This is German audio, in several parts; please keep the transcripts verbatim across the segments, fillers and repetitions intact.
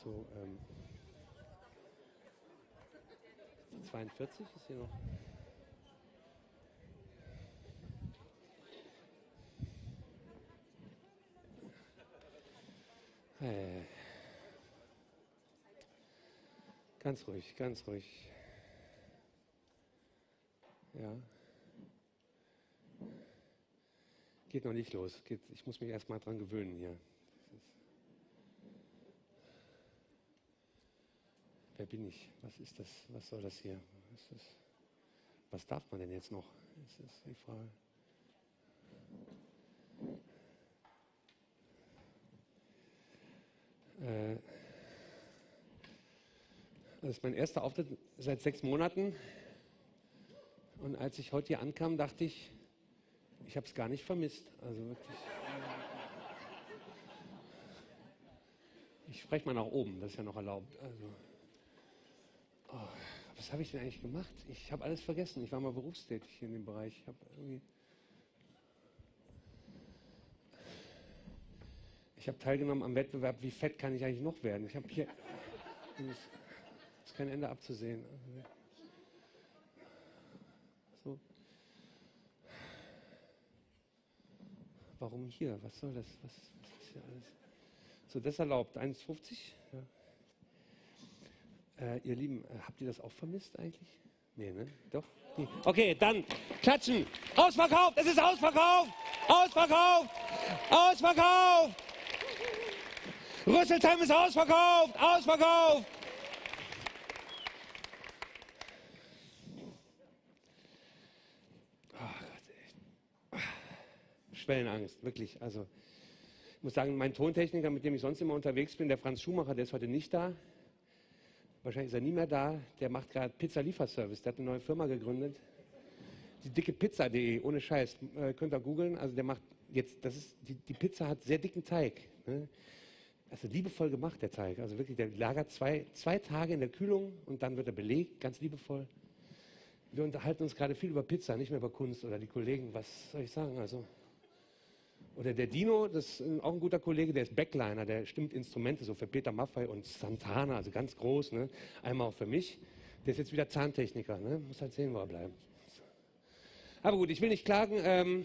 So, ähm, zweiundvierzig ist hier noch. Hey. Ganz ruhig, ganz ruhig. Ja. Geht noch nicht los. Geht, ich muss mich erst mal dran gewöhnen hier. Wer bin ich? Was ist das? Was soll das hier? Was, ist das? Was darf man denn jetzt noch? Das ist die Frage. Äh, das ist mein erster Auftritt seit sechs Monaten. Und als ich heute hier ankam, dachte ich, ich habe es gar nicht vermisst. Also wirklich. Ich spreche mal nach oben, das ist ja noch erlaubt. Also, oh, was habe ich denn eigentlich gemacht? Ich habe alles vergessen. Ich war mal berufstätig hier in dem Bereich. Ich habe irgendwie. Ich habe teilgenommen am Wettbewerb, wie fett kann ich eigentlich noch werden? Ich habe hier. Es ist kein Ende abzusehen. So. Warum hier? Was soll das? Was, was ist hier alles? So, das erlaubt. eins fünfzig. Ja. Äh, ihr Lieben, äh, habt ihr das auch vermisst eigentlich? Nee, ne? Doch? Nee. Okay, dann klatschen. Ausverkauft! Es ist ausverkauft! Ausverkauft! Ausverkauft! Rüsselsheim ist ausverkauft! Ausverkauft! Oh Gott, echt. Schwellenangst, wirklich. Also, ich muss sagen, mein Tontechniker, mit dem ich sonst immer unterwegs bin, der Franz Schumacher, der ist heute nicht da. Wahrscheinlich ist er nie mehr da. Der macht gerade Pizza-Lieferservice. Der hat eine neue Firma gegründet. Die dicke Pizza punkt de, ohne Scheiß. Äh, könnt ihr googeln. Also der macht jetzt, das ist, die, die Pizza hat sehr dicken Teig. Ne? Also liebevoll gemacht, der Teig. Also wirklich, der lagert zwei, zwei Tage in der Kühlung und dann wird er belegt, ganz liebevoll. Wir unterhalten uns gerade viel über Pizza, nicht mehr über Kunst oder die Kollegen. Was soll ich sagen? Also, oder der Dino, das ist auch ein guter Kollege, der ist Backliner, der stimmt Instrumente, so für Peter Maffay und Santana, also ganz groß. Ne? Einmal auch für mich. Der ist jetzt wieder Zahntechniker, ne? Muss halt sehen, wo er bleibt. Aber gut, ich will nicht klagen. Ähm,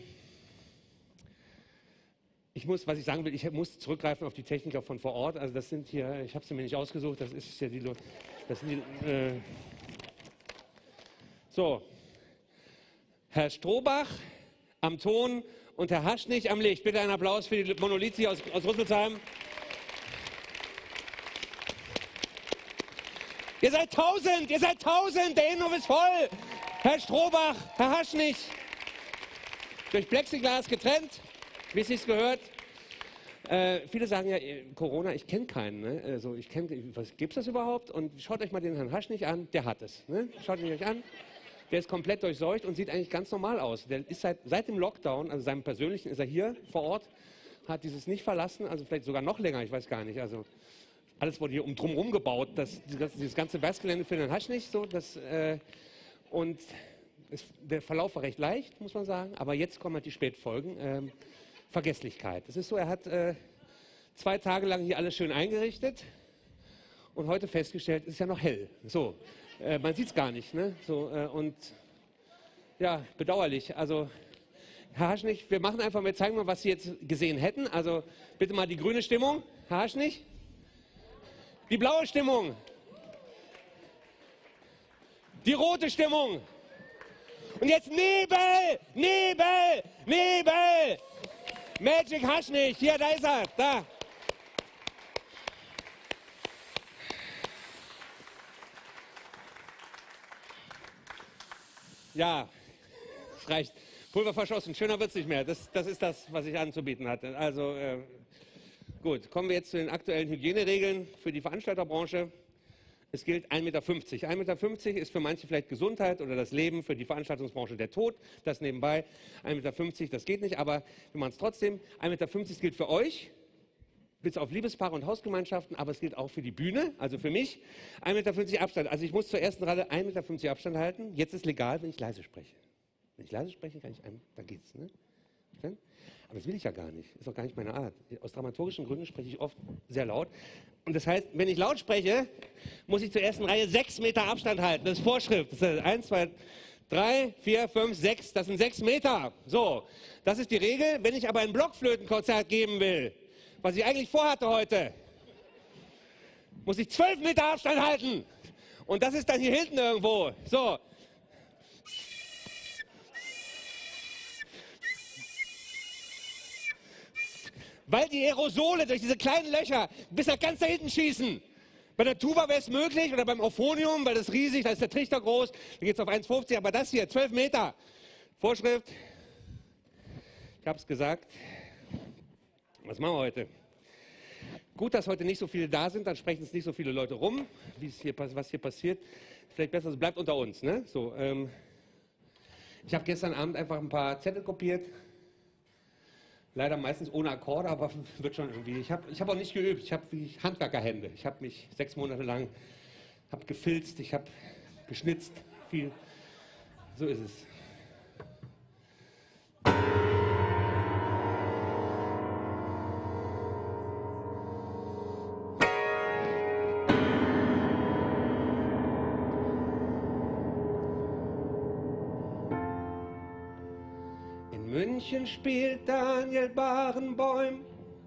Ich muss, was ich sagen will, ich muss zurückgreifen auf die Techniker von vor Ort. Also das sind hier, ich habe sie mir nicht ausgesucht, das ist ja die, das sind die, äh so, Herr Strohbach am Ton und Herr Haschnig am Licht. Bitte einen Applaus für die Monolithi aus, aus Rüsselsheim. Ihr seid tausend, ihr seid tausend, der Innenhof ist voll. Herr Strohbach, Herr Haschnig, durch Plexiglas getrennt. Wie es sich gehört. Äh, viele sagen ja, Corona, ich kenne keinen. Ne? Also ich kenne, was gibt es das überhaupt? Und schaut euch mal den Herrn Haschnig an, der hat es. Ne? Schaut ihn euch an. Der ist komplett durchseucht und sieht eigentlich ganz normal aus. Der ist seit, seit dem Lockdown, also seinem persönlichen, ist er hier vor Ort, hat dieses nicht verlassen, also vielleicht sogar noch länger, ich weiß gar nicht. Also alles wurde hier um drumherum gebaut, das, dieses ganze Werksgelände für den Haschnig. So, das, äh, und es, der Verlauf war recht leicht, muss man sagen. Aber jetzt kommen halt die Spätfolgen. Ähm, Vergesslichkeit. Es ist so, er hat äh, zwei Tage lang hier alles schön eingerichtet und heute festgestellt, es ist ja noch hell. So, äh, man sieht es gar nicht. Ne? So, äh, und ja, bedauerlich. Also, Herr Haschnig, wir machen einfach, wir zeigen mal, was Sie jetzt gesehen hätten. Also, bitte mal die grüne Stimmung. Herr Haschnig. Die blaue Stimmung. Die rote Stimmung. Und jetzt Nebel, Nebel, Nebel. Magic Haschnig, hier, da ist er, da. Ja, es reicht. Pulver verschossen, schöner wird es nicht mehr. Das, das ist das, was ich anzubieten hatte. Also äh, gut, kommen wir jetzt zu den aktuellen Hygieneregeln für die Veranstalterbranche. Es gilt ein Meter fünfzig. ein Meter fünfzig ist für manche vielleicht Gesundheit oder das Leben, für die Veranstaltungsbranche der Tod. Das nebenbei. ein Meter fünfzig, das geht nicht, aber wir machen es trotzdem. ein Meter fünfzig gilt für euch, bis auf Liebespaare und Hausgemeinschaften, aber es gilt auch für die Bühne, also für mich. ein Meter fünfzig Abstand. Also ich muss zur ersten Reihe ein Meter fünfzig Abstand halten. Jetzt ist legal, wenn ich leise spreche. Wenn ich leise spreche, kann ich einem, da geht's. Ne? Aber das will ich ja gar nicht. Ist auch gar nicht meine Art. Aus dramaturgischen Gründen spreche ich oft sehr laut. Und das heißt, wenn ich laut spreche, muss ich zur ersten Reihe sechs Meter Abstand halten. Das ist Vorschrift. Das ist eins, zwei, drei, vier, fünf, sechs. Das sind sechs Meter. So, das ist die Regel. Wenn ich aber ein Blockflötenkonzert geben will, was ich eigentlich vorhatte heute, muss ich zwölf Meter Abstand halten. Und das ist dann hier hinten irgendwo. So. Weil die Aerosole durch diese kleinen Löcher bis nach ganz da hinten schießen. Bei der Tuba wäre es möglich oder beim Euphonium, weil das ist riesig, da ist der Trichter groß, da geht es auf eins fünfzig, aber das hier, zwölf Meter. Vorschrift, ich habe es gesagt. Was machen wir heute? Gut, dass heute nicht so viele da sind, dann sprechen es nicht so viele Leute rum, wie es hier, was hier passiert. Vielleicht besser, es bleibt unter uns. Ne? So, ähm, ich habe gestern Abend einfach ein paar Zettel kopiert. Leider meistens ohne Akkorde, aber wird schon irgendwie. Ich habe ich hab auch nicht geübt, ich habe Handwerkerhände. Ich habe mich sechs Monate lang hab gefilzt, ich habe geschnitzt, viel. So ist es. In München spielt Daniel Barenboim,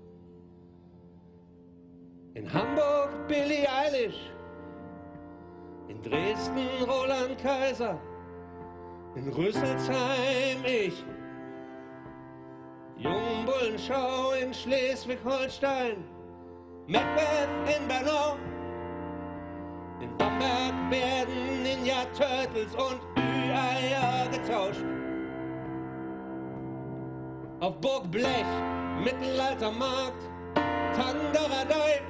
in Hamburg Billie Eilish, in Dresden Roland Kaiser, in Rüsselsheim ich, Jungbullenschau in Schleswig-Holstein, Macbeth in Bernau, in Bamberg werden Ninja Turtles und Ü-Eier getauscht. Auf Burg Blech, Mittelaltermarkt, Tangaradei.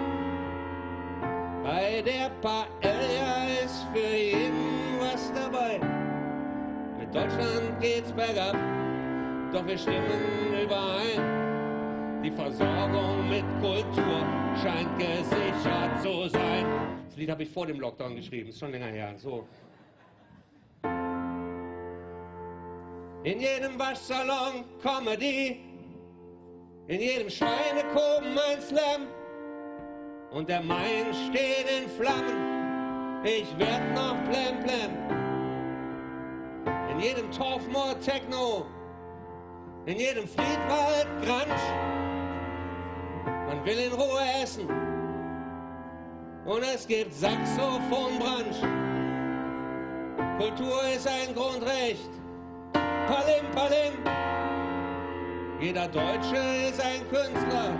Bei der Paella ist für jeden was dabei. Mit Deutschland geht's bergab, doch wir stimmen überein. Die Versorgung mit Kultur scheint gesichert zu sein. Das Lied habe ich vor dem Lockdown geschrieben, ist schon länger her. So. In jedem Waschsalon Comedy, in jedem Schweinekoben ein Slam und der Main steht in Flammen, ich werd noch plemplem. In jedem Torfmoor Techno, in jedem Friedwald Grunge, man will in Ruhe essen und es gibt Saxophonbrunch. Kultur ist ein Grundrecht. Palim, Palim, jeder Deutsche ist ein Künstler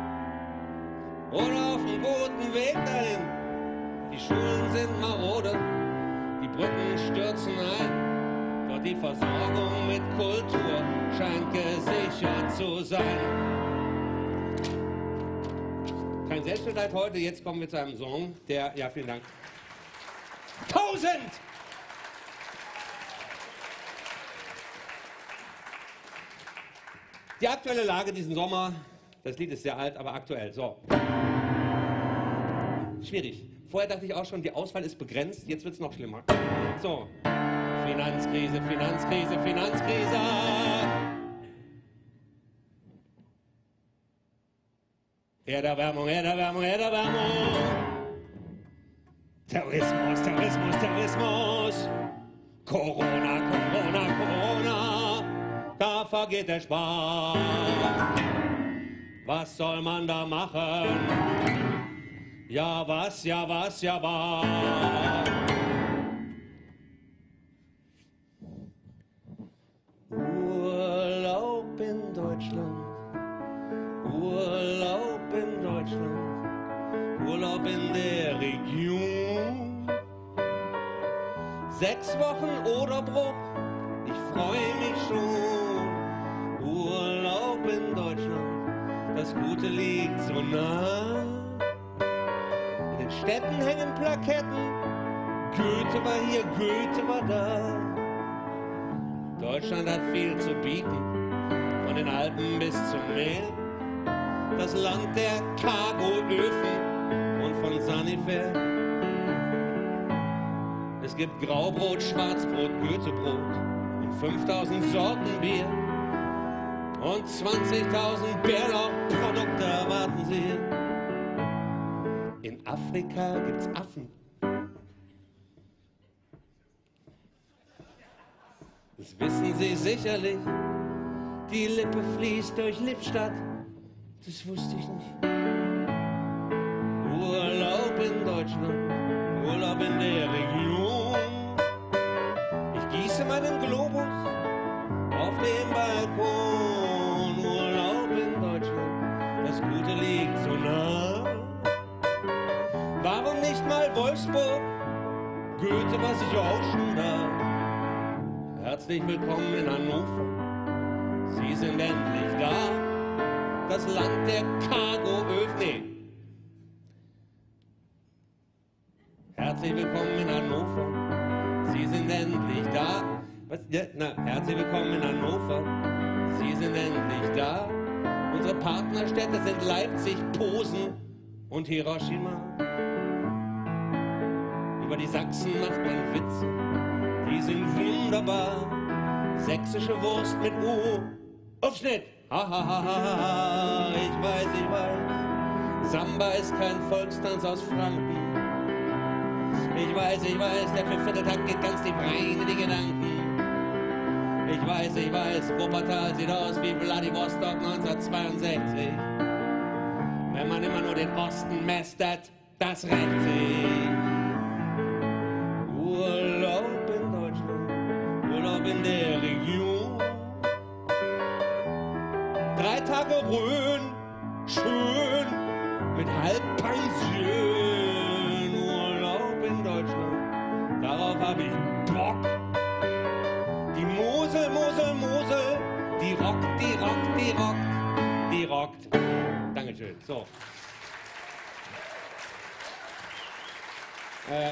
oder auf einem guten Weg dahin. Die Schulen sind marode, die Brücken stürzen ein, doch die Versorgung mit Kultur scheint gesichert zu sein. Kein Selbstmitleid heute, jetzt kommen wir zu einem Song, der, ja vielen Dank, tausend! Die aktuelle Lage diesen Sommer, das Lied ist sehr alt, aber aktuell. So. Schwierig. Vorher dachte ich auch schon, die Auswahl ist begrenzt, jetzt wird es noch schlimmer. So. Finanzkrise, Finanzkrise, Finanzkrise. Erderwärmung, Erderwärmung, Erderwärmung. Terrorismus, Terrorismus, Terrorismus. Corona, Corona, Corona. Da vergeht der Spaß. Was soll man da machen? Ja, was, ja, was, ja, was. Urlaub in Deutschland. Urlaub in Deutschland. Urlaub in der Region. Sechs Wochen Oderbruch. Ich freue mich schon. Urlaub in Deutschland, das Gute liegt so nah. In den Städten hängen Plaketten, Goethe war hier, Goethe war da. Deutschland hat viel zu bieten, von den Alpen bis zum Meer. Das Land der Cargoöfen und von Sanifair. Es gibt Graubrot, Schwarzbrot, Goethebrot und fünftausend Sorten Bier. und zwanzigtausend Bärlauchprodukte erwarten Sie. In Afrika gibt's Affen. Das wissen Sie sicherlich. Die Lippe fließt durch Lippstadt. Das wusste ich nicht. Urlaub in Deutschland, Urlaub in der Region. Ich gieße meinen Globus auf dem Balkon. Urlaub in Deutschland, das Gute liegt so nah. Warum nicht mal Wolfsburg? Goethe war sicher auch schon da. Herzlich willkommen in Hannover. Sie sind endlich da. Das Land der Cargo-Öfen. Nee. Herzlich willkommen in Hannover. Sie sind endlich da. Was? Ja, na, herzlich willkommen in Hannover. Sie sind endlich da. Unsere Partnerstädte sind Leipzig, Posen und Hiroshima. Über die Sachsen macht man Witze. Die sind wunderbar. Sächsische Wurst mit U. Aufschnitt. Ha, ha, ha, ha, ha. Ich weiß, ich weiß. Samba ist kein Volkstanz aus Franken. Ich weiß, ich weiß, der Viervierteltakt geht ganz tief rein in die Gedanken. Ich weiß, ich weiß, Wuppertal sieht aus wie Vladivostok neunzehnhundertzweiundsechzig. Wenn man immer nur den Osten mästet, das rächt sich. Urlaub in Deutschland, Urlaub in der Region. Drei Tage Rhön, schön, mit Halbpension. Urlaub in Deutschland, darauf hab ich Bock. Die Mosel, Mosel, Mosel, die rockt, die rockt, die rockt, die rockt. Dankeschön. So. Äh.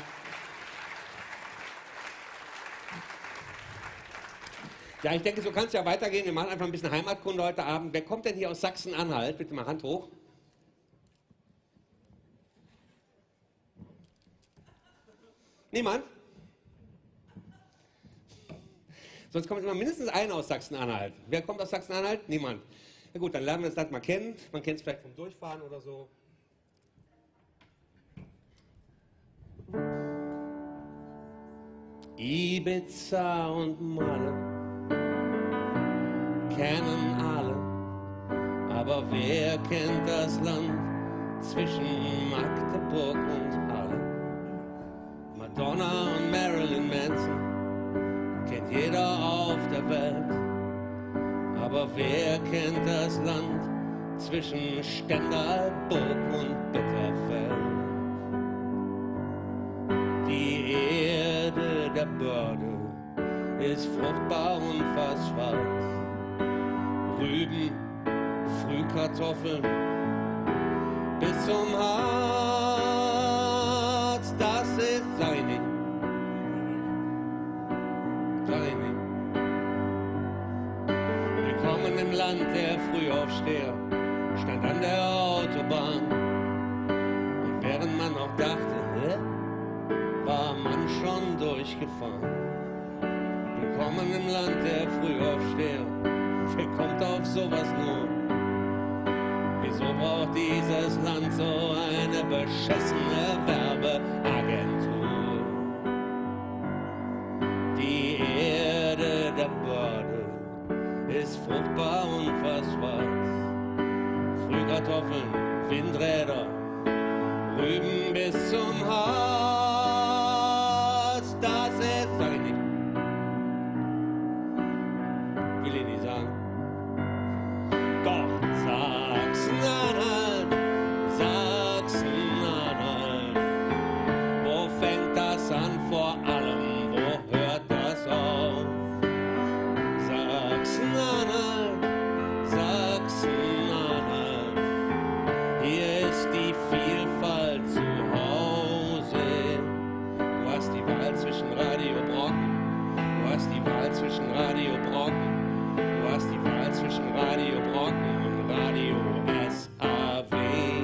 Ja, ich denke, so kann es ja weitergehen. Wir machen einfach ein bisschen Heimatkunde heute Abend. Wer kommt denn hier aus Sachsen-Anhalt? Bitte mal Hand hoch. Niemand? Sonst kommt immer mindestens einer aus Sachsen-Anhalt. Wer kommt aus Sachsen-Anhalt? Niemand. Na gut, dann lernen wir das Land mal kennen. Man kennt es vielleicht vom Durchfahren oder so. Ibiza und Malle kennen alle, aber wer kennt das Land zwischen Magdeburg und Halle? Madonna und Marilyn Manson kennt jeder auf der Welt, aber wer kennt das Land zwischen Stendalburg und Bitterfeld? Die Erde der Börde ist fruchtbar und fast schwarz. Rüben, Frühkartoffeln bis zum Harz, das ist seinig, seinig. Willkommen im Land der Frühaufsteher, stand an der Autobahn. Und während man noch dachte, hä, war man schon durchgefahren. Willkommen im Land der Frühaufsteher. Wer kommt auf sowas nur? Wieso braucht dieses Land so eine beschissene Werbeagentur? Die Erde der Börde ist fruchtbar und fast schwarz. Frühkartoffeln, Windräder, Rüben bis zum Harz. Das ist, sag ich nicht. Will ich nicht sagen. Doch Sachsen-Anhalt, Sachsen-Anhalt, wo fängt das an vor allem, wo hört das auf? Sachsen-Anhalt, Sachsen-Anhalt, hier ist die Vielfalt zu Hause. Du hast die Wahl zwischen Radio Brocken, du hast die Wahl zwischen Radio Brocken. Du hast die Wahl zwischen Radio Brocken und Radio S A W.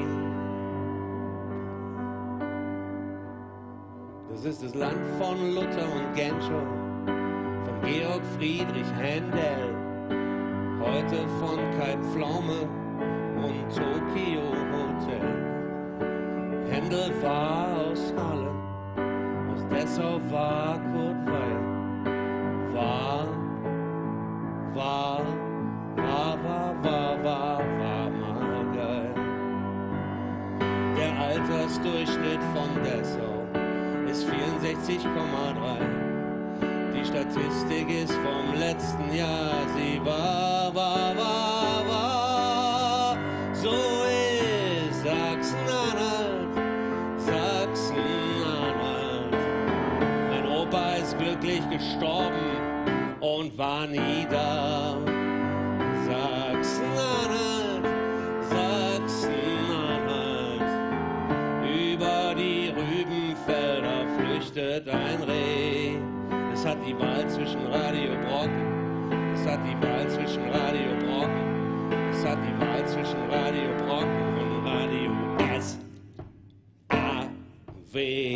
Das ist das Land von Luther und Genscher, von Georg Friedrich Händel. Heute Leute von Kai Pflaume und Tokyo Hotel. Händel war aus Halle, aus Dessau war Kurt Weil. War, war, war, war, war, war, war mal geil. Der Altersdurchschnitt von Dessau ist vierundsechzig Komma drei. Die Statistik ist vom letzten Jahr. Sie war, war, war, war. So ist Sachsen-Anhalt, Sachsen-Anhalt. Mein Opa ist glücklich gestorben und war nie da. Sachsen-Anhalt, Sachsen-Anhalt. Über die Rübenfelder flüchtet ein Reh. Es hat die Wahl zwischen Radio Brocken, es hat die Wahl zwischen Radio Brocken, es hat die Wahl zwischen Radio Brocken und Radio S A W.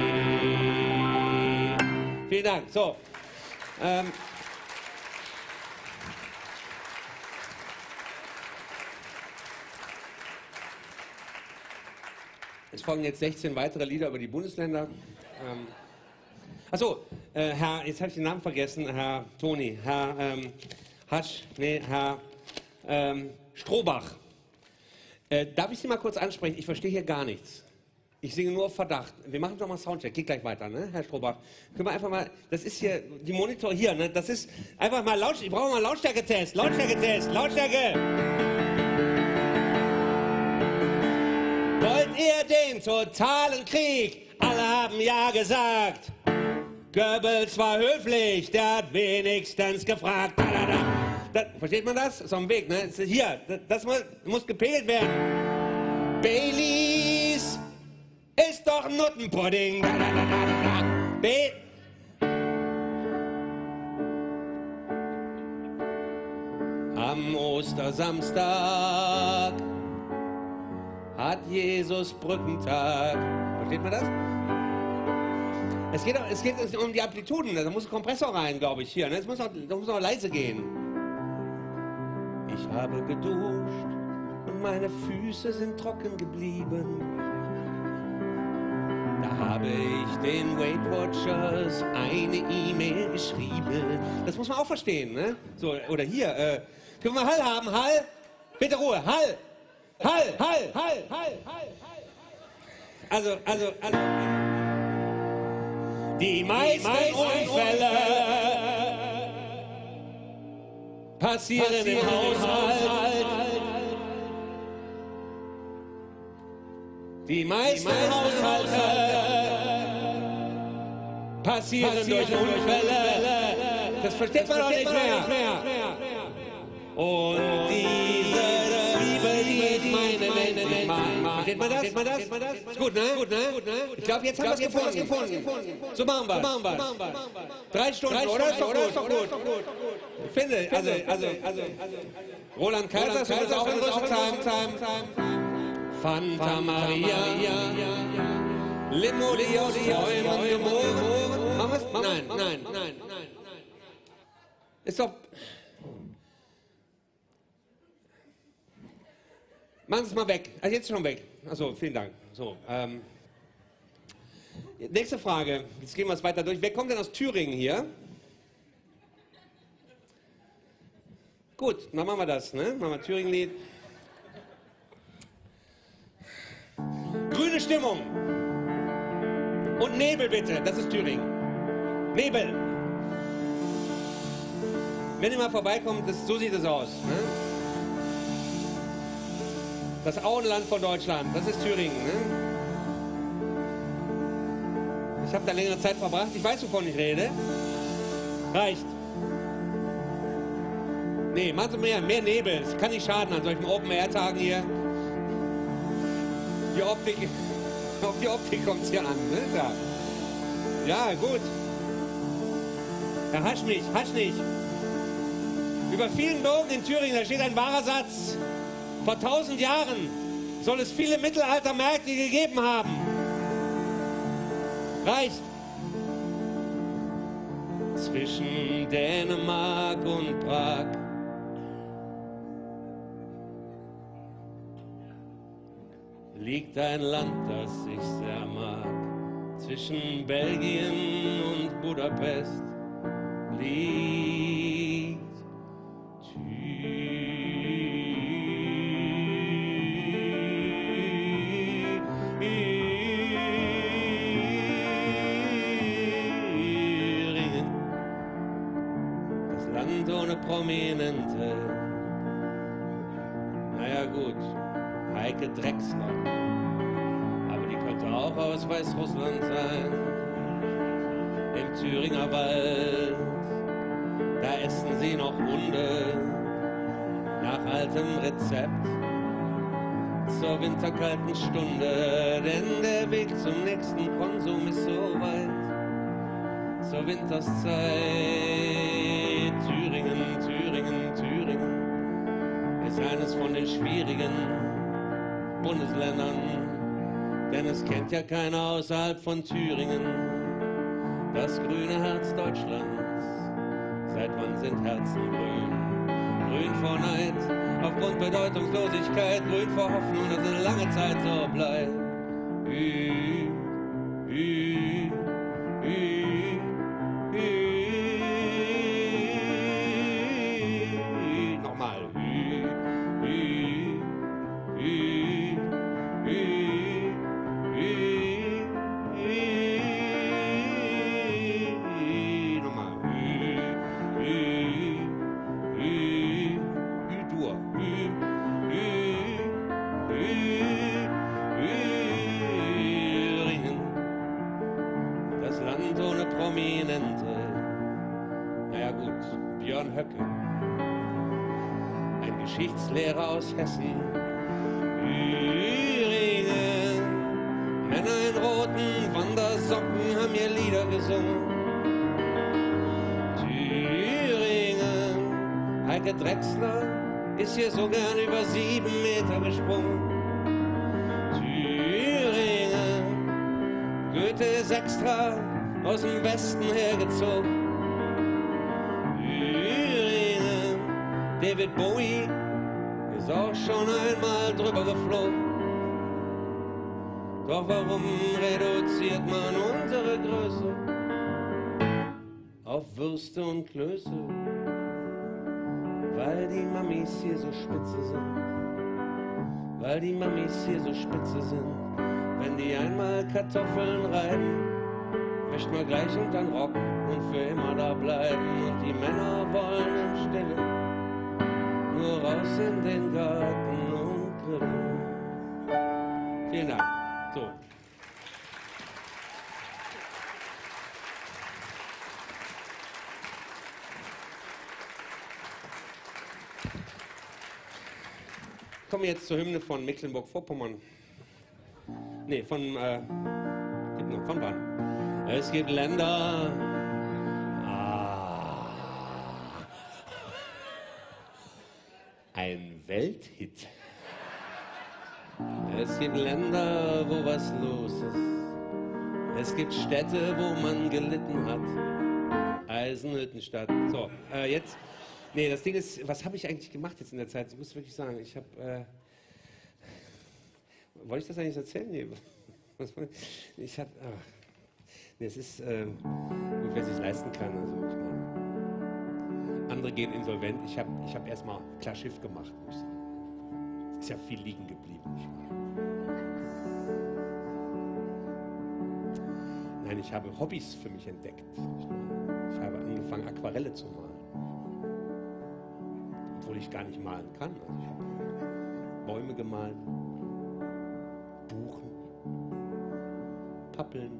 Vielen Dank. So. Ähm, es folgen jetzt sechzehn weitere Lieder über die Bundesländer. Ähm, Achso, äh, Herr, jetzt habe ich den Namen vergessen, Herr Toni, Herr ähm, Hasch, nee, Herr ähm, Strohbach. Äh, darf ich Sie mal kurz ansprechen? Ich verstehe hier gar nichts. Ich singe nur auf Verdacht. Wir machen doch mal Soundcheck. Geht gleich weiter, ne, Herr Strohbach? Können wir einfach mal, das ist hier, die Monitor hier, ne, das ist einfach mal Lautstärke, ich brauche mal Lautstärke-Test, Lautstärke-Test, Lautstärke. Wollt ihr den totalen Krieg? Alle haben ja gesagt. Goebbels war höflich, der hat wenigstens gefragt. Da, da, da. Da, versteht man das? Ist auf dem Weg, ne? Hier, das, das muss, muss gepegelt werden. Baileys ist doch Nuttenpudding. Da, da, da, da, da. Be Am Ostersamstag hat Jesus Brückentag. Versteht man das? Es geht, es geht um die Amplituden, da muss ein Kompressor rein, glaube ich, hier. Ne? Es muss auch, das muss auch leise gehen. Ich habe geduscht und meine Füße sind trocken geblieben. Da habe ich den Weight Watchers eine E-Mail geschrieben. Das muss man auch verstehen, ne? So, oder hier, äh, können wir Hall haben? Hall? Bitte Ruhe, Hall! Hall, Hall, Hall, Hall, Hall, Hall! Also, also, also... Die meisten, Die meisten Unfälle passieren, passieren im Haushalt. Haushalt. Die meisten, Die meisten Haushalte, Haushalte passieren, passieren durch Unfälle. Unfälle. Das versteht das man doch nicht mehr. mehr. Und, Und diese Zwiebel, die ich meine, nenne ich mag. Versteht man das? Versteht man das? Ist gut, ne? Gut, ne? Ich glaube, jetzt haben wir es gefunden. gefunden. So machen wir es. Drei Stunden, Drei oder? Stunden, oder? Ist doch gut. gut. Ich finde, also, also, also, also Roland Kaiser ist auch in Rüsselsheim. Fanta Maria, Limo, die aus Träumen geboren. Machen wir es? Nein, nein, nein, nein. Ist doch... Machen Sie es mal weg. Also jetzt schon weg. Achso, vielen Dank. So, ähm, nächste Frage. Jetzt gehen wir es weiter durch. Wer kommt denn aus Thüringen hier? Gut, dann machen wir das. Ne? Machen wir Thüringen-Lied. Grüne Stimmung. Und Nebel bitte. Das ist Thüringen. Nebel. Wenn ihr mal vorbeikommt, das, so sieht es aus. Ne? Das Auenland von Deutschland, das ist Thüringen. Ne? Ich habe da längere Zeit verbracht. Ich weiß, wovon ich rede. Reicht. Nee, machen Sie mehr, mehr Nebel. Das kann nicht schaden an solchen Open-Air-Tagen hier. Die Optik, auf die Optik kommt es hier an. Ne? Da. Ja, gut. Ja, hasch mich, hasch nicht. Über vielen Burgen in Thüringen, da steht ein wahrer Satz. Vor tausend Jahren soll es viele Mittelaltermärkte gegeben haben. Reicht. Zwischen Dänemark und Prag liegt ein Land, das ich sehr mag. Zwischen Belgien und Budapest liegt Thüringen, das Land ohne Prominente. Naja gut, Heike Drechsler, aber die könnte auch aus Weißrussland sein. Im Thüringer Wald, da essen sie noch Hunde nach altem Rezept zur winterkalten Stunde, denn der Weg zum nächsten Konsum ist so weit. Zur Winterszeit, Thüringen, Thüringen, Thüringen ist eines von den schwierigen Bundesländern, denn es kennt ja keiner außerhalb von Thüringen das grüne Herz Deutschlands. Seit wann sind Herzen grün? Grün vor Neid, aufgrund Bedeutungslosigkeit, grün vor Hoffnung, dass es lange Zeit so bleibt. Ü, ü, ü, ü, nochmal. Ü, ü, ü, ü, ü, ü, nochmal. Ü, ü, Ü-Dur. Ü, Ü, Ü, Thüringen. Das Land ohne Prominente. Naja gut, Björn Höcke, ein Geschichtslehrer aus Hessen. Thüringen, Männer in roten Wandersocken haben ihr Lieder gesungen. Heike Drechsler ist hier so gern über sieben Meter gesprungen. Thüringen, Goethe ist extra aus dem Westen hergezogen. Thüringen, David Bowie ist auch schon einmal drüber geflogen. Doch warum reduziert man unsere Größe auf Würste und Klöße? Weil die Mamis hier so spitze sind, weil die Mamis hier so spitze sind. Wenn die einmal Kartoffeln reiben, wäscht man gleich unter den Rock und für immer da bleiben. Und die Männer wollen im Stillen nur raus in den Garten und grillen. Vielen Dank. So. Ich komme jetzt zur Hymne von Mecklenburg-Vorpommern. Nee, von, äh, von wann? Es gibt Länder. Ah, ein Welthit. Es gibt Länder, wo was los ist. Es gibt Städte, wo man gelitten hat. Eisenhüttenstadt. So, äh, jetzt. Nee, das Ding ist, was habe ich eigentlich gemacht jetzt in der Zeit? Ich muss wirklich sagen, ich habe, äh, wollte ich das eigentlich erzählen? Nee, was, ich hatte, ach, nee, es ist, äh, gut, wer sich leisten kann, also, ich meine, andere gehen insolvent, ich habe ich hab erstmal klar Schiff gemacht, muss ich sagen. Es ist ja viel liegen geblieben, nicht wahr? Nein, ich habe Hobbys für mich entdeckt. Ich habe angefangen, Aquarelle zu malen. Obwohl ich gar nicht malen kann. Also ich habe Bäume gemalt, Buchen, Pappeln,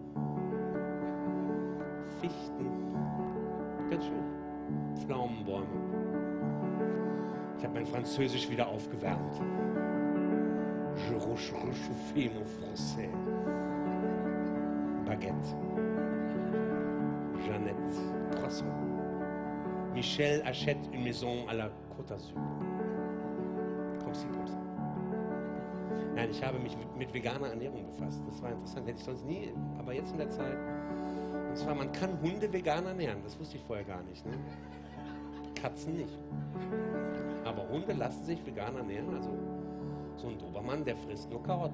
Fichten, ganz schön, Pflaumenbäume. Ich habe mein Französisch wieder aufgewärmt. Je réchauffé mon français. Baguette, Jeannette, Croissant. Michel achète une maison à la Côte d'Azur. Comme ci, comme ça. Nein, ich habe mich mit veganer Ernährung befasst. Das war interessant, hätte ich sonst nie, aber jetzt in der Zeit. Und zwar, man kann Hunde vegan ernähren. Das wusste ich vorher gar nicht. Ne? Katzen nicht. Aber Hunde lassen sich vegan ernähren. Also so ein Dobermann, der frisst nur Karotten.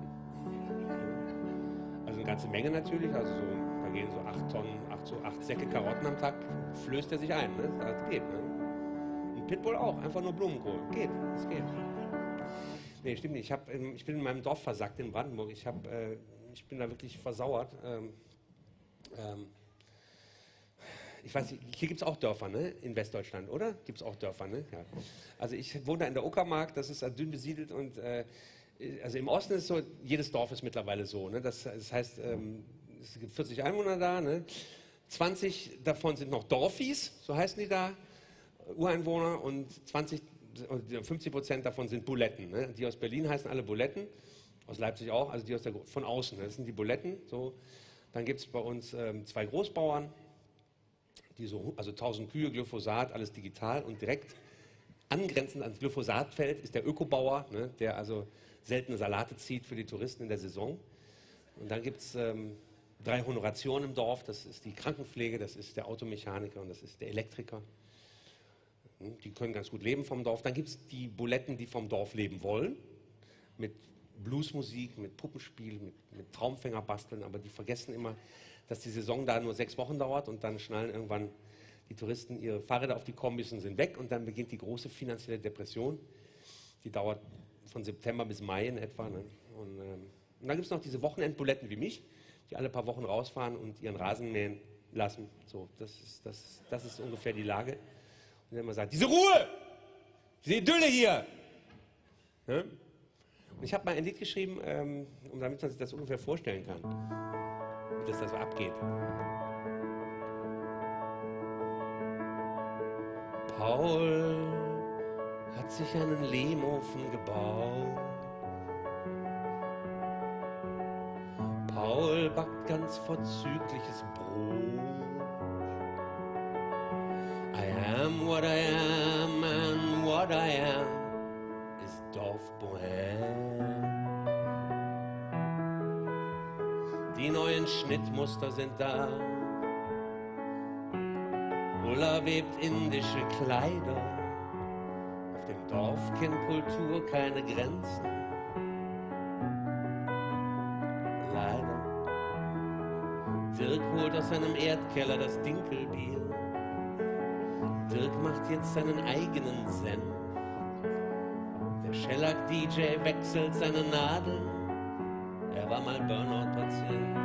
Also eine ganze Menge natürlich, also so, da gehen so acht Tonnen, acht, so acht Säcke Karotten am Tag, flößt er sich ein, ne? Das geht, ne? Ein Pitbull auch, einfach nur Blumenkohl, geht, das geht. Nee, stimmt nicht, ich, hab, ich bin in meinem Dorf versackt in Brandenburg, ich, hab, äh, ich bin da wirklich versauert. Ähm, ähm, Ich weiß nicht, hier gibt es auch Dörfer, ne? In Westdeutschland, oder? Gibt es auch Dörfer, ne? Ja. Also ich wohne da in der Uckermark, das ist dünn besiedelt und äh, also im Osten ist es so, jedes Dorf ist mittlerweile so, ne? Das, das heißt, ähm, es gibt vierzig Einwohner da, ne? zwanzig davon sind noch Dorfis, so heißen die da, Ureinwohner, und zwanzig, fünfzig Prozent davon sind Buletten, ne? Die aus Berlin heißen alle Buletten, aus Leipzig auch, also die aus der, von außen, ne? Das sind die Buletten, so. Dann gibt es bei uns ähm, zwei Großbauern, die so, also tausend Kühe, Glyphosat, alles digital, und direkt angrenzend ans Glyphosatfeld ist der Ökobauer, ne, der also seltene Salate zieht für die Touristen in der Saison. Und dann gibt es ähm, drei Honorationen im Dorf, das ist die Krankenpflege, das ist der Automechaniker und das ist der Elektriker. Die können ganz gut leben vom Dorf. Dann gibt es die Buletten, die vom Dorf leben wollen, mit Bluesmusik, mit Puppenspiel, mit, mit Traumfänger basteln, aber die vergessen immer, dass die Saison da nur sechs Wochen dauert und dann schnallen irgendwann die Touristen ihre Fahrräder auf die Kombis und sind weg und dann beginnt die große finanzielle Depression. Die dauert von September bis Mai in etwa. Ne? Und, ähm, und dann gibt es noch diese Wochenendbuletten wie mich, die alle paar Wochen rausfahren und ihren Rasen mähen lassen. So, das ist, das, das ist ungefähr die Lage. Und dann immer sagt, diese Ruhe, diese Idylle hier. Ja? Und ich habe mal ein Lied geschrieben, ähm, um damit man sich das ungefähr vorstellen kann, wie das da so abgeht. Paul hat sich einen Lehmofen gebaut. Paul backt ganz vorzügliches Brot. I am what I am and what I am ist Dorfbohem. Die neuen Schnittmuster sind da. Ulla webt indische Kleider. Auf dem Dorf kennt Kultur keine Grenzen. Leider. Dirk holt aus seinem Erdkeller das Dinkelbier. Dirk macht jetzt seinen eigenen Senf. Der Shellac-D J wechselt seine Nadeln. Er war mal Burnout-Patient.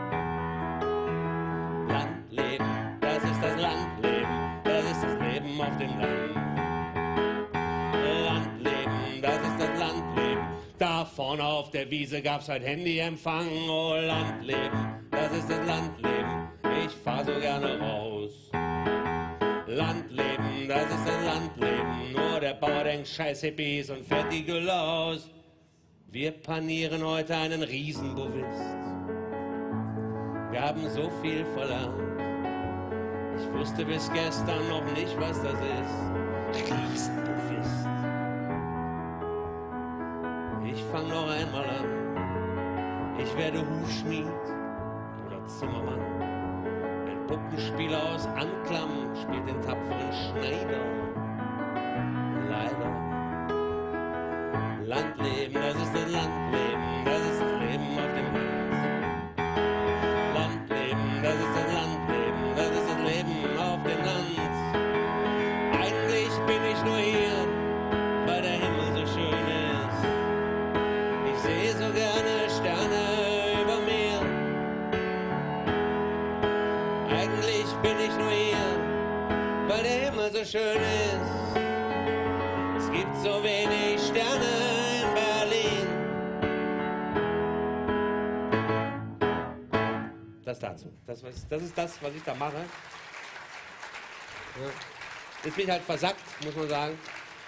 Landleben, das ist das Landleben. Das ist das Leben auf dem Land. Landleben, das ist das Landleben. Da vorne auf der Wiese gab's halt Handyempfang. Oh, Landleben, das ist das Landleben. Ich fahr so gerne raus. Landleben, das ist das Landleben. Nur der Bauer denkt scheiß Hippies und fährt die Gülle aus. Wir panieren heute einen Riesenbovist. Wir haben so viel verlangt. Ich wusste bis gestern noch nicht, was das ist. Riesenbovist. Ich fang noch einmal an. Ich werde Hufschmied oder Zimmermann. Ein Puppenspieler aus Anklam spielt den tapferen Schneider. Leider. Landleben, das ist das Landleben, das ist das Leben auf dem Land. Landleben, das ist das Landleben, das ist das Leben auf dem Land. Eigentlich bin ich nur hier, weil der Himmel so schön ist. Ich sehe so gerne Sterne über mir. Eigentlich bin ich nur hier, weil der Himmel so schön ist. Es gibt so wenig Sterne in Berlin. Das dazu. Das, was, das ist das, was ich da mache. Ja. Jetzt bin ich halt versackt, muss man sagen.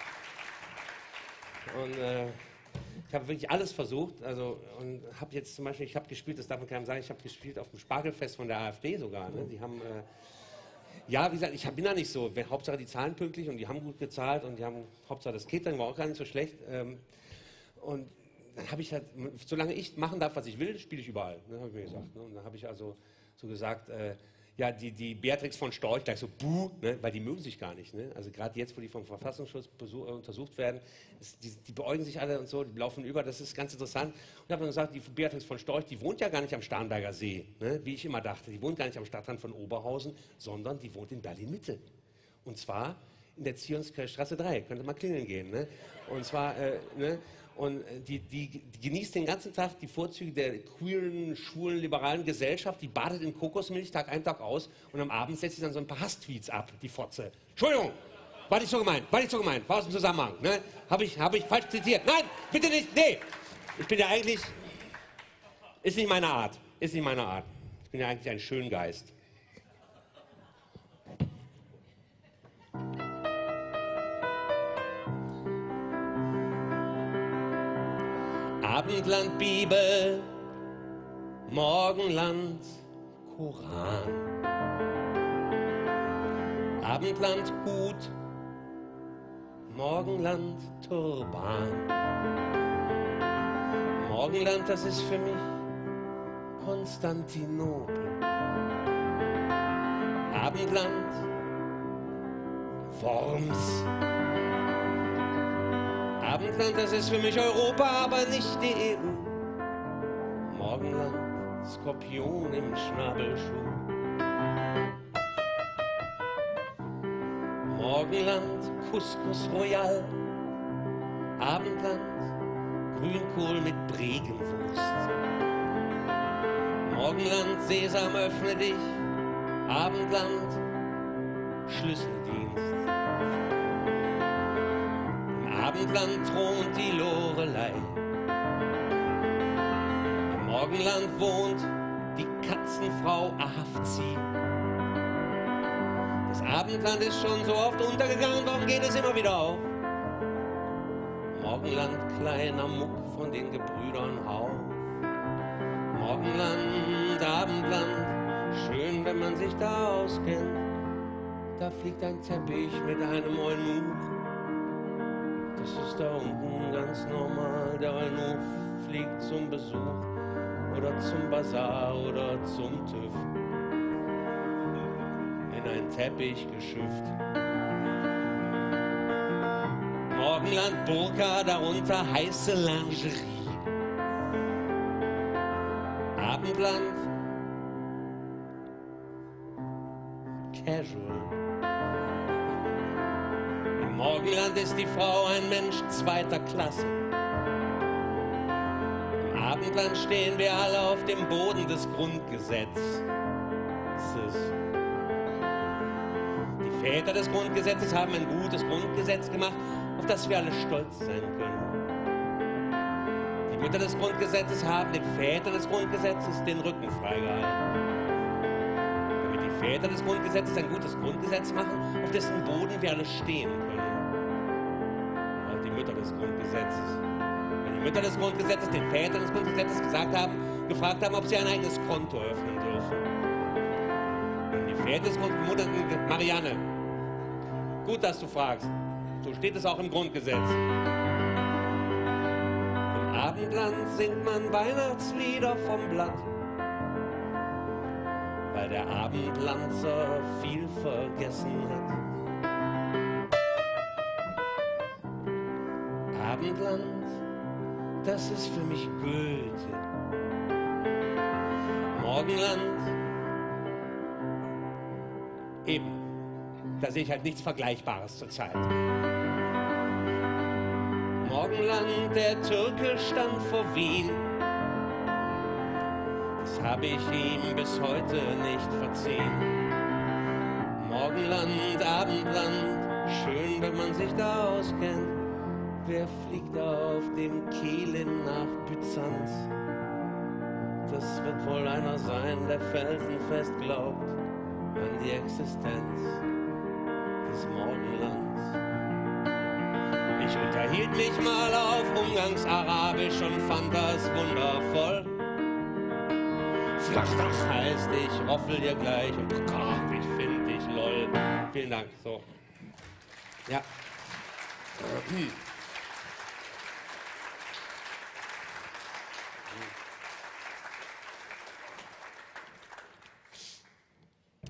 Und äh, ich habe wirklich alles versucht. Also, und habe jetzt zum Beispiel, ich habe gespielt, das darf man keinem sagen, ich habe gespielt auf dem Spargelfest von der AfD sogar. Ne? Die haben... Äh, Ja, wie gesagt, ich bin da nicht so. Hauptsache die zahlen pünktlich und die haben gut gezahlt und die haben, Hauptsache das Catering war auch gar nicht so schlecht. Und dann habe ich halt, solange ich machen darf, was ich will, spiele ich überall, ne, habe ich mir gesagt. Ne? Und dann habe ich also so gesagt, äh, ja, die, die Beatrix von Storch gleich so, buh, ne, weil die mögen sich gar nicht. Ne? Also gerade jetzt, wo die vom Verfassungsschutz besuch, äh, untersucht werden, ist, die, die beäugen sich alle und so, die laufen über, das ist ganz interessant. Und ich habe dann gesagt, die Beatrix von Storch, die wohnt ja gar nicht am Starnberger See, ne, wie ich immer dachte. Die wohnt gar nicht am Stadtrand von Oberhausen, sondern die wohnt in Berlin-Mitte. Und zwar in der Zionskirchstraße drei, könnte mal klingeln gehen. Ne? Und zwar, äh, ne? Und die, die, die genießt den ganzen Tag die Vorzüge der queeren, schwulen, liberalen Gesellschaft, die badet in Kokosmilch Tag ein, Tag aus und am Abend setzt sie dann so ein paar Hasstweets ab, die Fotze. Entschuldigung, war nicht so gemeint, war nicht so gemeint, war aus dem Zusammenhang. Ne? Habe ich, hab ich falsch zitiert. Nein, bitte nicht, nee. Ich bin ja eigentlich, ist nicht meine Art, ist nicht meine Art. Ich bin ja eigentlich ein Schöngeist. Abendland Bibel, Morgenland Koran. Abendland Hut, Morgenland Turban. Morgenland, das ist für mich Konstantinopel. Abendland Worms. Abendland, das ist für mich Europa, aber nicht die E U. Morgenland, Skorpion im Schnabelschuh. Morgenland, Couscous Royal. Abendland, Grünkohl mit Bregenwurst. Morgenland, Sesam, öffne dich. Abendland, Schlüsseldienst. Abendland thront die Lorelei. Im Morgenland wohnt die Katzenfrau Ahavzi. Das Abendland ist schon so oft untergegangen, warum geht es immer wieder auf? Morgenland, kleiner Muck von den Gebrüdern Auf. Morgenland, Abendland, schön, wenn man sich da auskennt. Da fliegt ein Teppich mit einem Eunuch. Das ist da unten ganz normal, der Eunuch fliegt zum Besuch oder zum Bazar oder zum TÜV in ein Teppichgeschüft. Morgenland Burka, darunter heiße Lingerie. Abendland Casual. Im Morgenland ist die Frau ein Mensch zweiter Klasse. Im Abendland stehen wir alle auf dem Boden des Grundgesetzes. Die Väter des Grundgesetzes haben ein gutes Grundgesetz gemacht, auf das wir alle stolz sein können. Die Mütter des Grundgesetzes haben den Vätern des Grundgesetzes den Rücken freigehalten. Damit die Väter des Grundgesetzes ein gutes Grundgesetz machen, auf dessen Boden wir alle stehen können. Auch die Mütter des Grundgesetzes. Wenn die Mütter des Grundgesetzes den Vätern des Grundgesetzes gesagt haben, gefragt haben, ob sie ein eigenes Konto öffnen dürfen. Wenn die Väter des Grundgesetzes, Marianne, gut, dass du fragst. So steht es auch im Grundgesetz. Im Abendland singt man Weihnachtslieder vom Blatt, weil der Abendlandser viel vergessen hat. Abendland, das ist für mich Goethe. Morgenland, eben. Da sehe ich halt nichts Vergleichbares zurzeit. Morgenland, der Türke stand vor Wien. Das habe ich ihm bis heute nicht verziehen. Morgenland, Abendland, schön, wenn man sich da auskennt. Wer fliegt da auf dem Kielin nach Byzanz? Das wird wohl einer sein, der felsenfest glaubt an die Existenz des Morgenlands. Ich unterhielt mich mal auf Umgangsarabisch und fand das wundervoll. Flachdach heißt, ich roffel dir gleich und ach, ich find dich lol. Vielen Dank. So. Ja.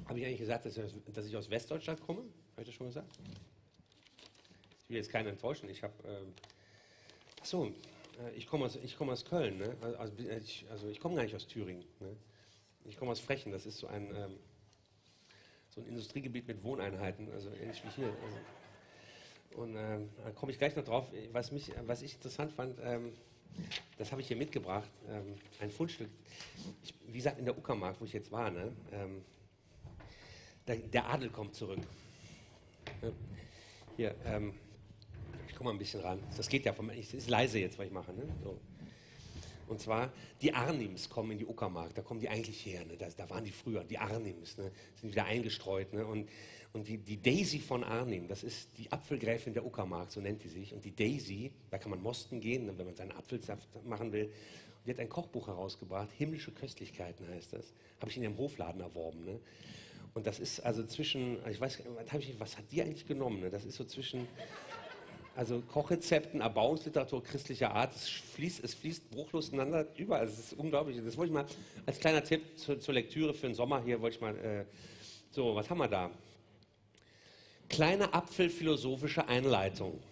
Habe ich eigentlich gesagt, dass ich, aus, dass ich aus Westdeutschland komme? Habe ich das schon gesagt? Ich will jetzt keinen enttäuschen. Ich habe, ähm, ach so, äh, ich komme aus, ich komme aus Köln. Ne? Also, ich, also ich komme gar nicht aus Thüringen. Ne? Ich komme aus Frechen. Das ist so ein, ähm, so ein Industriegebiet mit Wohneinheiten, also ähnlich wie hier. Also, und ähm, da komme ich gleich noch drauf. Was, mich, was ich interessant fand, ähm, das habe ich hier mitgebracht, ähm, ein Fundstück. Ich, wie gesagt, in der Uckermark, wo ich jetzt war, ne? ähm, der, der Adel kommt zurück. Ja. Hier, ähm, ich komme mal ein bisschen ran. Das geht ja, vom, es ist leise jetzt, was ich mache. Ne? So. Und zwar, die Arnims kommen in die Uckermark, da kommen die eigentlich her. Ne? Da, da waren die früher, die Arnims, ne? Sind wieder eingestreut. Ne? Und, und die, die Daisy von Arnim, das ist die Apfelgräfin der Uckermark, so nennt die sich. Und die Daisy, da kann man mosten gehen, ne? Wenn man seinen Apfelsaft machen will. Und die hat ein Kochbuch herausgebracht, Himmlische Köstlichkeiten heißt das. Habe ich in ihrem Hofladen erworben. Ne? Und das ist also zwischen, ich weiß, was, ich, was hat die eigentlich genommen? Ne? Das ist so zwischen... Also Kochrezepten, Erbauungsliteratur christlicher Art, es fließt, es fließt bruchlos ineinander über. Also es ist unglaublich. Das wollte ich mal als kleiner Tipp zu, zur Lektüre für den Sommer hier, wollte ich mal, äh, so, was haben wir da? Kleine Apfelphilosophische Einleitung.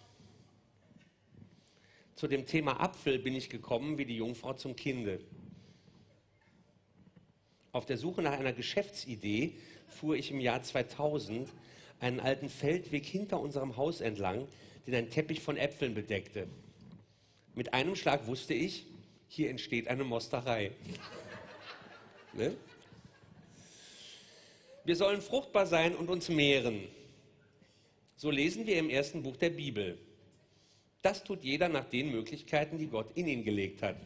Zu dem Thema Apfel bin ich gekommen wie die Jungfrau zum Kinde. Auf der Suche nach einer Geschäftsidee fuhr ich im Jahr zweitausend einen alten Feldweg hinter unserem Haus entlang, den ein Teppich von Äpfeln bedeckte. Mit einem Schlag wusste ich, hier entsteht eine Mosterei. Ne? Wir sollen fruchtbar sein und uns mehren. So lesen wir im ersten Buch der Bibel. Das tut jeder nach den Möglichkeiten, die Gott in ihn gelegt hat.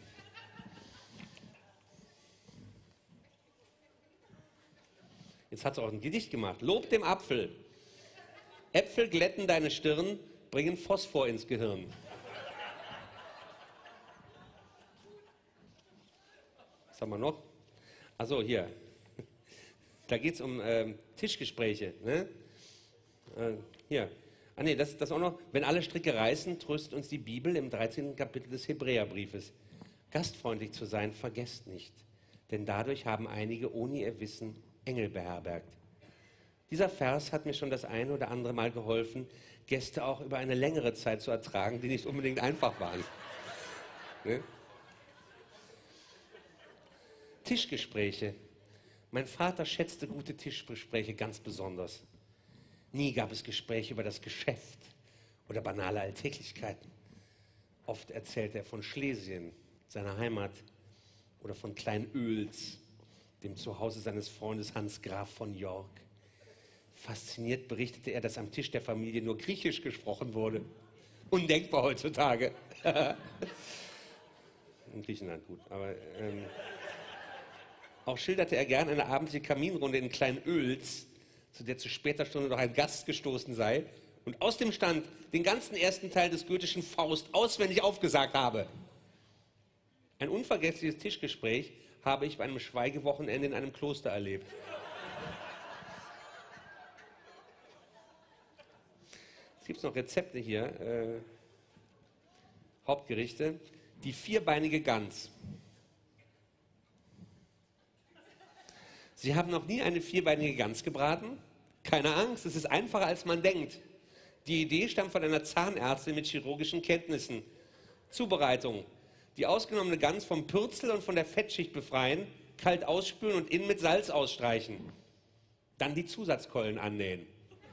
Jetzt hat es auch ein Gedicht gemacht. Lob dem Apfel. Äpfel glätten deine Stirn, bringen Phosphor ins Gehirn. Was haben wir noch? Achso, hier. Da geht es um ähm, Tischgespräche. Ne? Äh, hier. Ah nee, das, das auch noch. Wenn alle Stricke reißen, tröstet uns die Bibel im dreizehnten Kapitel des Hebräerbriefes. Gastfreundlich zu sein, vergesst nicht. Denn dadurch haben einige ohne ihr Wissen Engel beherbergt. Dieser Vers hat mir schon das eine oder andere Mal geholfen, Gäste auch über eine längere Zeit zu ertragen, die nicht unbedingt einfach waren. Ne? Tischgespräche. Mein Vater schätzte gute Tischgespräche ganz besonders. Nie gab es Gespräche über das Geschäft oder banale Alltäglichkeiten. Oft erzählte er von Schlesien, seiner Heimat, oder von Kleinöls, dem Zuhause seines Freundes Hans Graf von York. Fasziniert berichtete er, dass am Tisch der Familie nur Griechisch gesprochen wurde. Undenkbar heutzutage. In Griechenland gut, aber ähm, auch schilderte er gern eine abendliche Kaminrunde in Kleinöls, zu der zu später Stunde noch ein Gast gestoßen sei und aus dem Stand den ganzen ersten Teil des goethischen Faust auswendig aufgesagt habe. Ein unvergessliches Tischgespräch habe ich bei einem Schweigewochenende in einem Kloster erlebt. Es gibt noch Rezepte hier, äh, Hauptgerichte. Die vierbeinige Gans. Sie haben noch nie eine vierbeinige Gans gebraten? Keine Angst, es ist einfacher, als man denkt. Die Idee stammt von einer Zahnärztin mit chirurgischen Kenntnissen. Zubereitung. Die ausgenommene Gans vom Pürzel und von der Fettschicht befreien, kalt ausspülen und innen mit Salz ausstreichen. Dann die Zusatzkeulen annähen.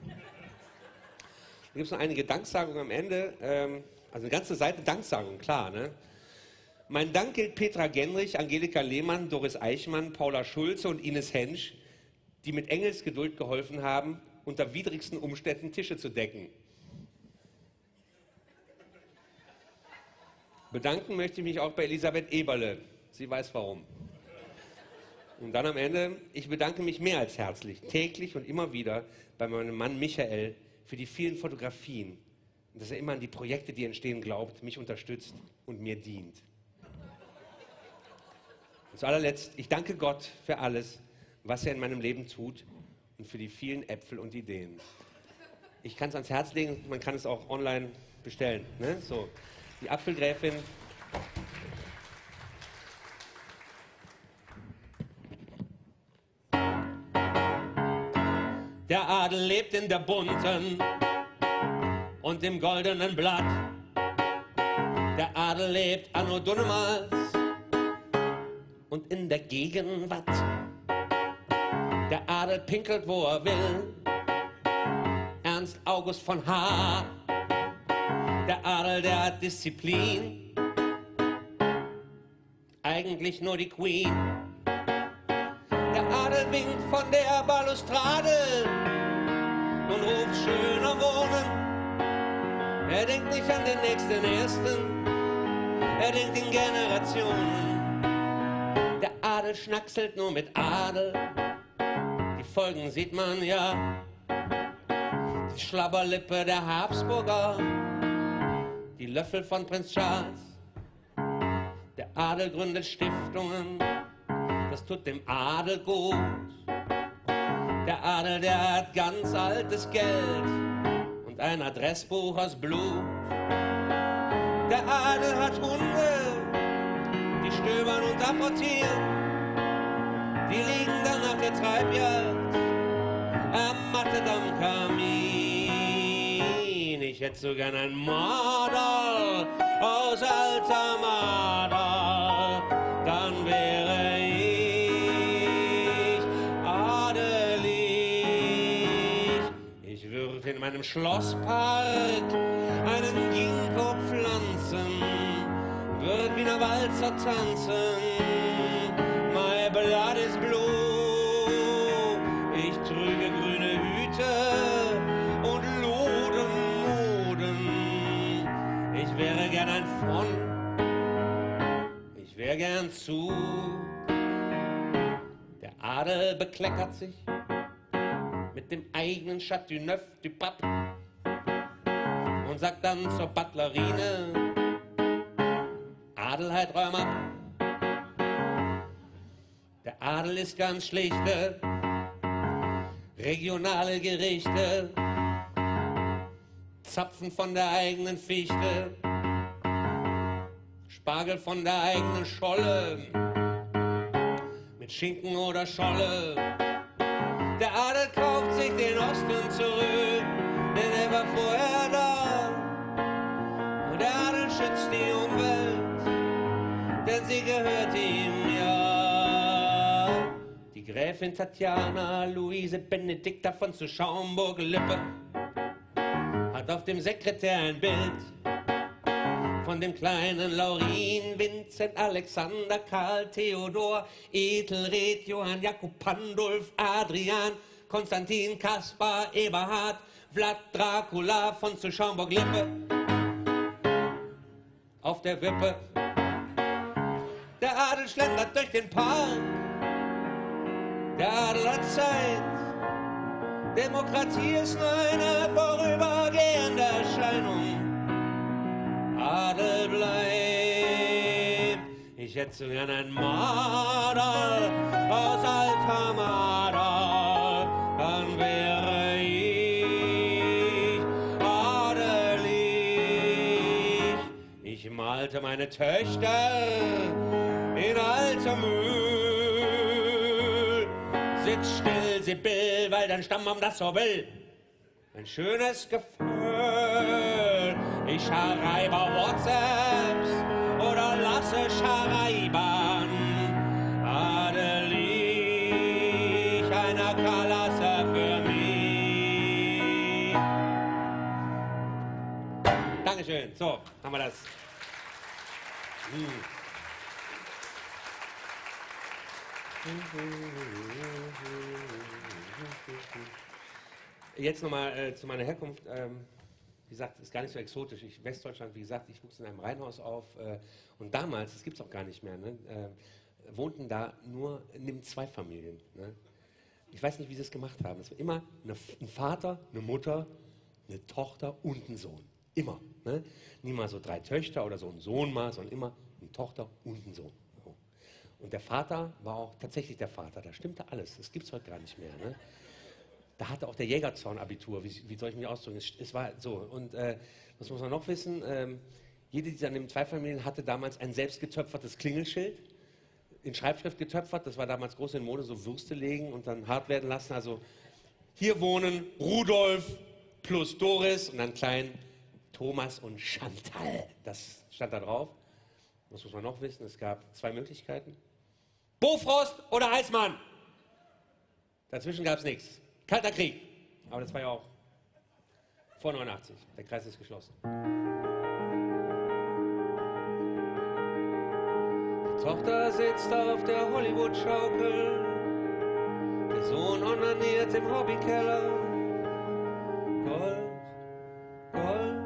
Da gibt es noch einige Danksagungen am Ende. Ähm, also eine ganze Seite Danksagungen, klar. Ne? Mein Dank gilt Petra Genrich, Angelika Lehmann, Doris Eichmann, Paula Schulze und Ines Hensch, die mit Engelsgeduld geholfen haben, unter widrigsten Umständen Tische zu decken. Bedanken möchte ich mich auch bei Elisabeth Eberle. Sie weiß warum. Und dann am Ende, ich bedanke mich mehr als herzlich, täglich und immer wieder bei meinem Mann Michael für die vielen Fotografien und dass er immer an die Projekte, die entstehen, glaubt, mich unterstützt und mir dient. Und zu allerletzt, ich danke Gott für alles, was er in meinem Leben tut und für die vielen Äpfel und Ideen. Ich kann es ans Herz legen, man kann es auch online bestellen. Ne? So, die Apfelgräfin. Der Adel lebt in der bunten und im goldenen Blatt. Der Adel lebt anno Dunnemals und in der Gegenwart. Der Adel pinkelt, wo er will. Ernst August von H. Der Adel, der hat Disziplin. Eigentlich nur die Queen. Der Adel winkt von der Balustrade und ruft schöner wohnen. Er denkt nicht an den nächsten Ersten, er denkt in Generationen. Der Adel schnackselt nur mit Adel, die Folgen sieht man ja. Die Schlabberlippe der Habsburger, die Löffel von Prinz Charles. Der Adel gründet Stiftungen, das tut dem Adel gut. Der Adel, der hat ganz altes Geld und ein Adressbuch aus Blut. Der Adel hat Hunde, die stöbern und apportieren. Die liegen dann nach der Treibjagd ermattet am Kamin. Ich hätte so gern ein Model aus alter Marder, dann wäre ich adelig. Ich würde in meinem Schlosspark einen Ginkgo pflanzen, würde wie ein Walzer tanzen. My blood is blue. Ich trüge grüne Hüte und Luden, Luden. Ich wäre gern ein von, ich wäre gern zu. Der Adel bekleckert sich mit dem eigenen Chateauneuf du Pape und sagt dann zur Butlerine: Adelheid, räum ab. Der Adel ist ganz schlichte, regionale Gerichte, Zapfen von der eigenen Fichte, Spargel von der eigenen Scholle, mit Schinken oder Scholle. Der Adel kauft sich den Osten zurück, denn er war vorher da. Und der Adel schützt die Umwelt, denn sie gehört ihm ja. Die Gräfin Tatjana Luise Benedikta von zu Schaumburg-Lippe hat auf dem Sekretär ein Bild von dem kleinen Laurin, Vincent, Alexander, Karl, Theodor, Ethelred, Johann, Jakob, Pandulf, Adrian, Konstantin, Kaspar, Eberhard, Vlad, Dracula von zu Schaumburg-Lippe auf der Wippe. Der Adel schlendert durch den Park. Der Adel hat Zeit. Demokratie ist nur eine vorübergehende Erscheinung. Adel bleibt. Ich hätte so gern ein Marder aus alter Marder, dann wäre ich adelig. Ich malte meine Töchter in alter Müll. Sitz still, Sibyll, weil dein Stammbaum das so will. Ein schönes Gefühl. Ich schreibe WhatsApps oder lasse schreiben. Adelig, einer Kalasse für mich. Dankeschön. So, haben wir das. Hm. Jetzt nochmal äh, zu meiner Herkunft. Ähm, wie gesagt, ist gar nicht so exotisch. Ich, Westdeutschland, wie gesagt, ich wuchs in einem Reihenhaus auf. Äh, und damals, das gibt es auch gar nicht mehr, ne, äh, wohnten da nur neben zwei Familien. Ne? Ich weiß nicht, wie sie es gemacht haben. Es war immer eine, ein Vater, eine Mutter, eine Tochter und ein Sohn. Immer. Ne? Nie mal so drei Töchter oder so ein Sohn mal, sondern immer eine Tochter und ein Sohn. Und der Vater war auch tatsächlich der Vater, da stimmte alles, das gibt es heute gar nicht mehr. Ne? Da hatte auch der Jägerzaun-Abitur, wie, wie soll ich mich ausdrücken, es, es war so. Und äh, was muss man noch wissen, ähm, jede dieser Zweifamilien hatte damals ein selbstgetöpfertes Klingelschild, in Schreibschrift getöpfert, das war damals groß in Mode, so Würste legen und dann hart werden lassen, also Hier wohnen Rudolf plus Doris und dann klein Thomas und Chantal. Das stand da drauf. Das muss man noch wissen. Es gab zwei Möglichkeiten. Bofrost oder Eismann. Dazwischen gab es nichts. Kalter Krieg. Aber das war ja auch vor neunundachtzig. Der Kreis ist geschlossen. Die Tochter sitzt auf der Hollywood-Schaukel. Der Sohn onaniert im Hobbykeller. Gold, Gold,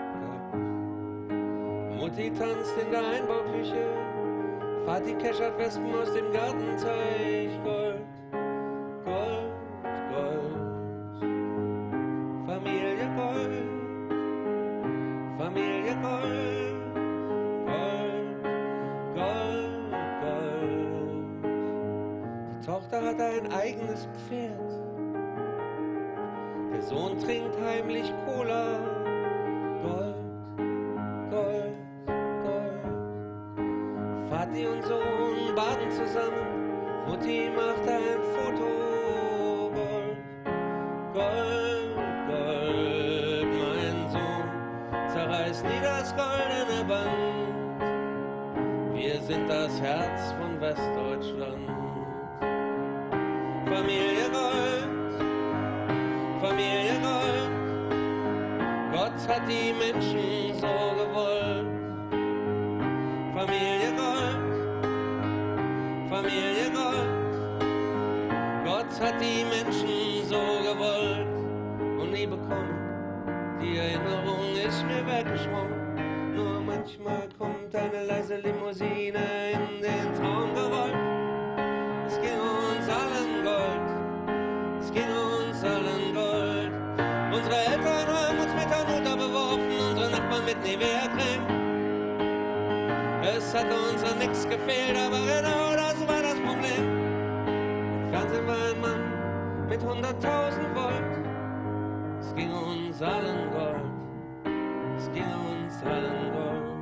Gold. Mutti tanzt in der Einbauküche. Vati keschert Wespen aus dem Gartenteich. Gold, Gold, Gold. Familie Gold, Familie Gold. Gold, Gold, Gold. Die Tochter hat ein eigenes Pferd. Der Sohn trinkt heimlich Cola. Gold, Gold, Gold. Vati und Sohn baden zusammen. Mutti macht ein Foto. Gold, Gold, Gold. Mein Sohn zerreißt nie das goldene Band. Wir sind das Herz von Westdeutschland. Familie Gold, Familie Gold. Gott hat die Menschen so gewollt. Familie Gold, Familie Gold. Gott hat die Menschen so gewollt. Und nie bekommen, die Erinnerung ist mir weggeschwommen. Nur manchmal kommt eine leise Limousine in den Traum gerollt. Es ging uns allen Gold, es ging uns allen Gold. Unsere Eltern haben uns mit der Mutter beworfen, unsere Nachbarn mit Nivea-Creme. Es hat uns an nichts gefehlt, aber genau das war das Problem. Im Fernsehen war ein Mann mit hunderttausend Volt. Es ging uns allen Gold, es ging uns allen Gold.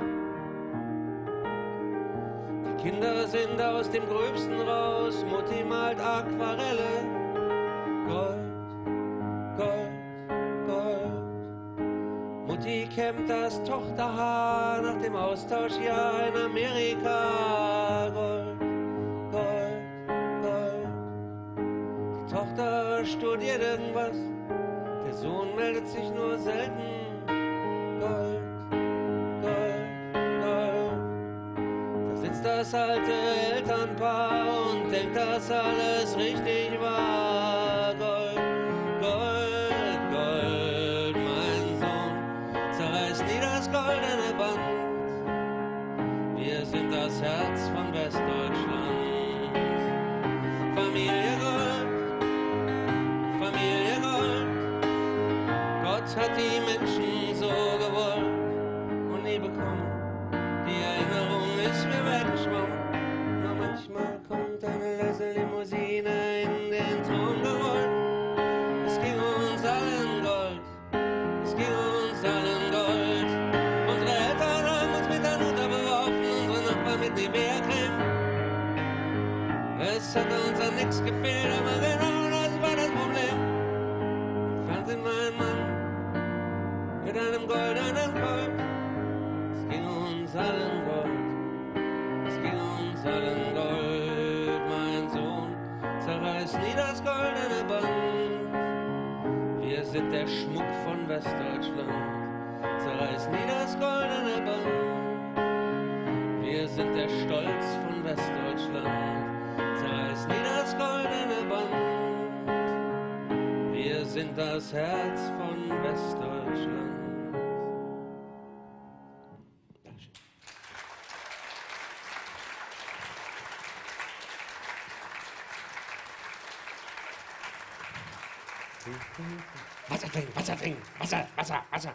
Die Kinder sind aus dem Gröbsten raus, Mutti malt Aquarelle. Gold, Gold, Gold. Mutti kämmt das Tochterhaar nach dem Austauschjahr in Amerika. Gold, Gold, Gold. Die Tochter studiert irgendwas, der Sohn meldet sich nur selten. Gold, Gold, Gold. Da sitzt das alte Elternpaar und denkt, dass alles richtig war. Gold, Gold, Gold. Mein Sohn zerreißt nie das goldene Band. Wir sind das Herz von Westdeutschland. Familie Gold, Familie Gold. Gott hat die Menschen so gewollt und nie bekommen. Die Erinnerung ist mir weggeschwommen. Nur manchmal kommt eine leise Limousine in den Traum gerollt. Es ging uns allen Gold, es ging uns allen Gold. Unsere Eltern haben uns mit der Mutter beworfen, unsere Nachbarn mit Nivea-Creme. Es hat uns an nichts gefehlt, aber genau das war das Problem. Im Fernsehen war ein Mann mit einem goldenen Colt. Es ging uns allen Gold, es ging uns allen Gold. Mein Sohn zerreißt nie das goldene Band. Wir sind der Schmuck von Westdeutschland. Zerreißt nie das goldene Band. Wir sind der Stolz von Westdeutschland. Zerreißt nie das goldene Band. Wir sind das Herz von Westdeutschland. Wasser trinken, Wasser trinken, Wasser, Wasser, Wasser.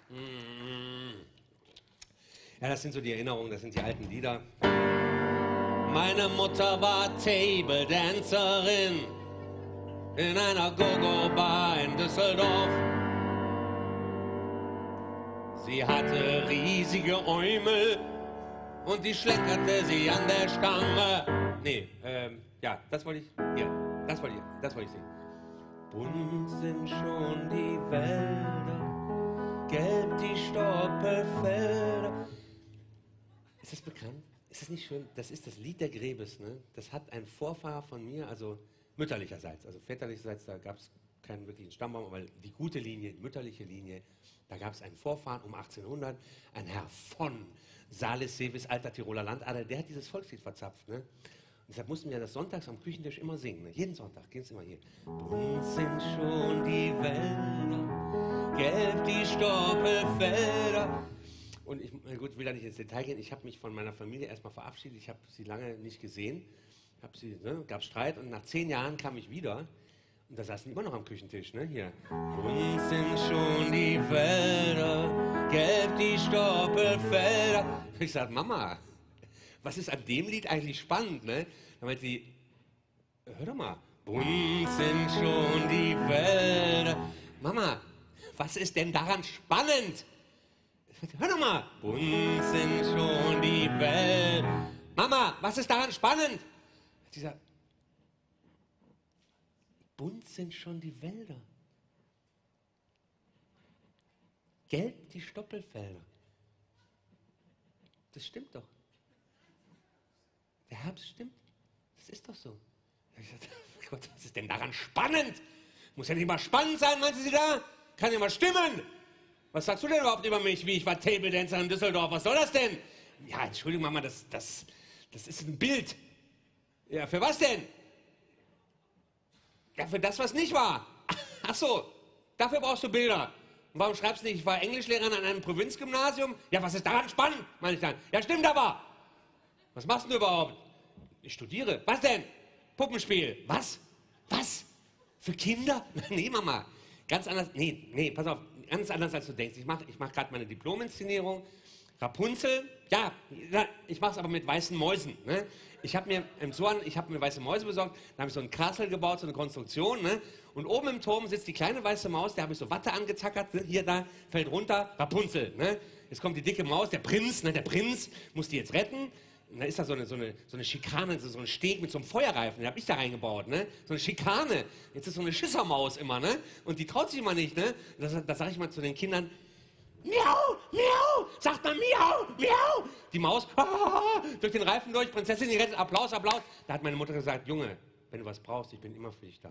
Ja, das sind so die Erinnerungen, das sind die alten Lieder. Meine Mutter war Table Dancerin in einer Go-Go-Bar in Düsseldorf. Sie hatte riesige Äumel und die schlenkerte sie an der Stange. Nee, ähm, ja, das wollte ich, hier, das wollte ich, das wollte ich sehen. Bunt sind schon die Wälder, gelb die Stoppelfelder. Ist das bekannt? Ist das nicht schön? Das ist das Lied der Grebes, ne? Das hat ein Vorfahr von mir, also mütterlicherseits, also väterlicherseits, da gab es keinen wirklichen Stammbaum, aber die gute Linie, die mütterliche Linie, da gab es einen Vorfahren um achtzehnhundert, ein Herr von Salis-Seewis, alter Tiroler Landadel, der hat dieses Volkslied verzapft, ne? Und deshalb mussten wir das sonntags am Küchentisch immer singen, ne? Jeden Sonntag ging es immer hier. Bunt sind schon die Wälder, gelb die Stoppelfelder. Und ich, gut, ich will da nicht ins Detail gehen, ich habe mich von meiner Familie erstmal verabschiedet, ich habe sie lange nicht gesehen, hab sie, ne, gab Streit und nach zehn Jahren kam ich wieder und da saßen die immer noch am Küchentisch, ne, hier. Bunt sind schon die Wälder, gelb die Stoppelfelder. Ich sag, Mama, was ist an dem Lied eigentlich spannend, ne? Da meint sie, hör doch mal, bunt sind schon die Wälder. Mama, was ist denn daran spannend? Hör doch mal, bunt sind schon die Wälder. Mama, was ist daran spannend? Sie sagt, bunt sind schon die Wälder. Gelb die Stoppelfelder. Das stimmt doch. Der Herbst stimmt. Das ist doch so. Ich sagte, Gott, was ist denn daran spannend? Muss ja nicht mal spannend sein, meinte sie da? Kann ja mal stimmen. Was sagst du denn überhaupt über mich, wie ich war Table Dancer in Düsseldorf? Was soll das denn? Ja, Entschuldigung, Mama, das, das, das ist ein Bild. Ja, für was denn? Ja, für das, was nicht war. Ach so, dafür brauchst du Bilder. Und warum schreibst du nicht, ich war Englischlehrerin an einem Provinzgymnasium? Ja, was ist daran spannend, meine ich dann. Ja, stimmt aber. Was machst du überhaupt? Ich studiere. Was denn? Puppenspiel. Was? Was? Für Kinder? Nee, Mama. Ganz anders. Nee, nee, pass auf. Ganz anders, als du denkst. Ich mache ich mach gerade meine Diplominszenierung. Rapunzel. Ja, ich mache es aber mit weißen Mäusen. Ne? Ich habe mir im Zoo an, ich habe mir weiße Mäuse besorgt. Da habe ich so ein Castle gebaut, so eine Konstruktion. Ne? Und oben im Turm sitzt die kleine weiße Maus. Da habe ich so Watte angetackert. Ne? Hier, da, fällt runter. Rapunzel. Ne? Jetzt kommt die dicke Maus. Der Prinz, ne? Der Prinz muss die jetzt retten. Und da ist da so eine, so eine, so eine Schikane, so ein Steg mit so einem Feuerreifen, den habe ich da reingebaut, ne? So eine Schikane. Jetzt ist so eine Schissermaus immer, ne? Und die traut sich immer nicht, ne? Da, da sage ich mal zu den Kindern, miau, miau, sagt man miau, miau. Die Maus, ah, durch den Reifen durch, Prinzessin, die rettet, Applaus, Applaus. Da hat meine Mutter gesagt, Junge, wenn du was brauchst, ich bin immer für dich da.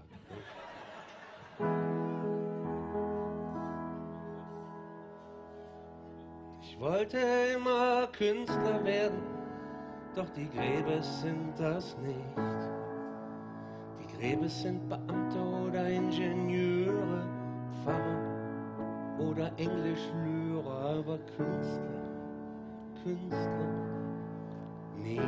Ich wollte immer Künstler werden, doch die Grebes sind das nicht. Die Grebes sind Beamte oder Ingenieure, Pfarrer oder Englischlehrer, aber Künstler, Künstler nicht.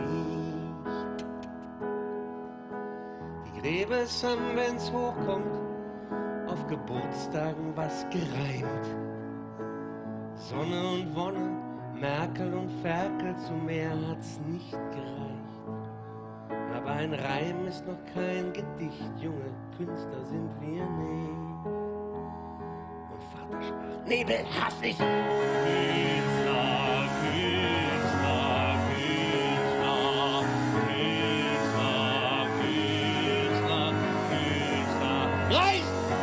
Die Grebes haben, wenn's hochkommt, auf Geburtstagen was gereimt. Sonne und Wonne, Merkel und Ferkel, zu mehr hat's nicht gereicht. Aber ein Reim ist noch kein Gedicht, junge Künstler sind wir nicht. Und Vater sprach, Nebel, hass ich! Künstler, Künstler, Künstler, Künstler, Künstler, Künstler, reicht!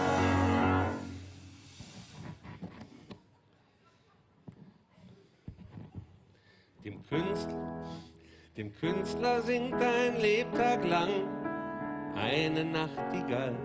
Dem Künstler, dem Künstler singt ein Lebtag lang eine Nachtigall.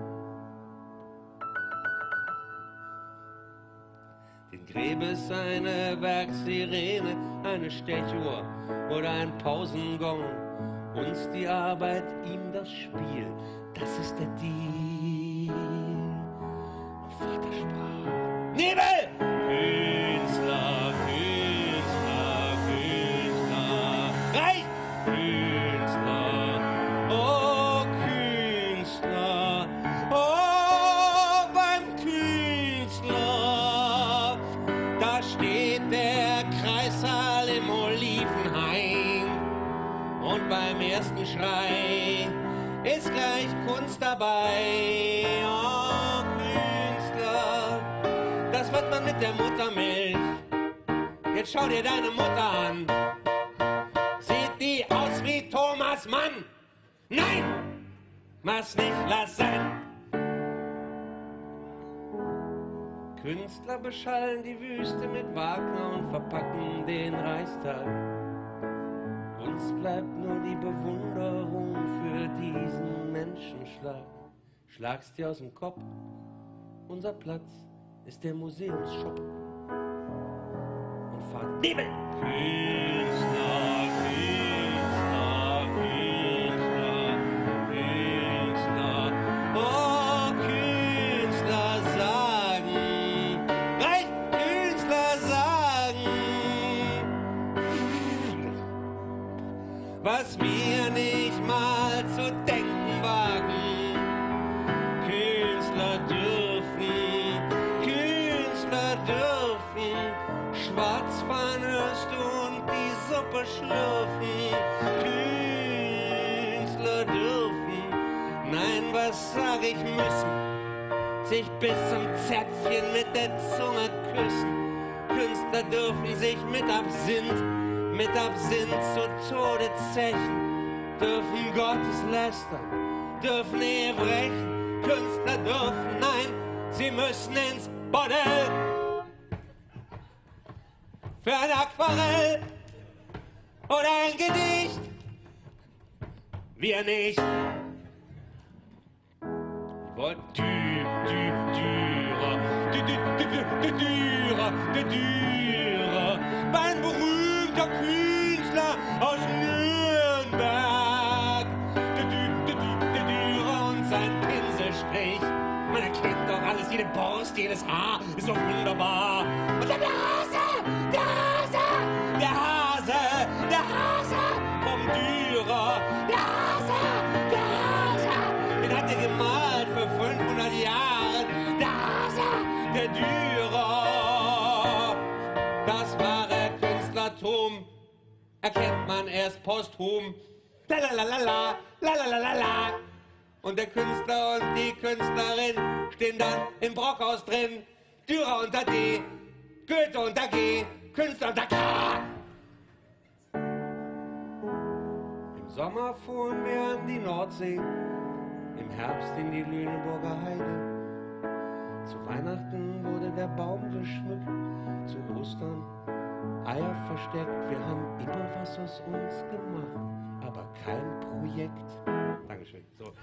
Den Grebes eine Werksirene, eine Stechuhr oder ein Pausengong. Uns die Arbeit, ihm das Spiel, das ist der Deal. Und Vater sprach, Nebel! Künstler, Künstler, Künstler, reich! Künstler, oh Künstler, oh beim Künstler, da steht der Kreissaal im Olivenhain und beim ersten Schrei ist gleich Kunst dabei. Oh Künstler, das wird man mit der Muttermilch. Jetzt schau dir deine Mutter an. Sieht die aus wie Thomas Mann? Nein! Mach's nicht, lass sein. Künstler beschallen die Wüste mit Wagner und verpacken den Reichstag. Uns bleibt nur die Bewunderung für diesen Menschenschlag. Schlag's dir aus dem Kopf, unser Platz ist der Museumsshop. Und fahrt neben Künstler, Künstler, Künstler, Künstler. Oh, Künstler sagen, recht, Künstler sagen, was wir nicht mal zu denken wagen. Künstler dürfen, Künstler dürfen schwarz fahren hörst und die Suppe schlürfen. Künstler dürfen, nein, was sag ich müssen, sich bis zum Zäpfchen mit der Zunge küssen. Künstler dürfen sich mit Absinth, mit Absinth zu Tode zechen, dürfen Gottes lästern, dürfen Ehe brechen. Künstler dürfen, nein, sie müssen ins Bordell. Für ein Aquarell oder ein Gedicht, wir nicht. Wollt dü, dü, Dürer, dü, dü, dü, dü, dü, Dürer, dü, Dürer, mein berühmter Künstler aus Nürnberg. Dü, dü, dü, dü, dü, Dürer und sein Pinselstrich. Man erkennt doch alles, jede Borst, jedes Haar ist so wunderbar. Und dann der Hase, der Hase, der Hase, der Hase vom Dürer. Der Hase, der Hase, den hat er gemalt für fünfhundert Jahre. Der Hase, der Dürer. Das wahre Künstlertum erkennt man erst posthum. Lalalala, lalalala. Und der Künstler und die Künstlerin stehen dann im Brockhaus drin. Dürer unter D, Goethe unter G, Künstler unter K. Im Sommer fuhren wir an die Nordsee, im Herbst in die Lüneburger Heide. Zu Weihnachten wurde der Baum geschmückt, zu Ostern Eier versteckt. Wir haben immer was aus uns gemacht, aber kein Projekt. Dankeschön. So.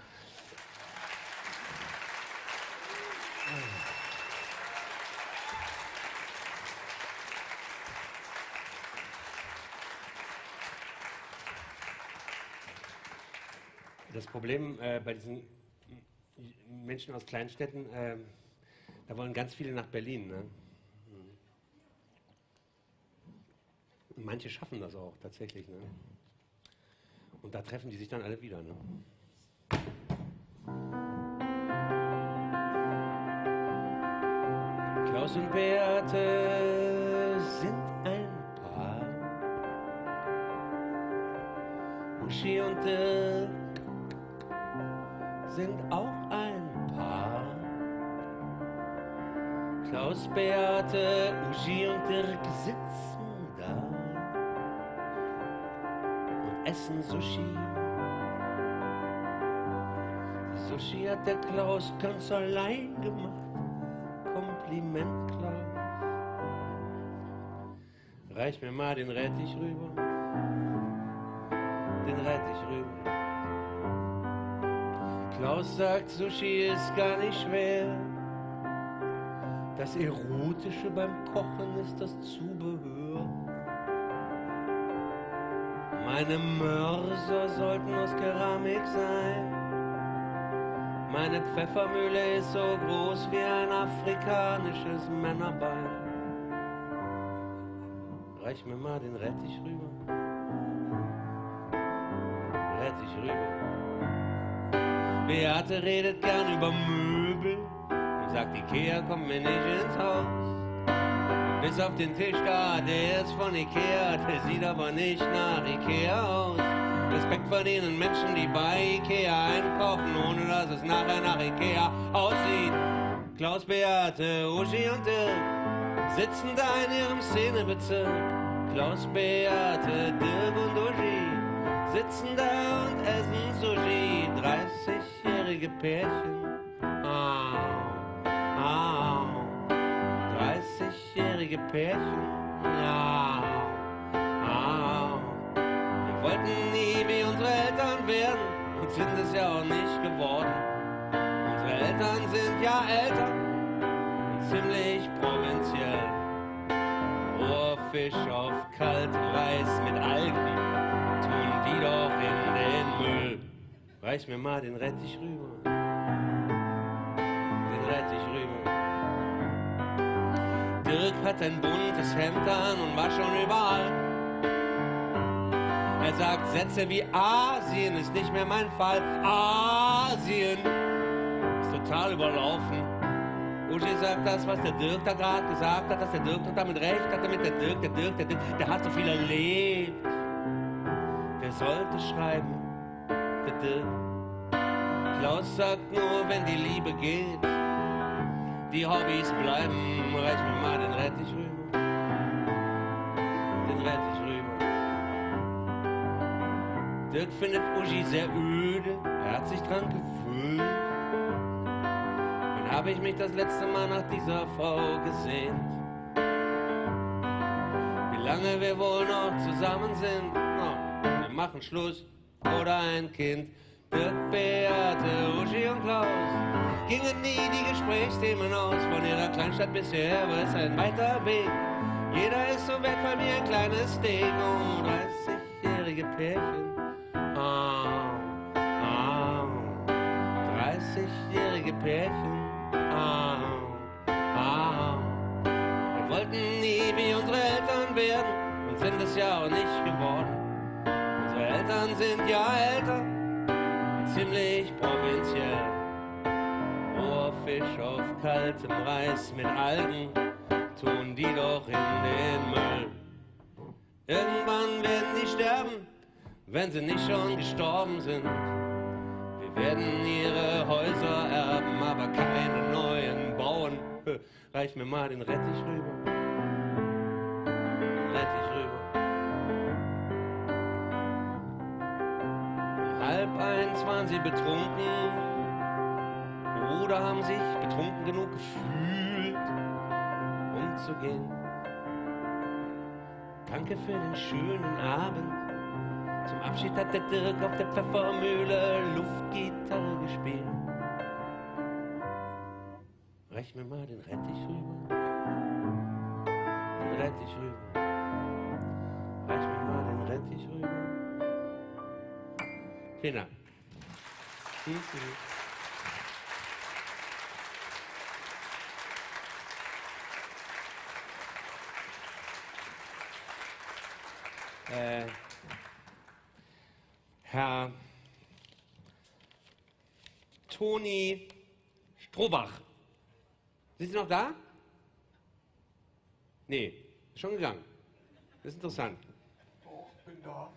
Das Problem äh, bei diesen Menschen aus Kleinstädten, äh, da wollen ganz viele nach Berlin. Ne? Und manche schaffen das auch tatsächlich. Ne? Und da treffen die sich dann alle wieder. Ne? Klaus und Beate sind ein Paar. Uschi und Dirk sind auch ein Paar. Klaus, Beate, Uschi und Dirk sitzen da und essen Sushi. Sushi hat der Klaus ganz allein gemacht. Kompliment, Klaus. Reich mir mal den Rettich rüber. Den Rettich rüber. Klaus sagt, Sushi ist gar nicht schwer. Das Erotische beim Kochen ist das Zubehör. Meine Mörser sollten aus Keramik sein. Meine Pfeffermühle ist so groß wie ein afrikanisches Männerbein. Reich mir mal den Rettich rüber. Rettich rüber. Beate redet gern über Möbel und sagt, Ikea kommt mir nicht ins Haus. Bis auf den Tisch da, der ist von Ikea, der sieht aber nicht nach Ikea aus. Respekt vor denen Menschen, die bei Ikea einkaufen, ohne dass es nachher nach Ikea aussieht. Klaus, Beate, Uschi und Dirk sitzen da in ihrem Szenebezirk. Klaus, Beate, Dirk und Uschi sitzen da und essen Sushi. dreißigjährige Pärchen. Au, au, dreißigjährige Pärchen. Ja, ah, wir wollten nie wie unsere Eltern werden und sind es ja auch nicht geworden. Unsere Eltern sind ja älter und ziemlich provinziell. Rohrfisch auf kaltem Reis mit Algen, tun die doch in den Müll. Reich mir mal den Rettich rüber, den Rettich rüber. Dirk hat ein buntes Hemd an und war schon überall. Er sagt Sätze wie Asien ist nicht mehr mein Fall. Asien ist total überlaufen. Uschi sagt das, was der Dirk da gerade gesagt hat, dass der Dirk doch damit recht hat, damit der Dirk, der Dirk, der Dirk, der hat so viel erlebt. Der sollte schreiben, der Dirk. Klaus sagt nur, wenn die Liebe geht, die Hobbys bleiben, reich mir mal den Rettich rüber, den Rettich rüber. Dirk findet Uschi sehr öde, er hat sich dran gewöhnt. Wann habe ich mich das letzte Mal nach dieser Frau gesehnt? Wie lange wir wohl noch zusammen sind? Oh, wir machen Schluss oder ein Kind. Dirk, Beate, Uschi und Klaus gingen nie die Gesprächsthemen aus. Von ihrer Kleinstadt bisher war es ein weiter Weg. Jeder ist so wertvoll wie ein kleines Steak. Oh, dreißigjährige Pärchen. Ah, ah, dreißigjährige Pärchen. Ah, ah. Wir wollten nie wie unsere Eltern werden und sind es ja auch nicht geworden. Unsere Eltern sind ja älter und ziemlich provinziell. Rohrfisch auf kaltem Reis mit Algen, tun die doch in den Müll. Irgendwann werden die sterben, wenn sie nicht schon gestorben sind. Wir werden ihre Häuser erben, aber keine neuen bauen. Reich mir mal den Rettich rüber, den Rettich rüber. Halb eins waren sie betrunken oder haben sich betrunken genug gefühlt, um zu gehen. Danke für den schönen Abend. Zum Abschied hat der Dirk auf der Pfeffermühle Luftgitarre gespielt. Reich mir mal den Rettich rüber, den Rettich rüber. Reich mir mal den Rettich rüber. Vielen Dank. Äh, Herr Toni Strohbach. Sind Sie noch da? Nee, ist schon gegangen. Das ist interessant. Oh, bin da.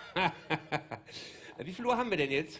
Wie viel Uhr haben wir denn jetzt?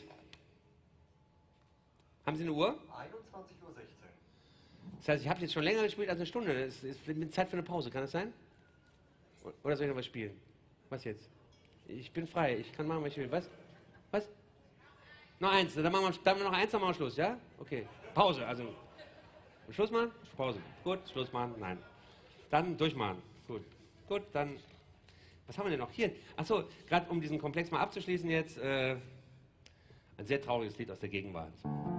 Haben Sie eine Uhr? einundzwanzig Uhr sechzehn. Das heißt, ich habe jetzt schon länger gespielt als eine Stunde. Es ist Zeit für eine Pause, kann das sein? Oder soll ich noch was spielen? Was jetzt? Ich bin frei, ich kann machen, was ich will. Was? Was? Noch eins, dann machen wir, dann noch eins, dann machen wir Schluss, ja? Okay. Pause, also. Schluss machen? Pause. Gut, Schluss machen? Nein. Dann durchmachen. Gut. Gut, dann. Was haben wir denn noch? Hier. Achso, gerade um diesen Komplex mal abzuschließen jetzt. Äh, ein sehr trauriges Lied aus der Gegenwart.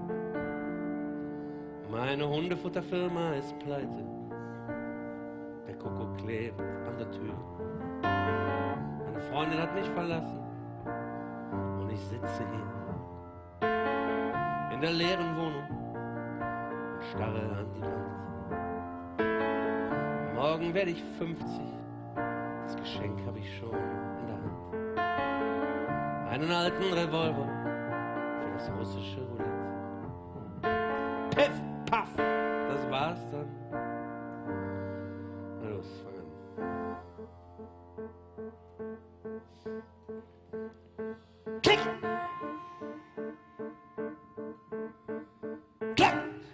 Meine Hundefutterfirma ist pleite. Der Kuckuck klebt an der Tür. Meine Freundin hat mich verlassen und ich sitze hier in der leeren Wohnung und starre an die Wand. Morgen werde ich fünfzig, das Geschenk habe ich schon in der Hand. Einen alten Revolver für das russische Roulette. Piff, paff, das war's dann. Na los, fang an. Klick! Klack!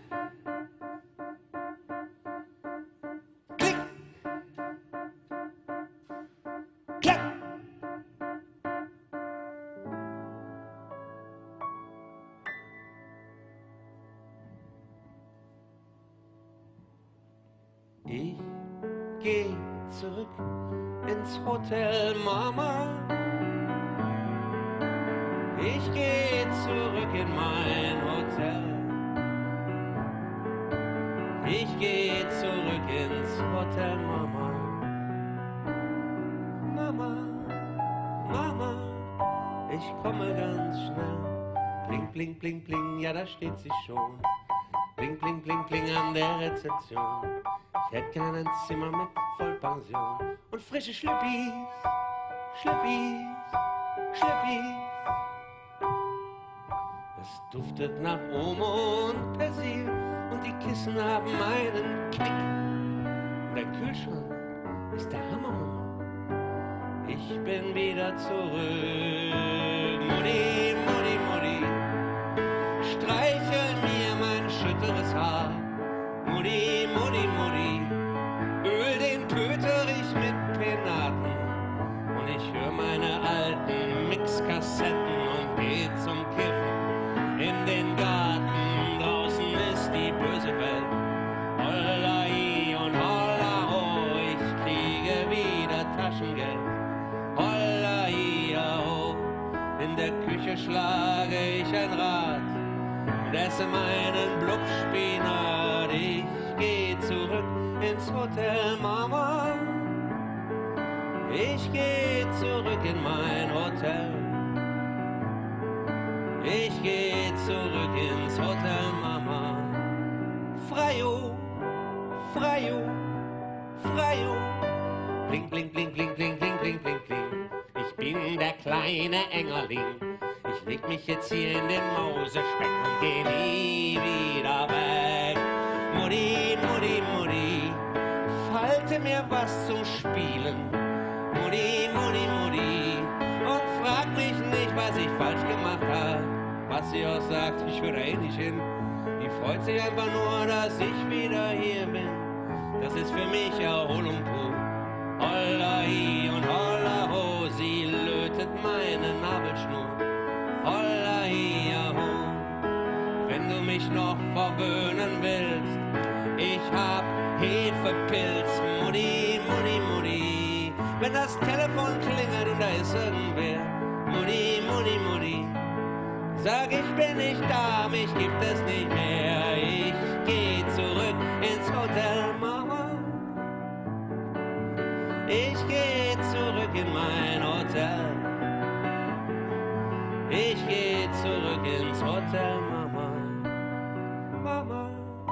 Klick! Klack! Ich ins Hotel Mama. Ich geh zurück in mein Hotel. Ich geh zurück ins Hotel Mama. Mama, Mama, ich komme ganz schnell. Bling, bling, bling, bling, ja, da steht sie schon. Bling, bling, bling, bling an der Rezeption. Ich hätte gern ein Zimmer mit Vollpension. Und frische Schlüppis, Schlüppis, Schlüppis. Es duftet nach Omo und Persil. Und die Kissen haben einen Kick. Und der Kühlschrank ist der Hammer. Ich bin wieder zurück. Mutti, Mutti, Mutti, streichel mir mein schütteres Haar. Mutti, Mutti, Mutti, öl den Köterich mit Penaten. Und ich hör meine alten Mixkassetten und geh zum Kiffen in den Garten. Draußen ist die böse Welt. Holla hi und holla ho, ich kriege wieder Taschengeld. Holla hi ho, in der Küche schlage ich ein Rad und esse meinen Blubspinat. Ich geh zurück ins Hotel Mama. Ich geh zurück in mein Hotel. Ich geh zurück ins Hotel Mama. Freio, Freio, Freio. Bling, bling, bling, bling, bling, bling, bling, bling, bling. Ich bin der kleine Engerling. Ich leg mich jetzt hier in den Mausespeck und geh nie wieder weg. Mutti, Mutti, Mutti, falte mir was zum Spielen. Mutti, Mutti, Mutti, und frag mich nicht, was ich falsch gemacht hab. Was sie auch sagt, ich höre eh nicht hin. Die freut sich einfach nur, dass ich wieder hier bin. Das ist für mich Erholung pur. Holla hi und holla ho, sie lötet meine Nabelschnur. Holla hi ho, wenn du mich noch verwöhnen willst. Ich hab Hefepilz, Mutti, Mutti, Mutti. Wenn das Telefon klingelt und da ist irgendwer, Mutti, Mutti, Mutti, sag ich bin nicht da, mich gibt es nicht mehr. Ich geh zurück ins Hotel Mama. Ich geh zurück in mein Hotel. Ich geh zurück ins Hotel Mama. Mama,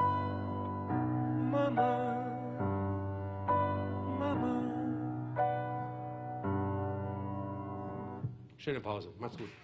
Mama, Mama. Schöne Pause, macht's gut.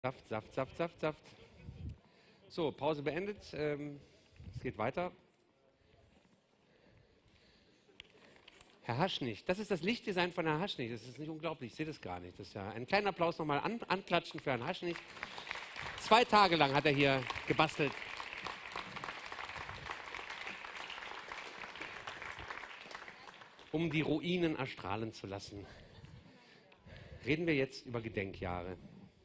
Saft, Saft, Saft, Saft, Saft. So, Pause beendet. Ähm, es geht weiter. Herr Haschnig, das ist das Lichtdesign von Herrn Haschnig. Das ist nicht unglaublich, ich sehe das gar nicht. Das ist ja ein kleiner Applaus nochmal an, anklatschen für Herrn Haschnig. Zwei Tage lang hat er hier gebastelt. Um die Ruinen erstrahlen zu lassen. Reden wir jetzt über Gedenkjahre.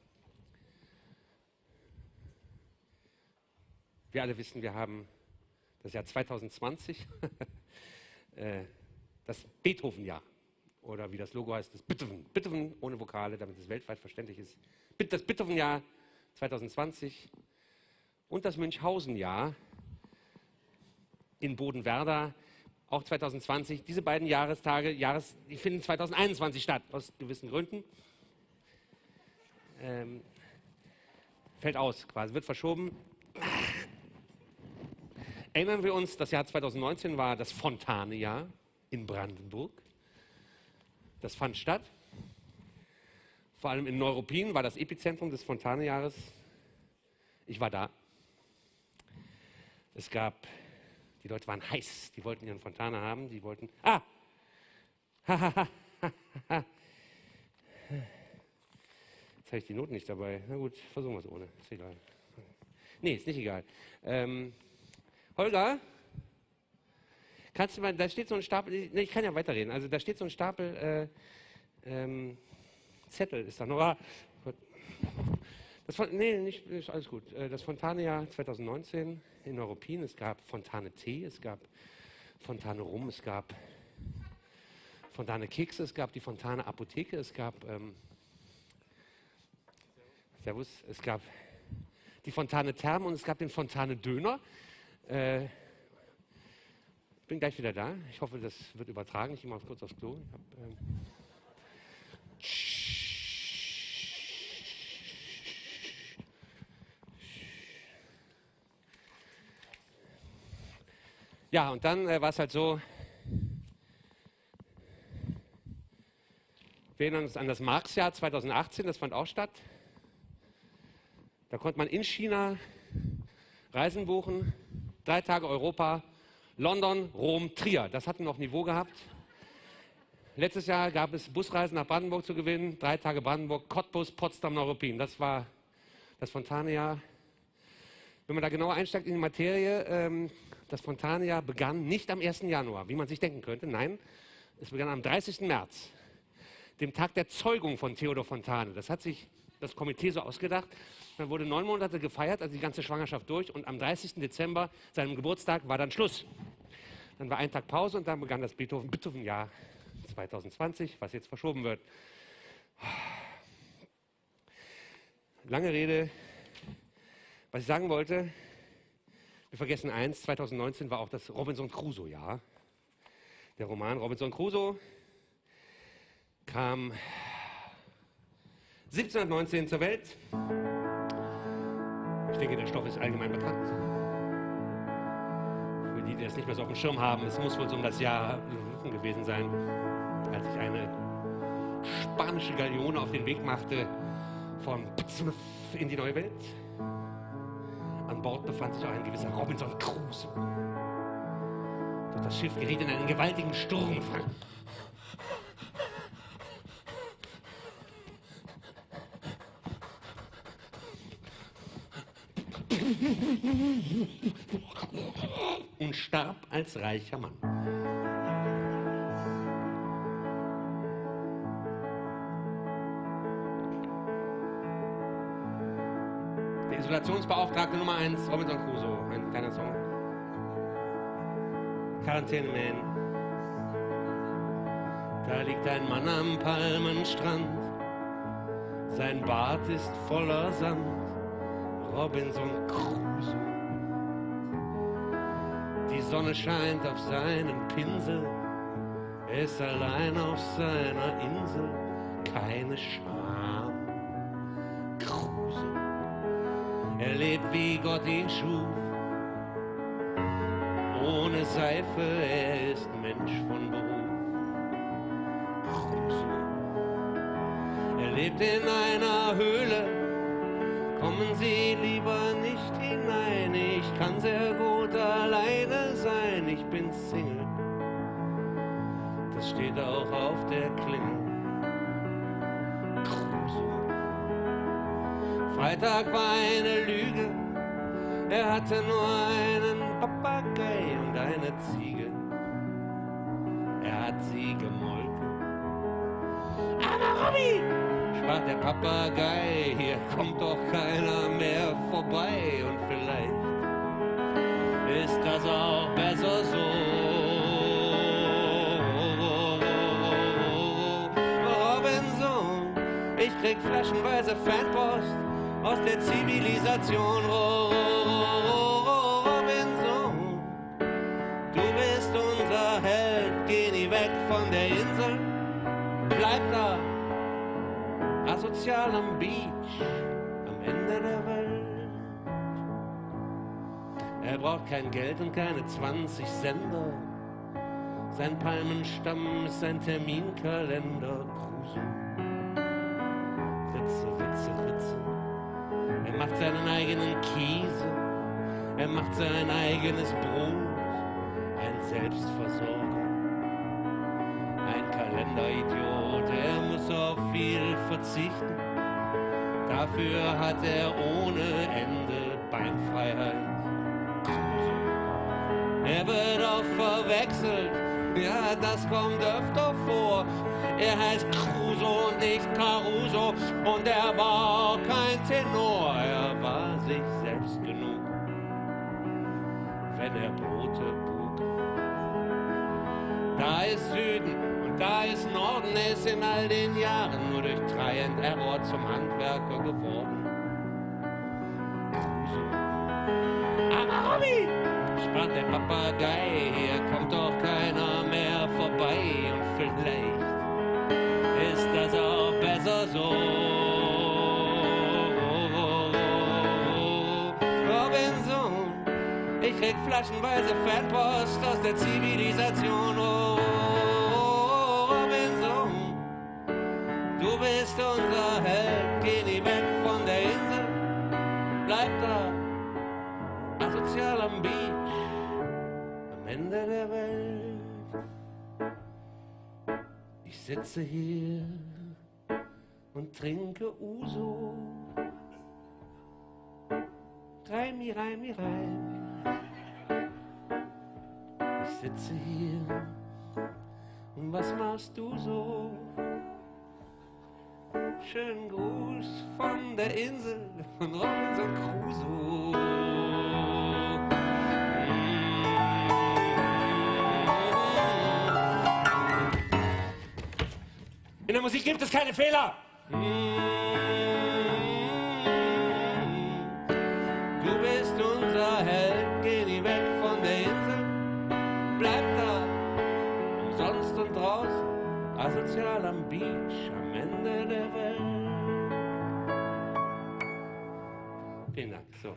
Wir alle wissen, wir haben das Jahr zweitausendzwanzig, äh, das Beethoven-Jahr. Oder wie das Logo heißt, das Beethoven. Beethoven ohne Vokale, damit es weltweit verständlich ist. Das Beethoven-Jahr zweitausendzwanzig und das Münchhausen-Jahr in Bodenwerder, auch zweitausendzwanzig. Diese beiden Jahrestage, Jahres, die finden zweitausendeinundzwanzig statt, aus gewissen Gründen. Ähm, fällt aus, quasi, wird verschoben. Erinnern wir uns, das Jahr zweitausendneunzehn war das Fontane-Jahr in Brandenburg. Das fand statt. Vor allem in Neuruppin war das Epizentrum des Fontane-Jahres. Ich war da. Es gab, die Leute waren heiß, die wollten ihren Fontane haben, die wollten, ah! Jetzt habe ich die Noten nicht dabei. Na gut, versuchen wir es ohne, ist egal. Nee, ist nicht egal. Ähm, Holger, kannst du mal, da steht so ein Stapel, nee, ich kann ja weiterreden, also da steht so ein Stapel äh, ähm, Zettel, ist da noch, ah, das, nee, nicht, ist alles gut. Das Fontane-Jahr zweitausendneunzehn in Neuruppin, es gab Fontane-Tee, es gab Fontane-Rum, es gab Fontane-Kekse, es gab die Fontane-Apotheke, es gab, ähm, Servus, es gab die Fontane-Therme und es gab den Fontane-Döner. Äh, bin gleich wieder da. Ich hoffe, das wird übertragen. Ich gehe mal kurz aufs Klo. Ich hab, ähm ja, und dann äh, war es halt so, wir erinnern uns an das Marx-Jahr zweitausendachtzehn, das fand auch statt. Da konnte man in China Reisen buchen, drei Tage Europa, London, Rom, Trier. Das hatte noch Niveau gehabt. Letztes Jahr gab es Busreisen nach Brandenburg zu gewinnen, drei Tage Brandenburg, Cottbus, Potsdam, Neuruppin. Das war das Fontane-Jahr. Wenn man da genauer einsteigt in die Materie, ähm, das Fontane-Jahr begann nicht am ersten Januar, wie man sich denken könnte. Nein, es begann am dreißigsten März, dem Tag der Zeugung von Theodor Fontane. Das hat sich das Komitee so ausgedacht. Dann wurde neun Monate gefeiert, also die ganze Schwangerschaft durch. Und am dreißigsten Dezember, seinem Geburtstag, war dann Schluss. Dann war ein Tag Pause und dann begann das Beethoven-Jahr zweitausendzwanzig, was jetzt verschoben wird. Lange Rede. Was ich sagen wollte, wir vergessen eins, zweitausendneunzehn war auch das Robinson Crusoe-Jahr. Der Roman Robinson Crusoe kam siebzehnhundertneunzehn zur Welt. Ich denke, der Stoff ist allgemein bekannt. Für die, die das nicht mehr so auf dem Schirm haben, es muss wohl so um das Jahr gewesen sein, als sich eine spanische Galeone auf den Weg machte von Portsmouth in die neue Welt. An Bord befand sich auch ein gewisser Robinson Crusoe. Doch das Schiff geriet in einen gewaltigen Sturm. Und starb als reicher Mann. Der Isolationsbeauftragte Nummer eins, Robinson Crusoe, ein kleiner Song. Quarantäne Man. Da liegt ein Mann am Palmenstrand, sein Bart ist voller Sand. Robinson Crusoe. Die Sonne scheint auf seinen Pinsel, er ist allein auf seiner Insel, keine Scham. Crusoe. Er lebt wie Gott ihn schuf, ohne Seife, er ist Mensch von Beruf. Crusoe. Er lebt in einer Höhle, Kommen Sie lieber nicht hinein, ich kann sehr gut alleine sein, ich bin Single. Das steht auch auf der Klingel. Crusoe. Freitag war eine Lüge, er hatte nur einen Papagei und eine Ziege. Er hat sie gemolken. Aber Robby, sprach der Papagei, hier kommt doch keiner mehr vorbei. Und vielleicht ist das auch besser so. Robinson, ich krieg flaschenweise Fanpost aus der Zivilisation. Robinson, du bist unser Held, geh nie weg von der Insel, bleib da, asozial am Beach, am Ende der Welt. Er braucht kein Geld und keine zwanzig Sender, sein Palmenstamm ist sein Terminkalender. Crusoe, Ritze, Ritze, Ritze, er macht seinen eigenen Käse, er macht sein eigenes Brot, ein Selbstversorger, ein Kalenderidiot, er muss auf viel verzichten, dafür hat er ohne Ende Beinfreiheit. Er wird oft verwechselt, ja, das kommt öfter vor. Er heißt Crusoe und nicht Caruso und er war auch kein Tenor, er war sich selbst genug, wenn er Brote bug. Da ist Süden und da ist Norden, er ist in all den Jahren nur durch Try and Error zum Handwerker geworden. Crusoe. Aber Robby, sprach der Papagei, hier kommt doch keiner mehr vorbei und vielleicht ist das auch besser so. Robinson, ich krieg flaschenweise Fanpost aus der Zivilisation. Robinson, du bist unser Held, geh nie weg von der Insel, bleib da, asozial am Beach, am Ende der Welt. Ich sitze hier und trinke Uso. Reimi, reimi, reim. Ich sitze hier und was machst du so? Schönen Gruß von der Insel von Robinson Crusoe. In der Musik gibt es keine Fehler. Du bist unser Held, geh nie weg von der Insel, bleib da, umsonst und draußen, asozial am Beach, am Ende der Welt. Vielen Dank. So.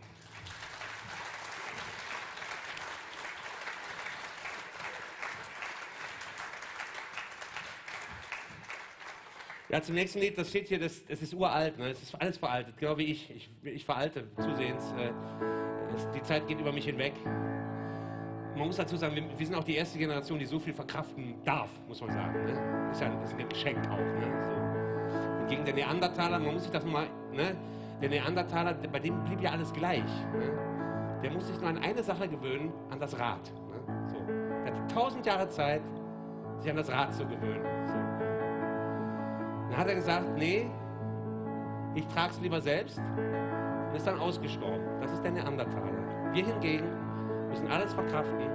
Ja, zum nächsten Lied, das steht hier, das, das ist uralt, ne? Das ist alles veraltet, genau wie ich. Ich, ich veralte zusehends. Äh, das, die Zeit geht über mich hinweg. Man muss dazu sagen, wir, wir sind auch die erste Generation, die so viel verkraften darf, muss man sagen. Ne? Das ist ja das ist ein Geschenk auch. Ne? So. Gegen den Neandertaler, man muss sich das mal, ne? Der Neandertaler, bei dem blieb ja alles gleich. Ne? Der muss sich nur an eine Sache gewöhnen, an das Rad. Ne? So. Der hatte tausend Jahre Zeit, sich an das Rad zu gewöhnen. So. Dann hat er gesagt, nee, ich trage es lieber selbst und ist dann ausgestorben. Das ist der Neandertaler. Wir hingegen müssen alles verkraften.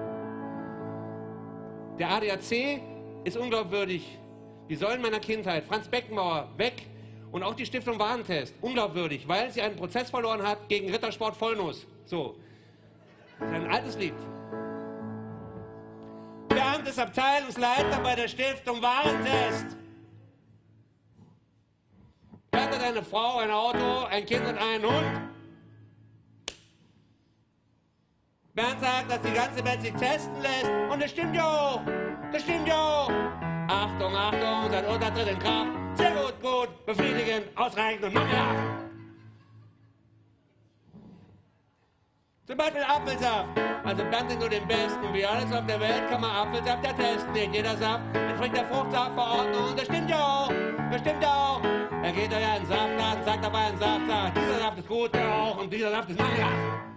Der A D A C ist unglaubwürdig. Die Säulen meiner Kindheit, Franz Beckenbauer, weg. Und auch die Stiftung Warentest, unglaubwürdig, weil sie einen Prozess verloren hat gegen Rittersport Vollnuss. So, das ist ein altes Lied. Bernd ist Abteilungsleiter bei der Stiftung Warentest. Bernd hat eine Frau, ein Auto, ein Kind und einen Hund. Bernd sagt, dass die ganze Welt sich testen lässt. Und das stimmt ja auch. Das stimmt ja auch. Achtung, Achtung, sein Urteil tritt in Kraft. Sehr gut, gut, befriedigend, ausreichend und mangelhaft. Zum Beispiel Apfelsaft. Also Bernd ist nur den Besten. Wie alles auf der Welt kann man Apfelsaft ja testen. Nicht jeder Saft entspricht der Fruchtsaftverordnung. Das stimmt ja auch. Das stimmt ja auch. Er geht euch einen Saftladen, sagt auf einen Saft, sagt, dieser Saft ist gut, der auch, und dieser Saft ist mangelhaft.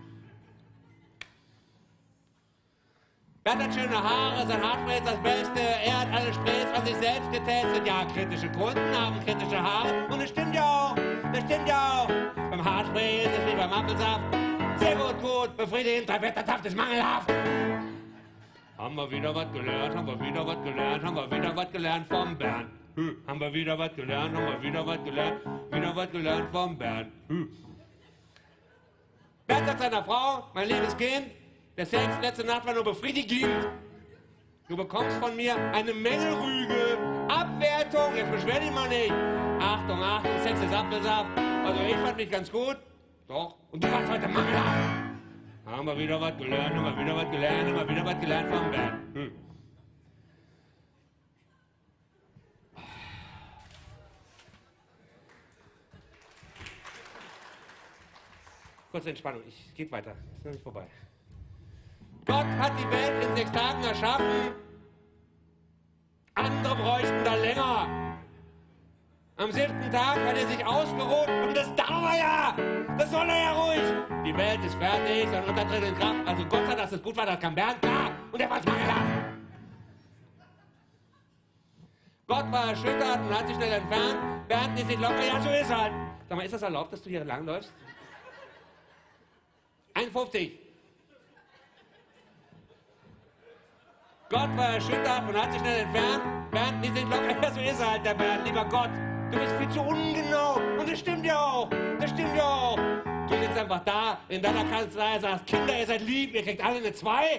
Bernd hat schöne Haare, sein Haarspray ist das Beste. Er hat alle Sprays an sich selbst getestet. Ja, kritische Kunden haben kritische Haare. Und das stimmt ja auch. Das stimmt ja auch. Beim Haarspray ist es wie beim Apfelsaft. Sehr gut, gut, befriedigend, drei Wettertaft ist mangelhaft. Haben wir wieder was gelernt, haben wir wieder was gelernt, haben wir wieder was gelernt vom Bernd. Hm. Haben wir wieder was gelernt, haben wir wieder was gelernt, wieder was gelernt vom Bernd. Hm. Bernd sagt seiner Frau, mein liebes Kind, der Sex letzte Nacht war nur befriedigend. Du bekommst von mir eine Menge Rüge, Abwertung, jetzt beschwer dich mal nicht. Achtung, Achtung, Sex ist Apfelsaft. Also ich fand mich ganz gut. Doch. Und du warst heute mangelhaft. Haben wir wieder was gelernt, haben wir wieder was gelernt, haben wir wieder was gelernt vom Bernd. Hm. Kurze Entspannung, ich geht weiter. Ist noch nicht vorbei. Gott hat die Welt in sechs Tagen erschaffen. Andere bräuchten da länger. Am siebten Tag hat er sich ausgeruht und das darf er ja. Das soll er ja ruhig. Die Welt ist fertig, sein Untertritt in Kraft. Also Gott sei Dank, dass es gut war, das kam Bernd, klar. Und er war es mangelhaft. Gott war erschüttert und hat sich schnell entfernt. Bernd ist nicht locker, ja so ist halt. Sag mal, ist das erlaubt, dass du hier langläufst? einundfünfzig. Gott war erschüttert und hat sich schnell entfernt. Bernd, nicht den locker, ja so ist halt der Bernd, lieber Gott. Du bist viel zu ungenau. Und das stimmt ja auch. Das stimmt ja auch. Du sitzt einfach da in deiner Kanzlei und sagst, Kinder, ihr seid lieb, ihr kriegt alle eine zwei.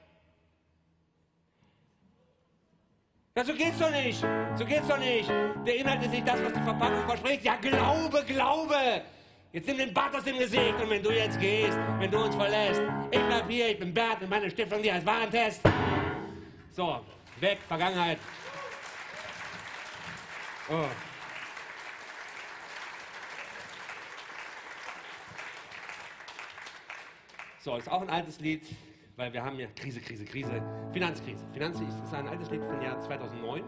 Ja, so geht's doch nicht. So geht's doch nicht. Der Inhalt ist nicht das, was die Verpackung verspricht. Ja, Glaube, Glaube. Jetzt nimm den Bart aus dem Gesicht und wenn du jetzt gehst, wenn du uns verlässt, ich bleib hier, ich bin Bernd und meine Stiftung, die heißt Warentest. So, weg, Vergangenheit. Oh. So, ist auch ein altes Lied, weil wir haben ja Krise, Krise, Krise, Finanzkrise. Finanzkrise ist ein altes Lied von Jahr zweitausendneun.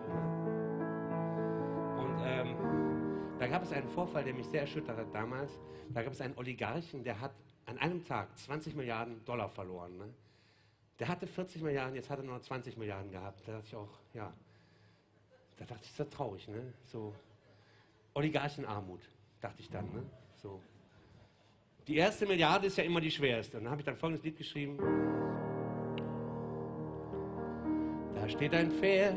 Und ähm, da gab es einen Vorfall, der mich sehr erschüttert hat damals. Da gab es einen Oligarchen, der hat an einem Tag zwanzig Milliarden Dollar verloren. Ne? Der hatte vierzig Milliarden, jetzt hat er nur zwanzig Milliarden gehabt. Da dachte ich auch, ja, da dachte ich, ist das traurig, ne? So Oligarchenarmut, dachte ich dann, ne? So. Die erste Milliarde ist ja immer die schwerste. Und dann habe ich dann folgendes Lied geschrieben. Da steht ein Pferd,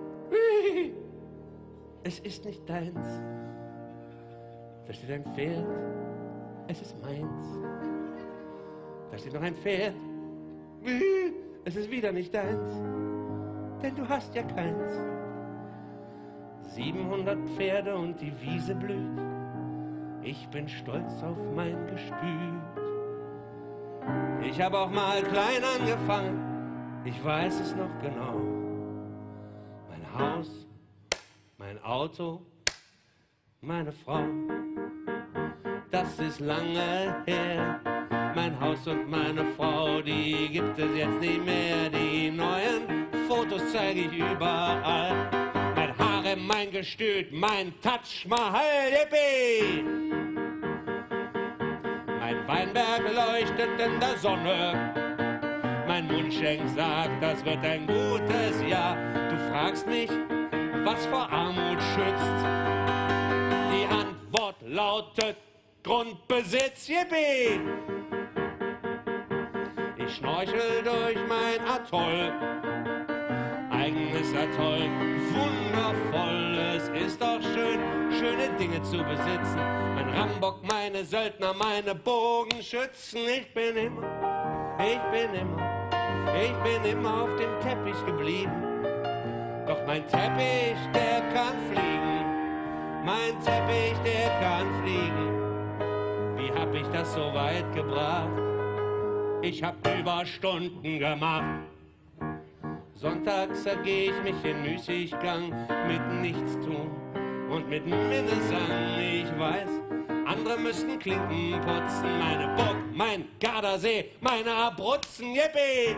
es ist nicht deins. Da steht ein Pferd, es ist meins. Da steht noch ein Pferd, es ist wieder nicht deins, denn du hast ja keins. siebenhundert Pferde und die Wiese blüht. Ich bin stolz auf mein Gestüt. Ich habe auch mal klein angefangen, ich weiß es noch genau. Mein Haus, mein Auto, meine Frau, das ist lange her. Mein Haus und meine Frau, die gibt es jetzt nicht mehr. Die neuen Fotos zeige ich überall. Mein Harem, mein Gestüt, mein Taj Mahal, yippie! Mein Weinberg leuchtet in der Sonne. Mein Mundschenk sagt, das wird ein gutes Jahr. Du fragst mich, was vor Armut schützt? Die Antwort lautet Grundbesitz, yippie! Ich schnorchel durch mein Atoll, eigenes Atoll, wundervoll, es ist doch schön, schöne Dinge zu besitzen. Mein Rambock, meine Söldner, meine Bogenschützen, ich bin immer, ich bin immer, ich bin immer auf dem Teppich geblieben. Doch mein Teppich, der kann fliegen, mein Teppich, der kann fliegen. Wie hab ich das so weit gebracht? Ich hab Überstunden gemacht. Sonntags ergeh ich mich in Müßiggang mit Nichtstun und mit Minnesang. Ich weiß, andere müssten Klinken putzen. Meine Burg, mein Gardasee, meine Abruzzen, yippie!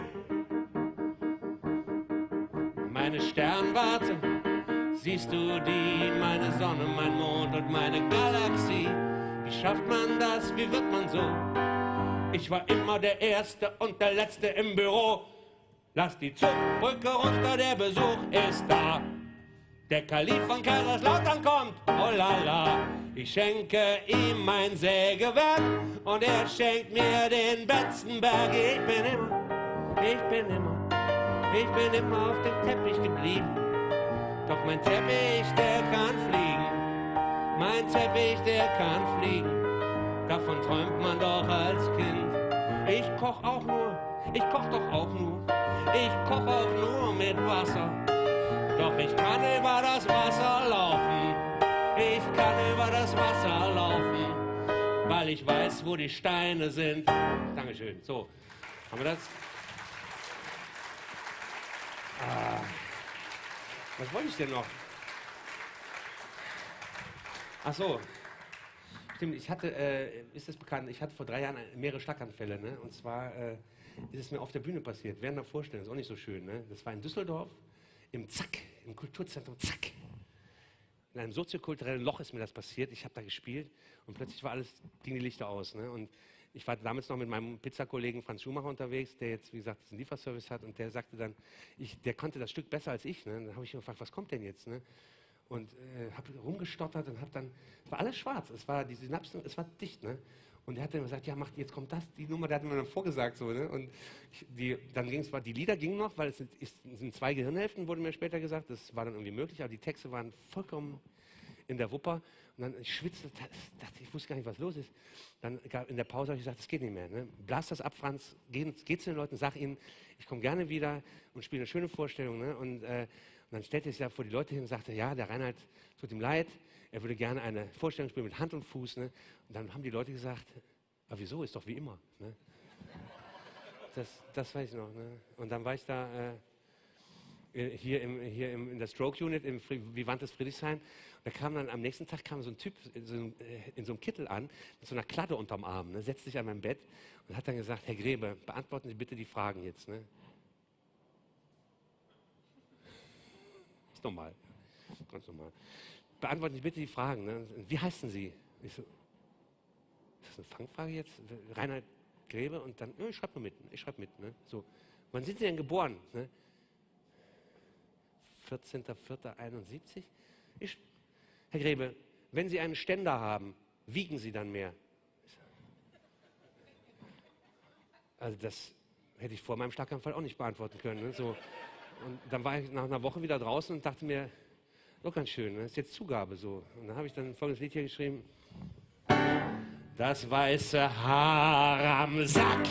Meine Sternwarte, siehst du die? Meine Sonne, mein Mond und meine Galaxie. Wie schafft man das? Wie wird man so? Ich war immer der Erste und der Letzte im Büro. Lass die Zugbrücke runter, der Besuch ist da. Der Kalif von Kaiserslautern kommt, oh la la. Ich schenke ihm mein Sägewerk und er schenkt mir den Betzenberg. Ich bin immer, ich bin immer, ich bin immer auf dem Teppich geblieben. Doch mein Teppich, der kann fliegen. Mein Teppich, der kann fliegen. Davon träumt man doch als Kind. Ich koch auch nur, ich koch doch auch nur. Ich koch auch nur mit Wasser. Doch ich kann über das Wasser laufen. Ich kann über das Wasser laufen. Weil ich weiß, wo die Steine sind. Dankeschön. So, haben wir das? Ah, was wollte ich denn noch? Ach so. Stimmt, ich hatte, äh, ist es bekannt, ich hatte vor drei Jahren mehrere Schlaganfälle, ne? Und zwar äh, ist es mir auf der Bühne passiert, während der Vorstellung, ist auch nicht so schön, ne? Das war in Düsseldorf, im Zack, im Kulturzentrum Zack. In einem soziokulturellen Loch ist mir das passiert, ich habe da gespielt und plötzlich war alles, ging die Lichter aus, ne? Und ich war damals noch mit meinem Pizzakollegen Franz Schumacher unterwegs, der jetzt, wie gesagt, diesen Lieferservice hat und der sagte dann, ich, der konnte das Stück besser als ich, ne? Dann habe ich ihn gefragt, was kommt denn jetzt, ne? Und äh, habe rumgestottert und habe dann, es war alles schwarz, es war die Synapsen, es war dicht, ne? Und er hat dann gesagt, ja, macht, jetzt kommt das, die Nummer, der hat mir dann vorgesagt, so, ne? Und ich, die, dann ging es, die Lieder gingen noch, weil es sind, ist, sind zwei Gehirnhälften, wurde mir später gesagt, das war dann irgendwie möglich, aber die Texte waren vollkommen in der Wupper. Und dann ich schwitzte, dachte, ich wusste gar nicht, was los ist. Dann in der Pause habe ich gesagt, das geht nicht mehr, ne? Blas das ab, Franz, geh, geh zu den Leuten, sag ihnen, ich komme gerne wieder und spiele eine schöne Vorstellung, ne? Und äh, Und dann stellte er sich ja vor die Leute hin und sagte, ja, der Reinhard tut ihm leid, er würde gerne eine Vorstellung spielen mit Hand und Fuß. Ne? Und dann haben die Leute gesagt, aber wieso, ist doch wie immer. Ne? Das, das weiß ich noch. Ne? Und dann war ich da äh, hier, im, hier im, in der Stroke Unit im Vivantes Friedrichshain. Und da kam dann am nächsten Tag kam so ein Typ in so, einem, in so einem Kittel an, mit so einer Kladde unterm Arm, ne? Setzte sich an mein Bett und hat dann gesagt, Herr Grebe, beantworten Sie bitte die Fragen jetzt. Ne? Normal, ganz normal. Beantworten Sie bitte die Fragen. Ne? Wie heißen Sie? Ich so, ist das eine Fangfrage jetzt? Reinhard Grebe und dann, ja, ich schreibe mit, ich schreibe mit. Ne? So, wann sind Sie denn geboren? Ne? vierzehnter vierter einundsiebzig Ich, Herr Grebe, wenn Sie einen Ständer haben, wiegen Sie dann mehr? Also das hätte ich vor meinem Schlaganfall auch nicht beantworten können. Ne? So. Und dann war ich nach einer Woche wieder draußen und dachte mir, doch ganz schön, ne? Das ist jetzt Zugabe so. Und dann habe ich dann folgendes Lied hier geschrieben. Das weiße Haar am Sack,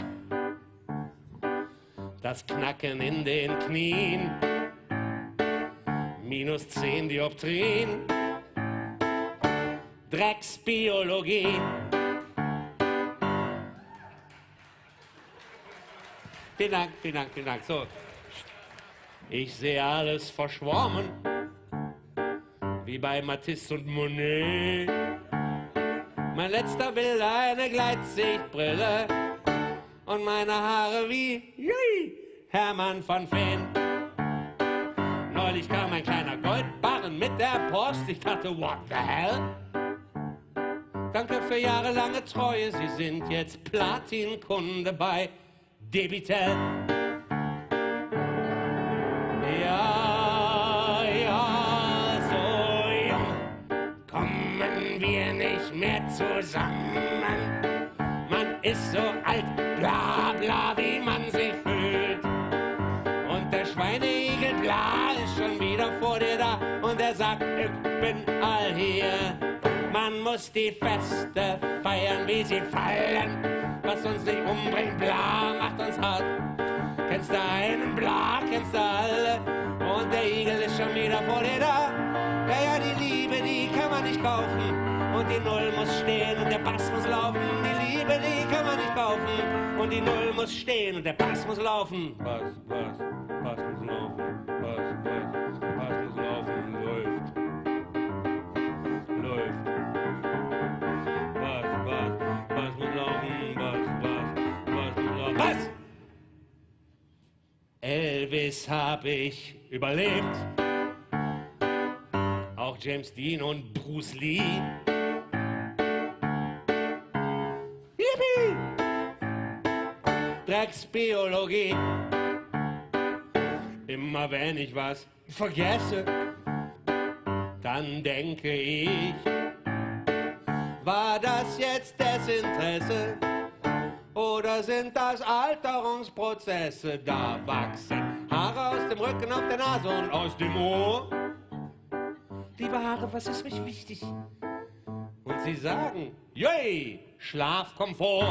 das Knacken in den Knien, minus zehn Dioptrien, Drecksbiologie. Vielen Dank, vielen Dank, vielen Dank. So. Ich sehe alles verschwommen, wie bei Matisse und Monet. Mein letzter will eine Gleitsichtbrille und meine Haare wie jui, Hermann von Feen. Neulich kam ein kleiner Goldbarren mit der Post. Ich dachte, what the hell? Danke für jahrelange Treue, Sie sind jetzt Platinkunde bei Debitel. Ja, ja, so jung kommen wir nicht mehr zusammen. Man ist so alt, bla bla, wie man sich fühlt. Und der Schweineigel, bla, ist schon wieder vor dir da. Und er sagt, ich bin all hier. Man muss die Feste feiern, wie sie fallen. Was uns nicht umbringt, bla, macht uns hart. Kennst du einen, bla, kennst du alle? Und der Igel ist schon wieder vor dir da. Ja, ja, die Liebe, die kann man nicht kaufen. Und die Null muss stehen und der Bass muss laufen. Die Liebe, die kann man nicht kaufen. Und die Null muss stehen und der Bass muss laufen. Bass, Bass, Bass muss laufen. Bass, Bass, Bass muss laufen. Läuft. Läuft. Bass. Elvis hab ich überlebt. Auch James Dean und Bruce Lee. Yippie! Drecksbiologie. Immer wenn ich was vergesse, dann denke ich, war das jetzt Desinteresse oder sind das Alterungsprozesse? Da wachsen Haare aus dem Rücken, auf der Nase und aus dem Ohr. Liebe Haare, was ist euch wichtig? Und sie sagen, yay, Schlafkomfort.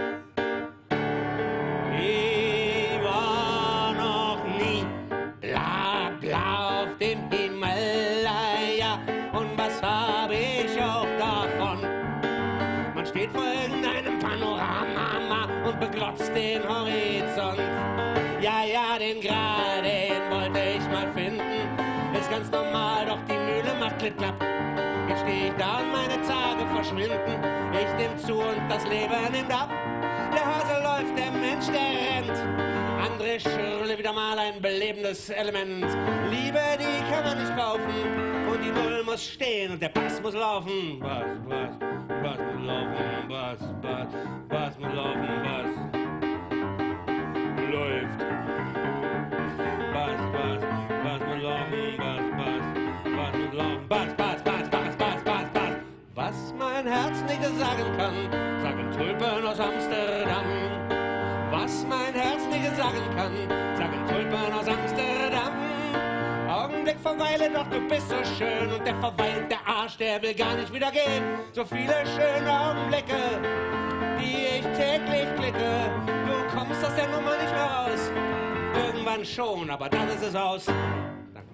Ich war noch nie bla bla auf dem Himalaya. Und was habe ich auch davon? Man steht vor irgendeinem Panorama und beglotzt den Horizont. Ja, ja, den Gral, den wollte ich mal finden. Ist ganz normal, doch die Mühle macht klipp-klapp. Jetzt stehe ich da und meine Tage verschwinden. Ich nehm zu und das Leben nimmt ab. Der Hase läuft, der Mensch, der rennt. André Schürle, wieder mal ein belebendes Element. Liebe, die kann man nicht kaufen. Und die Null muss stehen und der Pass muss laufen. Was, was, was muss laufen? Was, was, was muss laufen? Was läuft? Was, was, was muss laufen? Was, was, was muss laufen? Was, was, was, was, was, was, was? Was mein Herz nicht sagen kann, sagen Tulpen aus Amsterdam. Was mein Herz nicht sagen kann, sagen Tulpen aus Amsterdam. Augenblick verweile, doch du bist so schön. Und der verweilte Arsch, der will gar nicht wieder gehen. So viele schöne Augenblicke, die ich täglich klicke. Du kommst aus der Nummer nicht mehr raus. Irgendwann schon, aber dann ist es aus. Danke.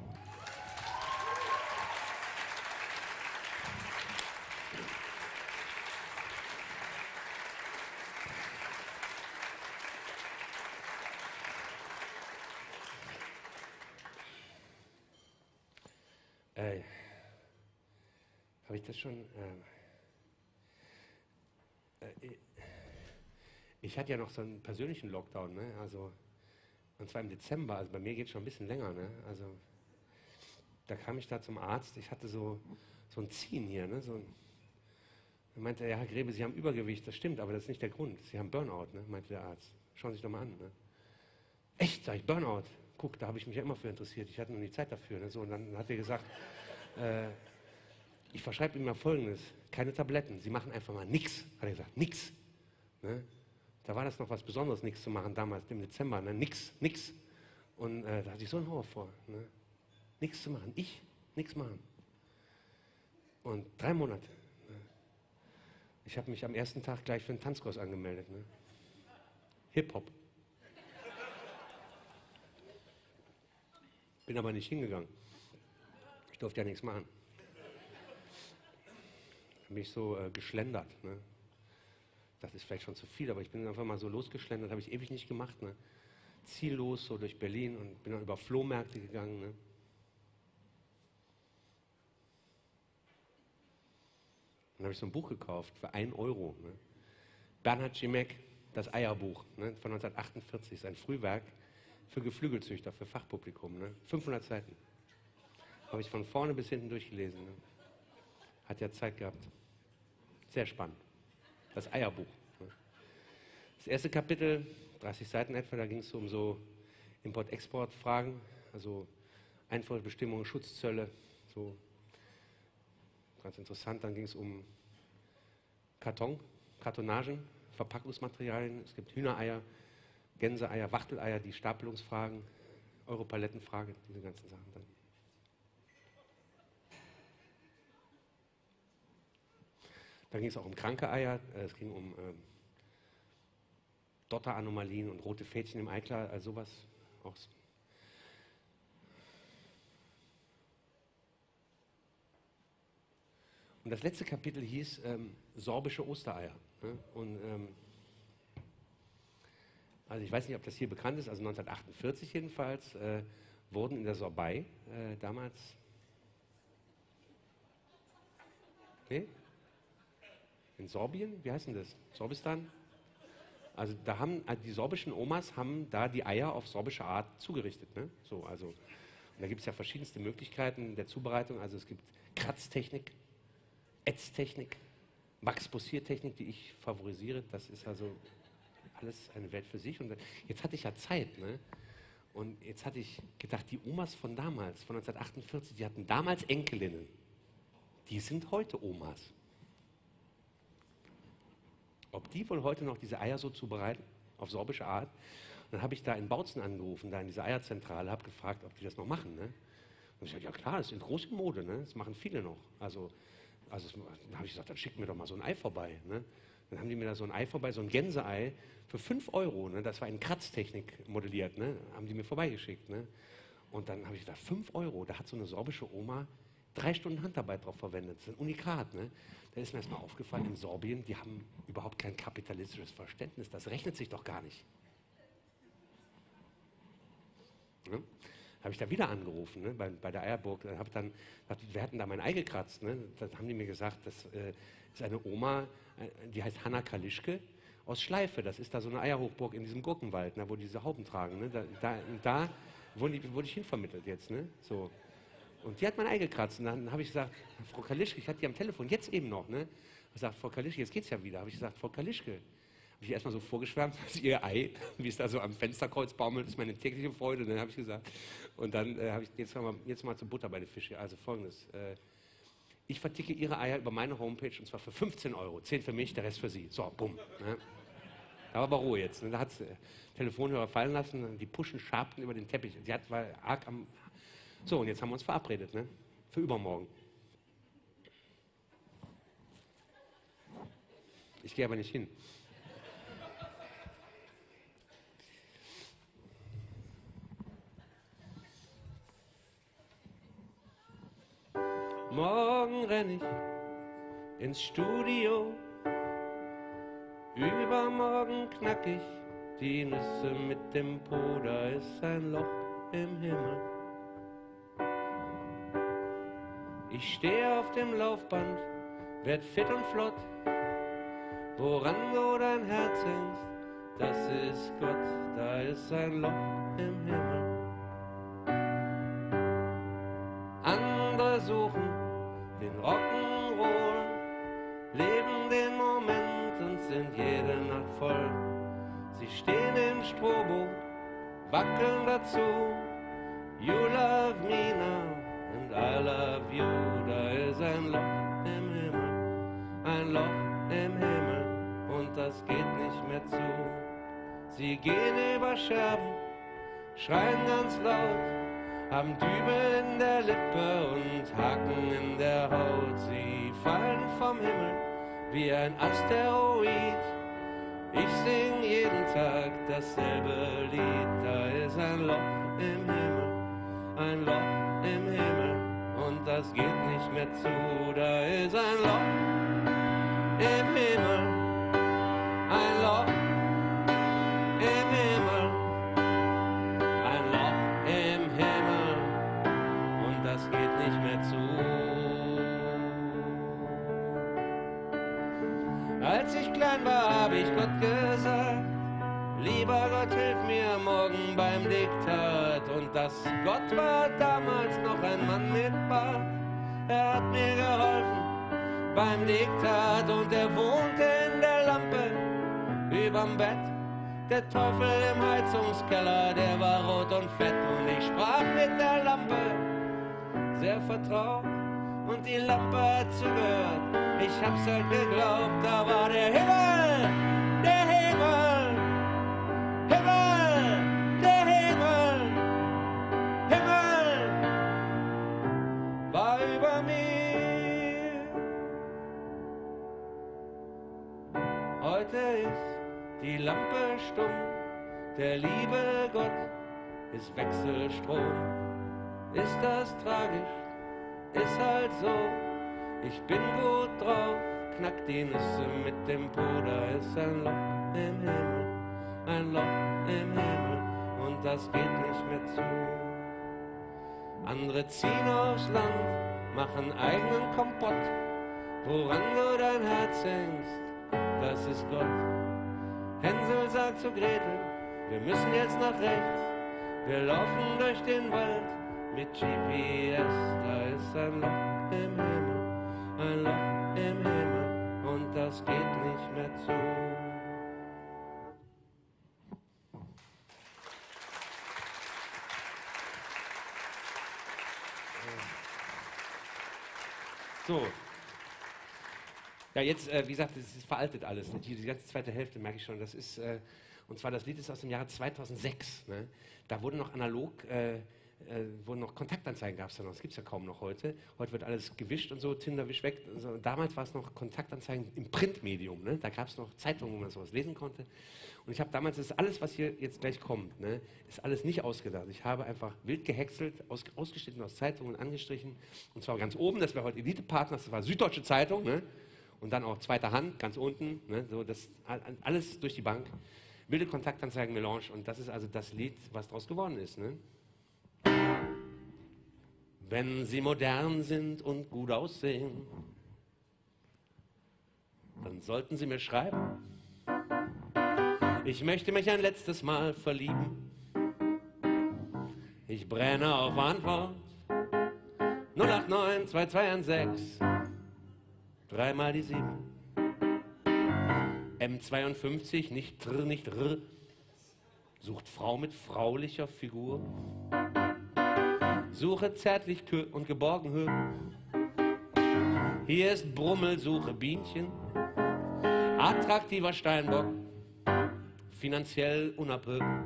Äh, habe ich das schon? Ähm, äh, ich hatte ja noch so einen persönlichen Lockdown, ne? Also, und zwar im Dezember, also bei mir geht es schon ein bisschen länger, ne? Also, da kam ich da zum Arzt, ich hatte so, so ein Ziehen hier, ne? So ein, er meinte, ja, Herr Grebe, Sie haben Übergewicht, das stimmt, aber das ist nicht der Grund, Sie haben Burnout, ne? Meinte der Arzt. Schauen Sie sich doch mal an, ne? Echt, sag ich, Burnout? Guck, da habe ich mich ja immer für interessiert, ich hatte noch nie Zeit dafür, ne? So, und dann hat er gesagt, äh, ich verschreibe Ihnen mal Folgendes, keine Tabletten, Sie machen einfach mal nichts, hat er gesagt, nix, ne? Da war das noch was Besonderes, nichts zu machen, damals im Dezember, ne? Nix, nix. Und äh, da hatte ich so einen Horror vor, ne? Nichts zu machen, ich, nichts machen. Und drei Monate. Ne? Ich habe mich am ersten Tag gleich für einen Tanzkurs angemeldet, ne? Hip-Hop. Bin aber nicht hingegangen. Ich durfte ja nichts machen. Bin ich so äh, geschlendert, ne? Das ist vielleicht schon zu viel, aber ich bin einfach mal so losgeschlendert, habe ich ewig nicht gemacht, ne? Ziellos so durch Berlin und bin dann über Flohmärkte gegangen, ne? Dann habe ich so ein Buch gekauft für ein Euro, ne? Bernhard Schimek, das Eierbuch, ne? Von neunzehnhundertachtundvierzig, ist ein Frühwerk für Geflügelzüchter, für Fachpublikum, ne? fünfhundert Seiten. Habe ich von vorne bis hinten durchgelesen, ne? Hat ja Zeit gehabt. Sehr spannend. Das Eierbuch. Ne? Das erste Kapitel, dreißig Seiten etwa, da ging es um so Import-Export-Fragen, also Einfuhrbestimmungen, Schutzzölle, so ganz interessant. Dann ging es um Karton, Kartonagen, Verpackungsmaterialien. Es gibt Hühnereier, Gänseeier, Wachteleier, die Stapelungsfragen, Europalettenfrage, diese ganzen Sachen dann. Dann ging es auch um kranke Eier, es ging um ähm, Dotter-Anomalien und rote Fädchen im Eiklar, also sowas. Auch. Und das letzte Kapitel hieß ähm, sorbische Ostereier. Ne? Und, ähm, also ich weiß nicht, ob das hier bekannt ist, also neunzehnhundertachtundvierzig jedenfalls, äh, wurden in der Sorbei äh, damals... Nee? In Sorbien? Wie heißt denn das? Sorbistan? Also da haben also die sorbischen Omas haben da die Eier auf sorbische Art zugerichtet. Ne? So, also, und da gibt es ja verschiedenste Möglichkeiten der Zubereitung. Also es gibt Kratztechnik, Ätztechnik, Wachsbossiertechnik, die ich favorisiere. Das ist also alles eine Welt für sich. Und jetzt hatte ich ja Zeit. Ne? Und jetzt hatte ich gedacht, die Omas von damals, von neunzehnhundertachtundvierzig, die hatten damals Enkelinnen. Die sind heute Omas. Ob die wohl heute noch diese Eier so zubereiten, auf sorbische Art? Und dann habe ich da in Bautzen angerufen, da in dieser Eierzentrale, habe gefragt, ob die das noch machen. Ne? Und ich sagte, ja klar, das ist große Mode, ne? Das machen viele noch. Also, also dann habe ich gesagt, dann schickt mir doch mal so ein Ei vorbei. Ne? Dann haben die mir da so ein Ei vorbei, so ein Gänseei für fünf Euro, ne? Das war in Kratztechnik modelliert, ne? Haben die mir vorbeigeschickt. Ne? Und dann habe ich gedacht, fünf Euro, da hat so eine sorbische Oma drei Stunden Handarbeit drauf verwendet. Das ist ein Unikat. Ne? Da ist mir erstmal aufgefallen, in Sorbien, die haben überhaupt kein kapitalistisches Verständnis. Das rechnet sich doch gar nicht. Ne? Habe ich da wieder angerufen, ne? bei, bei der Eierburg. Dann hab ich dann, wir hatten da mein Ei gekratzt. Ne? Dann haben die mir gesagt, das äh, ist eine Oma, äh, die heißt Hanna Kalischke aus Schleife. Das ist da so eine Eierhochburg in diesem Gurkenwald, ne? Wo die diese Hauben tragen. Ne? Da, da, da wurde, die, wurde ich hinvermittelt jetzt. Ne? So. Und die hat mein Ei gekratzt. Und dann habe ich gesagt, Frau Kalischke, ich hatte die am Telefon, jetzt eben noch. Ne? Ich gesagt, Frau Kalischke, jetzt geht's ja wieder. Habe ich gesagt, Frau Kalischke, habe ich erstmal so vorgeschwärmt, dass ihr Ei, wie es da so am Fensterkreuz baumelt, ist meine tägliche Freude, ne? Habe ich gesagt. Und dann äh, habe ich jetzt mal, jetzt mal zur Butter bei den Fische. Also folgendes, äh, ich verticke Ihre Eier über meine Homepage und zwar für fünfzehn Euro. zehn für mich, der Rest für Sie. So, bumm. Ne? Da war aber Ruhe jetzt. Ne? Da hat äh, Telefonhörer fallen lassen, die Puschen schabten über den Teppich. Sie hat, war arg am... So, und jetzt haben wir uns verabredet, ne? Für übermorgen. Ich gehe aber nicht hin. Morgen renn ich ins Studio. Übermorgen knack ich die Nüsse mit dem Po. Da ist ein Loch im Himmel. Ich stehe auf dem Laufband, werd fit und flott. Woran du dein Herz hängst, das ist Gott. Da ist ein Loch im Himmel. Andere suchen den Rock'n'Roll, leben den Moment und sind jede Nacht voll. Sie stehen in Strobo, wackeln dazu. You love me now and I love you. Da ist ein Loch im Himmel, ein Loch im Himmel und das geht nicht mehr zu. Sie gehen über Scherben, schreien ganz laut, haben Dübel in der Lippe und Haken in der Haut. Sie fallen vom Himmel wie ein Asteroid. Ich sing jeden Tag dasselbe Lied. Da ist ein Loch im Himmel, ein Loch im Himmel und das geht nicht mehr zu. Da ist ein Loch im Himmel, ein Loch im Himmel, ein Loch im Himmel und das geht nicht mehr zu. Als ich klein war, hab ich Gott gesagt, lieber Gott, hilf mir morgen beim Diktat. Und das Gott war damals noch ein Mann mit Bart. Er hat mir geholfen beim Diktat und er wohnte in der Lampe überm Bett. Der Teufel im Heizungskeller, der war rot und fett. Und ich sprach mit der Lampe sehr vertraut und die Lampe hat zugehört. Ich hab's halt geglaubt, da war der Himmel, der Himmel, Himmel, der Himmel, Himmel war über mir. Heute ist die Lampe stumm, der liebe Gott ist Wechselstrom. Ist das tragisch? Ist halt so. Ich bin gut drauf, knack die Nüsse mit dem Po. Da ist ein Loch im Himmel, ein Loch im Himmel und das geht nicht mehr zu. Andere ziehen aufs Land, machen eigenen Kompott. Woran du dein Herz hängst, das ist Gott. Hänsel sagt zu Gretel, wir müssen jetzt nach rechts. Wir laufen durch den Wald mit G P S. Da ist ein Loch im Himmel, ein Loch im Himmel und das geht nicht mehr zu. So. Ja, jetzt, äh, wie gesagt, es ist veraltet alles. Ne? Die, die ganze zweite Hälfte merke ich schon. Das ist, äh, und zwar das Lied ist aus dem Jahre zweitausendsechs. Ne? Da wurden noch analog, äh, äh, wurden noch Kontaktanzeigen, gab es da noch. Das gibt es ja kaum noch heute. Heute wird alles gewischt und so, Tinder wisch weg. Und so. Damals war es noch Kontaktanzeigen im Printmedium. Ne? Da gab es noch Zeitungen, wo man sowas lesen konnte. Und ich habe damals, das ist alles, was hier jetzt gleich kommt, ne? Ist alles nicht ausgedacht. Ich habe einfach wild gehäckselt, aus, ausgeschnitten aus Zeitungen, angestrichen. Und zwar ganz oben, das wäre heute Elite-Partner, das war Süddeutsche Zeitung. Ne? Und dann auch zweiter Hand, ganz unten, ne, so das, alles durch die Bank. Wilde Kontaktanzeigen Melange und das ist also das Lied, was daraus geworden ist. Ne? Wenn Sie modern sind und gut aussehen, dann sollten Sie mir schreiben. Ich möchte mich ein letztes Mal verlieben. Ich brenne auf Antwort null acht neun zwei zwei eins sechs. Dreimal die sieben. M zweiundfünfzig, nicht tr, nicht r. Sucht Frau mit fraulicher Figur. Suche zärtlich und geborgen Höhe. Hier ist Brummel, suche Bienchen. Attraktiver Steinbock. Finanziell unabhängig.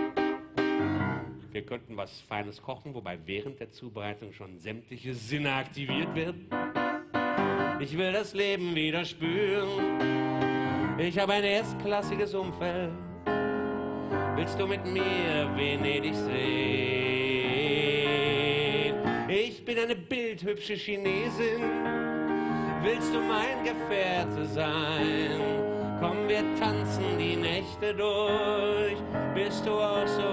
Wir könnten was Feines kochen, wobei während der Zubereitung schon sämtliche Sinne aktiviert werden. Ich will das Leben wieder spüren. Ich habe ein erstklassiges Umfeld. Willst du mit mir Venedig sehen? Ich bin eine bildhübsche Chinesin. Willst du mein Gefährte sein? Komm, wir tanzen die Nächte durch. Bist du auch so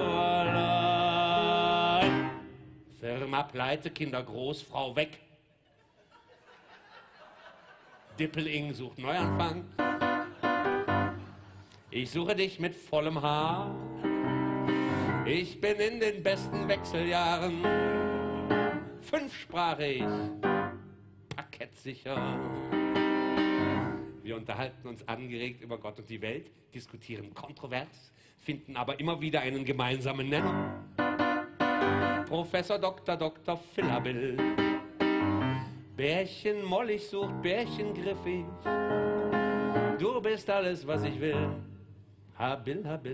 allein? Firma pleite, Kinder groß, Frau weg. Dippeling sucht Neuanfang. Ich suche dich mit vollem Haar. Ich bin in den besten Wechseljahren. Fünfsprachig, parkettsicher. Wir unterhalten uns angeregt über Gott und die Welt, diskutieren kontrovers, finden aber immer wieder einen gemeinsamen Nenner. Professor Doktor Doktor Philabil. Bärchen mollig sucht Bärchen griffig. Du bist alles, was ich will. Habil, habil.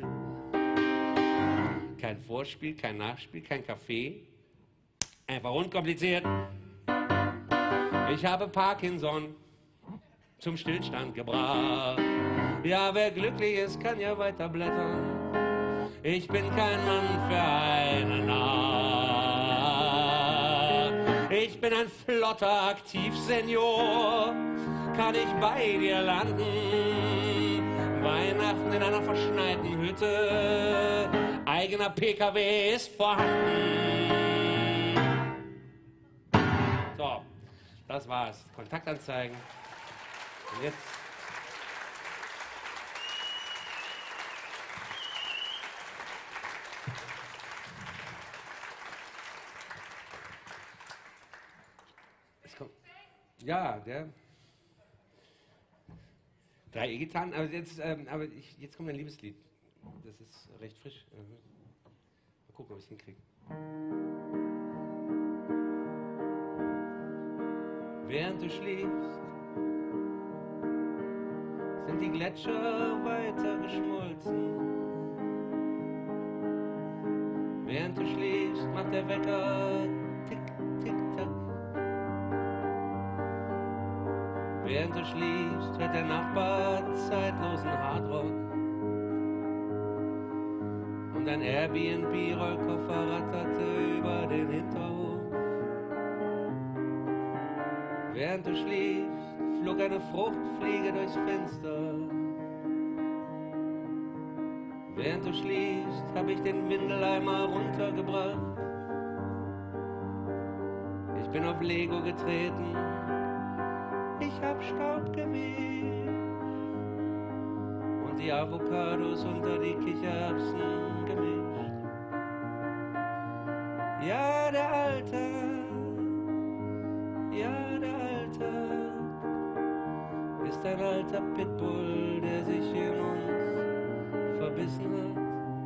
Kein Vorspiel, kein Nachspiel, kein Kaffee. Einfach unkompliziert. Ich habe Parkinson zum Stillstand gebracht. Ja, wer glücklich ist, kann ja weiter blättern. Ich bin kein Mann für eine Nacht. Ich bin ein flotter Aktivsenior. Kann ich bei dir landen? Weihnachten in einer verschneiten Hütte. Eigener P K W ist vorhanden. So, das war's. Kontaktanzeigen. Und jetzt... Es kommt... Ja, der... Drei E-Gitarren, aber jetzt, ähm, aber ich, jetzt kommt ein Liebeslied. Das ist recht frisch. Mal gucken, ob ich es hinkriege. Während du schläfst, sind die Gletscher weiter geschmolzen. Während du schläfst, macht der Wecker tick, tick, tack. Während du schläfst, hört der Nachbar zeitlosen Hardrock. Und ein Airbnb-Rollkoffer ratterte über den Hinterhof. Während du schläfst, flog eine Fruchtfliege durchs Fenster. Während du schläfst, hab ich den Windeleimer runtergebracht. Ich bin auf Lego getreten. Ich hab Staub gewischt und und die Avocados unter die Kichererbsen gemischt. Ja, der Alltag, ja, der Alltag ist ein alter Pitbull, der sich in uns verbissen hat.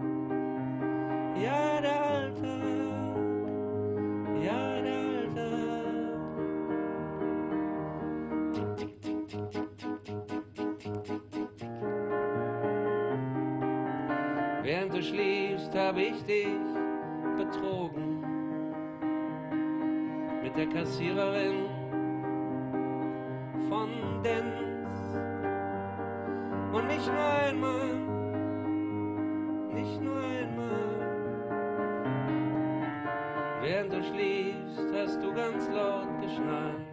Ja, der Alltag, ja, der Alltag. Tick, tick, tick, tick, tick, tick, tick, tick, tick, tick, tick, tick. Während du schliefst, habe ich dich betrogen mit der Kassiererin von Dens. Und nicht nur einmal, nicht nur einmal. Während du schliefst, hast du ganz laut geschnarcht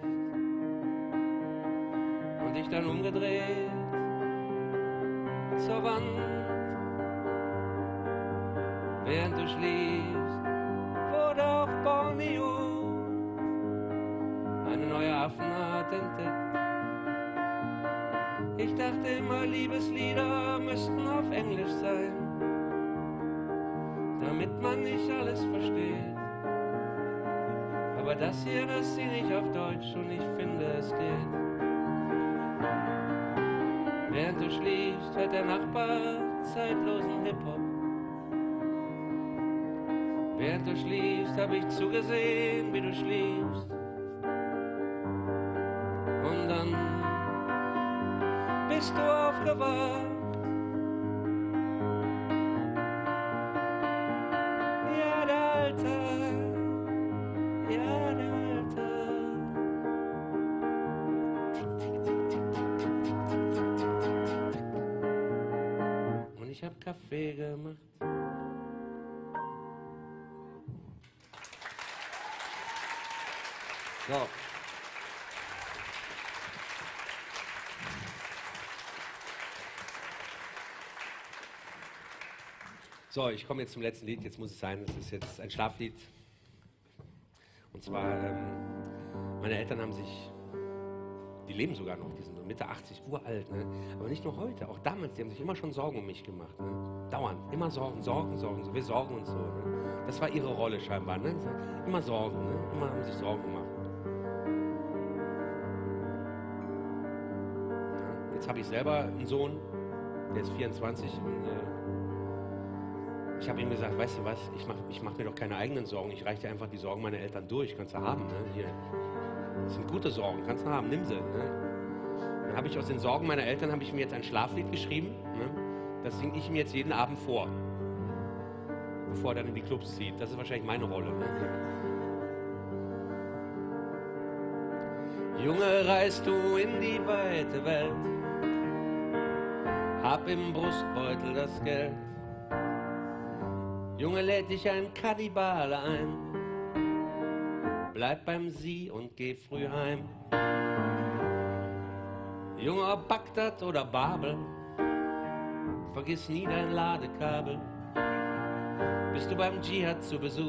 und dich dann umgedreht zur Wand. Während du schliefst, wurde auf Borneo eine neue Affenart entdeckt. Ich dachte immer, Liebeslieder müssten auf Englisch sein, damit man nicht alles versteht. Aber das hier, das singe ich auf Deutsch und ich finde, es geht. Während du schliefst, hört der Nachbar zeitlosen Hip-Hop. Während du schliefst, hab ich zugesehen, wie du schliefst. Und dann bist du aufgewacht. Ja, der Alltag, ja, der Alltag. Tick, tick, tick, tick, tick, tick, tick, tick, tick, tick, tick. Und ich hab Kaffee gemacht. So. So, ich komme jetzt zum letzten Lied. Jetzt muss es sein. Es ist jetzt ein Schlaflied. Und zwar, ähm, meine Eltern haben sich, die leben sogar noch, die sind so Mitte achtzig, uralt, ne? Aber nicht nur heute, auch damals, die haben sich immer schon Sorgen um mich gemacht. Ne? Dauernd, immer Sorgen, Sorgen, Sorgen. So. Wir sorgen uns so. Ne? Das war ihre Rolle scheinbar. Ne? Immer Sorgen, ne? Immer haben sich Sorgen gemacht. Jetzt habe ich selber einen Sohn, der ist vierundzwanzig und äh, ich habe ihm gesagt, weißt du was, ich mache ich mach mir doch keine eigenen Sorgen, ich reiche dir einfach die Sorgen meiner Eltern durch, kannst du haben. Ne? Hier. Das sind gute Sorgen, kannst du haben, nimm sie. Ne? Dann habe ich aus den Sorgen meiner Eltern, habe ich mir jetzt ein Schlaflied geschrieben, ne? Das singe ich ihm jetzt jeden Abend vor, bevor er dann in die Clubs zieht. Das ist wahrscheinlich meine Rolle. Ne? Junge, reist du in die weite Welt, hab im Brustbeutel das Geld. Junge, lädt dich ein Kannibale ein, bleib beim Sie und geh früh heim. Junge, ob Bagdad oder Babel, vergiss nie dein Ladekabel. Bist du beim Dschihad zu Besuch,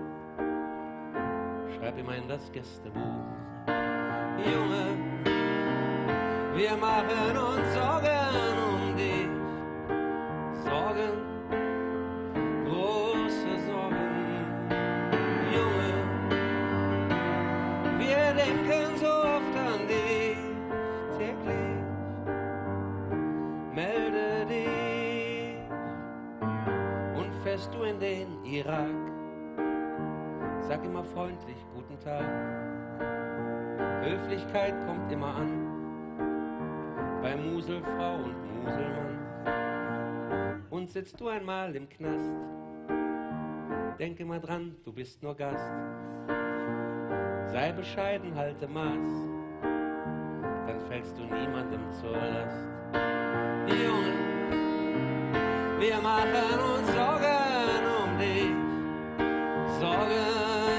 schreib ihm in das Gästebuch. Junge, wir machen uns Sorgen um dich, Sorgen, große Sorgen. Junge, wir denken so oft an dich, täglich, melde dich. Und fährst du in den Irak, sag immer freundlich guten Tag. Höflichkeit kommt immer an, bei Muselfrau und Muselmann. Und sitzt du einmal im Knast, denk immer dran, du bist nur Gast. Sei bescheiden, halte Maß, dann fällst du niemandem zur Last. Junge, wir machen uns Sorgen um dich, Sorgen.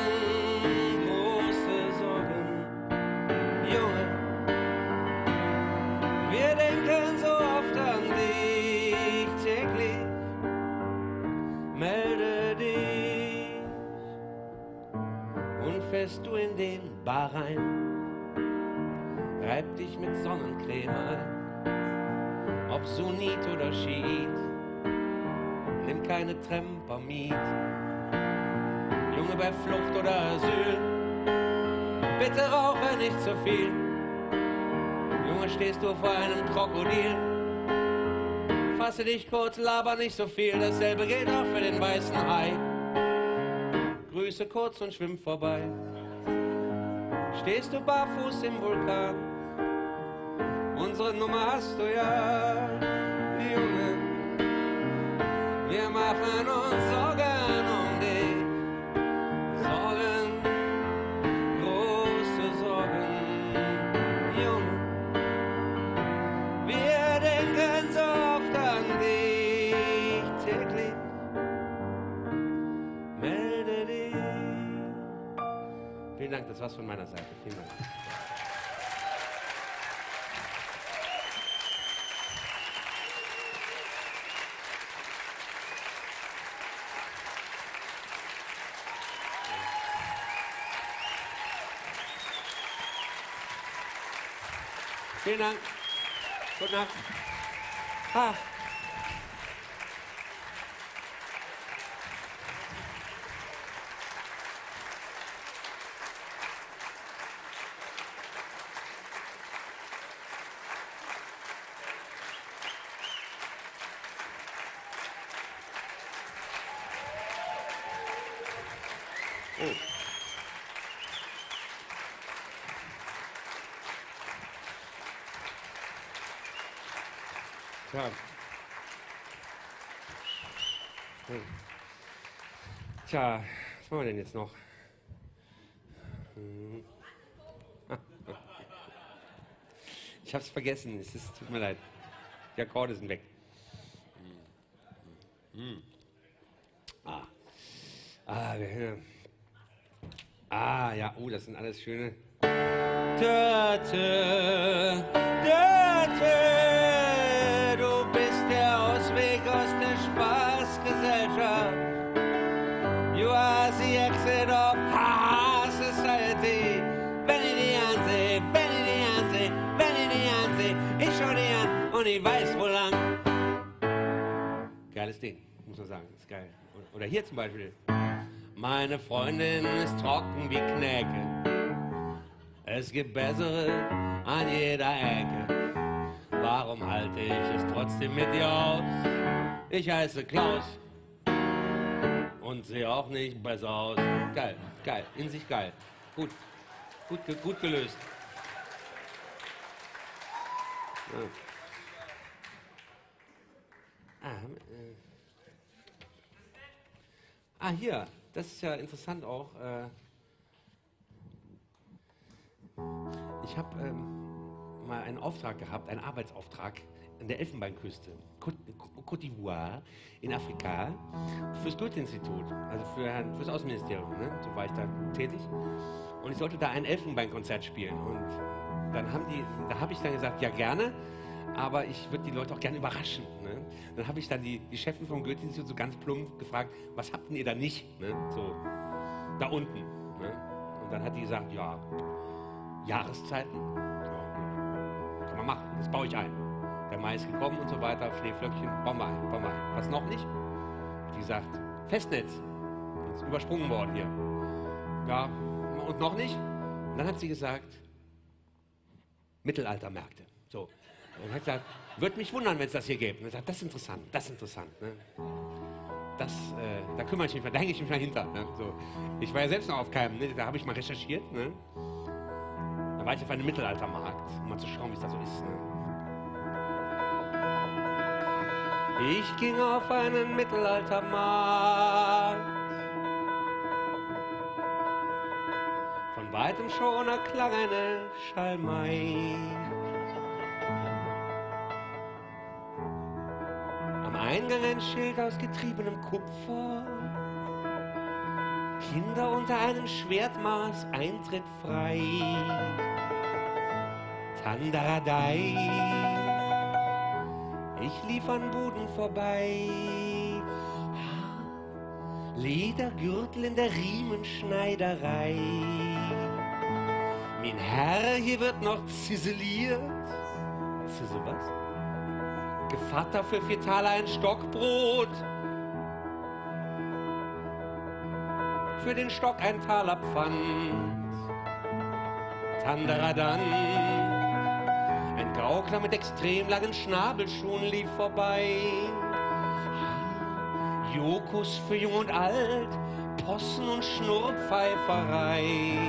Fährst du in den Bahrain, reib dich mit Sonnencreme ein. ob Sunnit oder Schiit, nimm keine Tempermiet. Junge, bei Flucht oder Asyl, bitte rauche nicht zu viel. Junge, stehst du vor einem Krokodil, fasse dich kurz, laber nicht so viel. Dasselbe gilt auch für den weißen Hai. Grüße kurz und schwimm vorbei. Stehst du barfuß im Vulkan, unsere Nummer hast du ja, Junge. Wir machen uns Sorgen um dich, Sorgen, große Sorgen, Junge. Wir denken so oft an dich täglich, melde dich. Vielen Dank, das war's von meiner Seite. Vielen Dank. Vielen Dank. Gute Nacht. Ah. Oh. Tja. Hm. Tja, was machen wir denn jetzt noch? Hm. Ich hab's vergessen, es ist, tut mir leid. Die Akkorde sind weg. Hm. Ah. Ah, wir, ah, ja, oh, das sind alles schöne. Dörte, Dörte, du bist der Ausweg aus der Spaßgesellschaft. You are the exit of high society. Wenn ich die ansehe, wenn ich die ansehe, wenn ich die ansehe, ich schau die an und ich weiß wo lang. Geiles Ding, muss man sagen, ist geil. Oder hier zum Beispiel. Meine Freundin ist trocken wie Knäcke. Es gibt bessere an jeder Ecke. Warum halte ich es trotzdem mit dir aus? Ich heiße Klaus und sehe auch nicht besser aus. Geil, geil, in sich geil. Gut, gut, gut gelöst. Ja. Ah, äh. ah, hier, das ist ja interessant auch. Äh Ich habe ähm, mal einen Auftrag gehabt, einen Arbeitsauftrag an der Elfenbeinküste, Côte d'Ivoire in Afrika, fürs Goethe-Institut, also für, fürs Außenministerium. Ne? So war ich da tätig. Und ich sollte da ein Elfenbeinkonzert spielen. Und dann haben die, da habe ich dann gesagt, ja gerne, aber ich würde die Leute auch gerne überraschen. Ne? Dann habe ich dann die, die Chefin vom Goethe-Institut so ganz plump gefragt, was habt denn ihr da nicht? Ne? So, da unten. Ne? Und dann hat die gesagt, ja, Jahreszeiten, ja, kann man machen, das baue ich ein. Der Mai ist gekommen und so weiter, Schneeflöckchen, bauen wir ein, bauen wir ein. Was noch nicht? Die sagt, Festnetz, ist übersprungen worden hier. Ja, und noch nicht? Und dann hat sie gesagt, Mittelaltermärkte. So. Und dann hat sie gesagt, würde mich wundern, wenn es das hier gäbe. Und ich sagt, das ist interessant, das ist interessant. Ne? Das, äh, da kümmere ich mich mal, da hänge ich mich mal hinter. Ne? So. Ich war ja selbst noch auf keinem, ne? Da habe ich mal recherchiert. Ne? Da war ich auf einem Mittelaltermarkt, um mal zu schauen, wie es da so ist. Ne? Ich ging auf einen Mittelaltermarkt. Von weitem schon erklang eine Schalmei. Am Eingang ein Schild aus getriebenem Kupfer. Kinder unter einem Schwertmaß, Eintritt frei. Tandaradei. Ich lief an Buden vorbei. Ledergürtel in der Riemenschneiderei. Mein Herr, hier wird noch ziseliert. Zisel was? Gevatter für vier Taler ein Stockbrot. Für den Stock ein Taler Pfand. Tanderadan. Ein Gaukler mit extrem langen Schnabelschuhen lief vorbei. Jokus für Jung und Alt, Possen und Schnurrpfeiferei.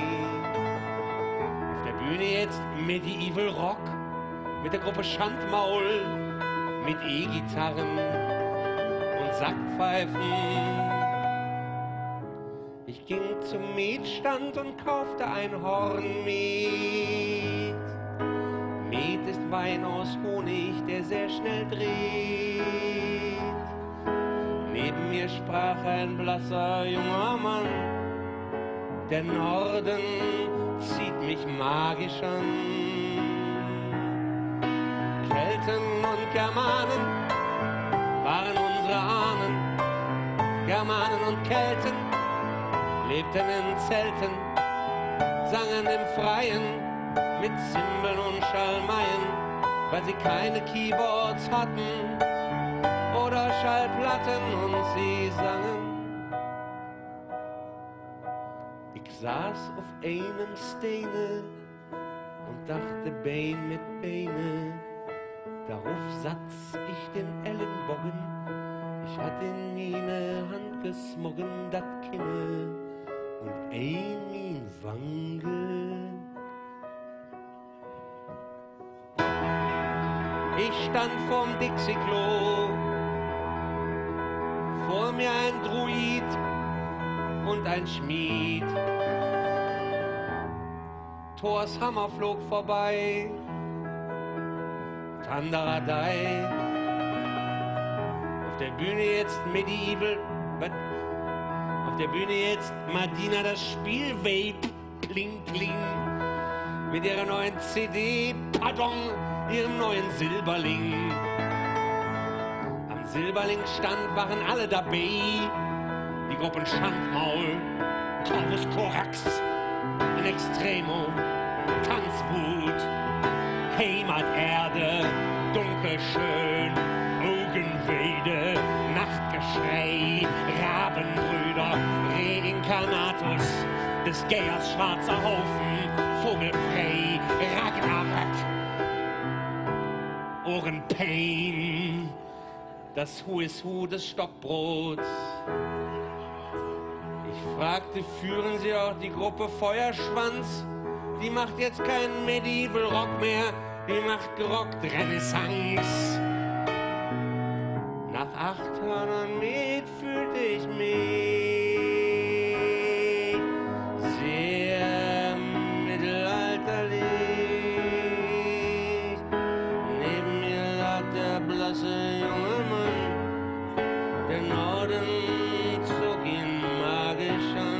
Auf der Bühne jetzt Medieval Rock mit der Gruppe Schandmaul, mit E-Gitarren und Sackpfeifen. Ich ging zum Metstand und kaufte ein Horn Met. Met ist Wein aus Honig, der sehr schnell dreht. Neben mir sprach ein blasser junger Mann. Der Norden zieht mich magisch an. Kelten und Germanen waren unsere Ahnen. Germanen und Kelten lebten in Zelten, sangen im Freien mit Zimbeln und Schalmeien, weil sie keine Keyboards hatten oder Schallplatten und sie sangen. Ich saß auf einem Steine und dachte Bein mit Beine. Darauf satz ich den Ellenbogen, ich hatte in meine Hand gesmoggen, dat Kinne und ein min Wange. Ich stand vorm Dixie-Klo, vor mir ein Druid und ein Schmied. Thors Hammer flog vorbei, Tandaradei. Auf der Bühne jetzt Medieval, auf der Bühne jetzt Madina, das Spiel Vape, pling pling, mit ihrer neuen C D, pardon, ihrem neuen Silberling. Am Silberling-Stand waren alle dabei, die Gruppen Schandmaul, Corvus Corax, in Extremo, Tanzwut, Heimaterde, dunkelschön, Augenweide, Nachtgeschrei, Rabenbrüder, Reinkarnatus, des Geiers schwarzer Haufen, Vogelfrei, Ragnarök, Ohrenpain, das Who is Who des Stockbrots. Ich fragte, führen Sie auch die Gruppe Feuerschwanz? Die macht jetzt keinen Medieval Rock mehr, die macht gerockt Renaissance. Nach acht Hörnern Met fühlte ich mich sehr mittelalterlich. Neben mir lag der blasse junge Mann, der Norden zog ihn magisch an.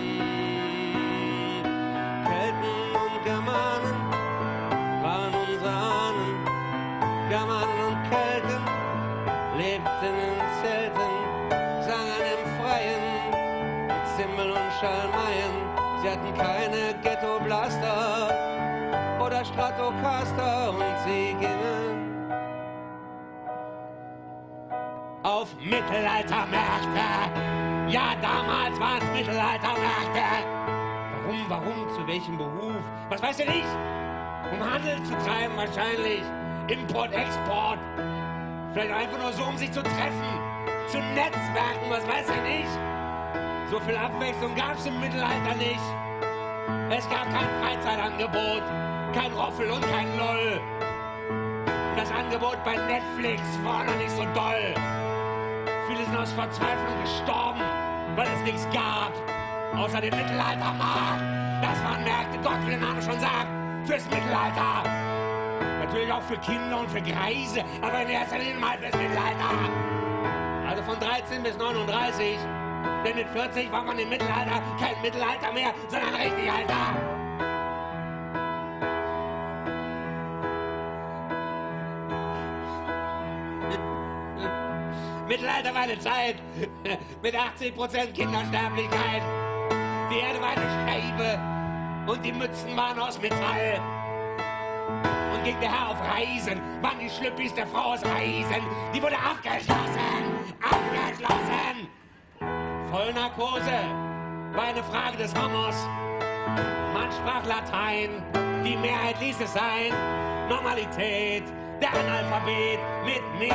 Kelten und Germanen waren unsere Ahnen, Germanen und Kelten lebten in Zelten, sangen im Freien mit Zimbel und Schalmeien. Sie hatten keine Ghetto-Blaster oder Stratocaster und sie gingen auf Mittelaltermärkte. Ja, damals waren es Mittelaltermärkte. Warum, warum, zu welchem Beruf? Was weiß ich nicht? Um Handel zu treiben wahrscheinlich. Import, Export. Vielleicht einfach nur so, um sich zu treffen. Zu Netzwerken, was weiß ich nicht. So viel Abwechslung gab es im Mittelalter nicht. Es gab kein Freizeitangebot, kein Roffel und kein LOL. Das Angebot bei Netflix war noch nicht so doll. Viele sind aus Verzweiflung gestorben, weil es nichts gab. Außer dem Mittelaltermarkt. Das waren Märkte, Gott, wie der Name schon sagt, fürs Mittelalter. Natürlich auch für Kinder und für Greise, aber in erster Linie mal fürs Mittelalter. Also von dreizehn bis neununddreißig. Denn mit vierzig war man im Mittelalter kein Mittelalter mehr, sondern richtig Alter. Mittelalter war eine Zeit mit achtzig Prozent Kindersterblichkeit. Die Erde war eine Scheibe und die Mützen waren aus Metall. Und ging der Herr auf Reisen, wann die Schlüppis der Frau aus Eisen, die wurde abgeschlossen, abgeschlossen. Vollnarkose war eine Frage des Hammers. Man sprach Latein, die Mehrheit ließ es sein. Normalität, der Analphabet mit Met.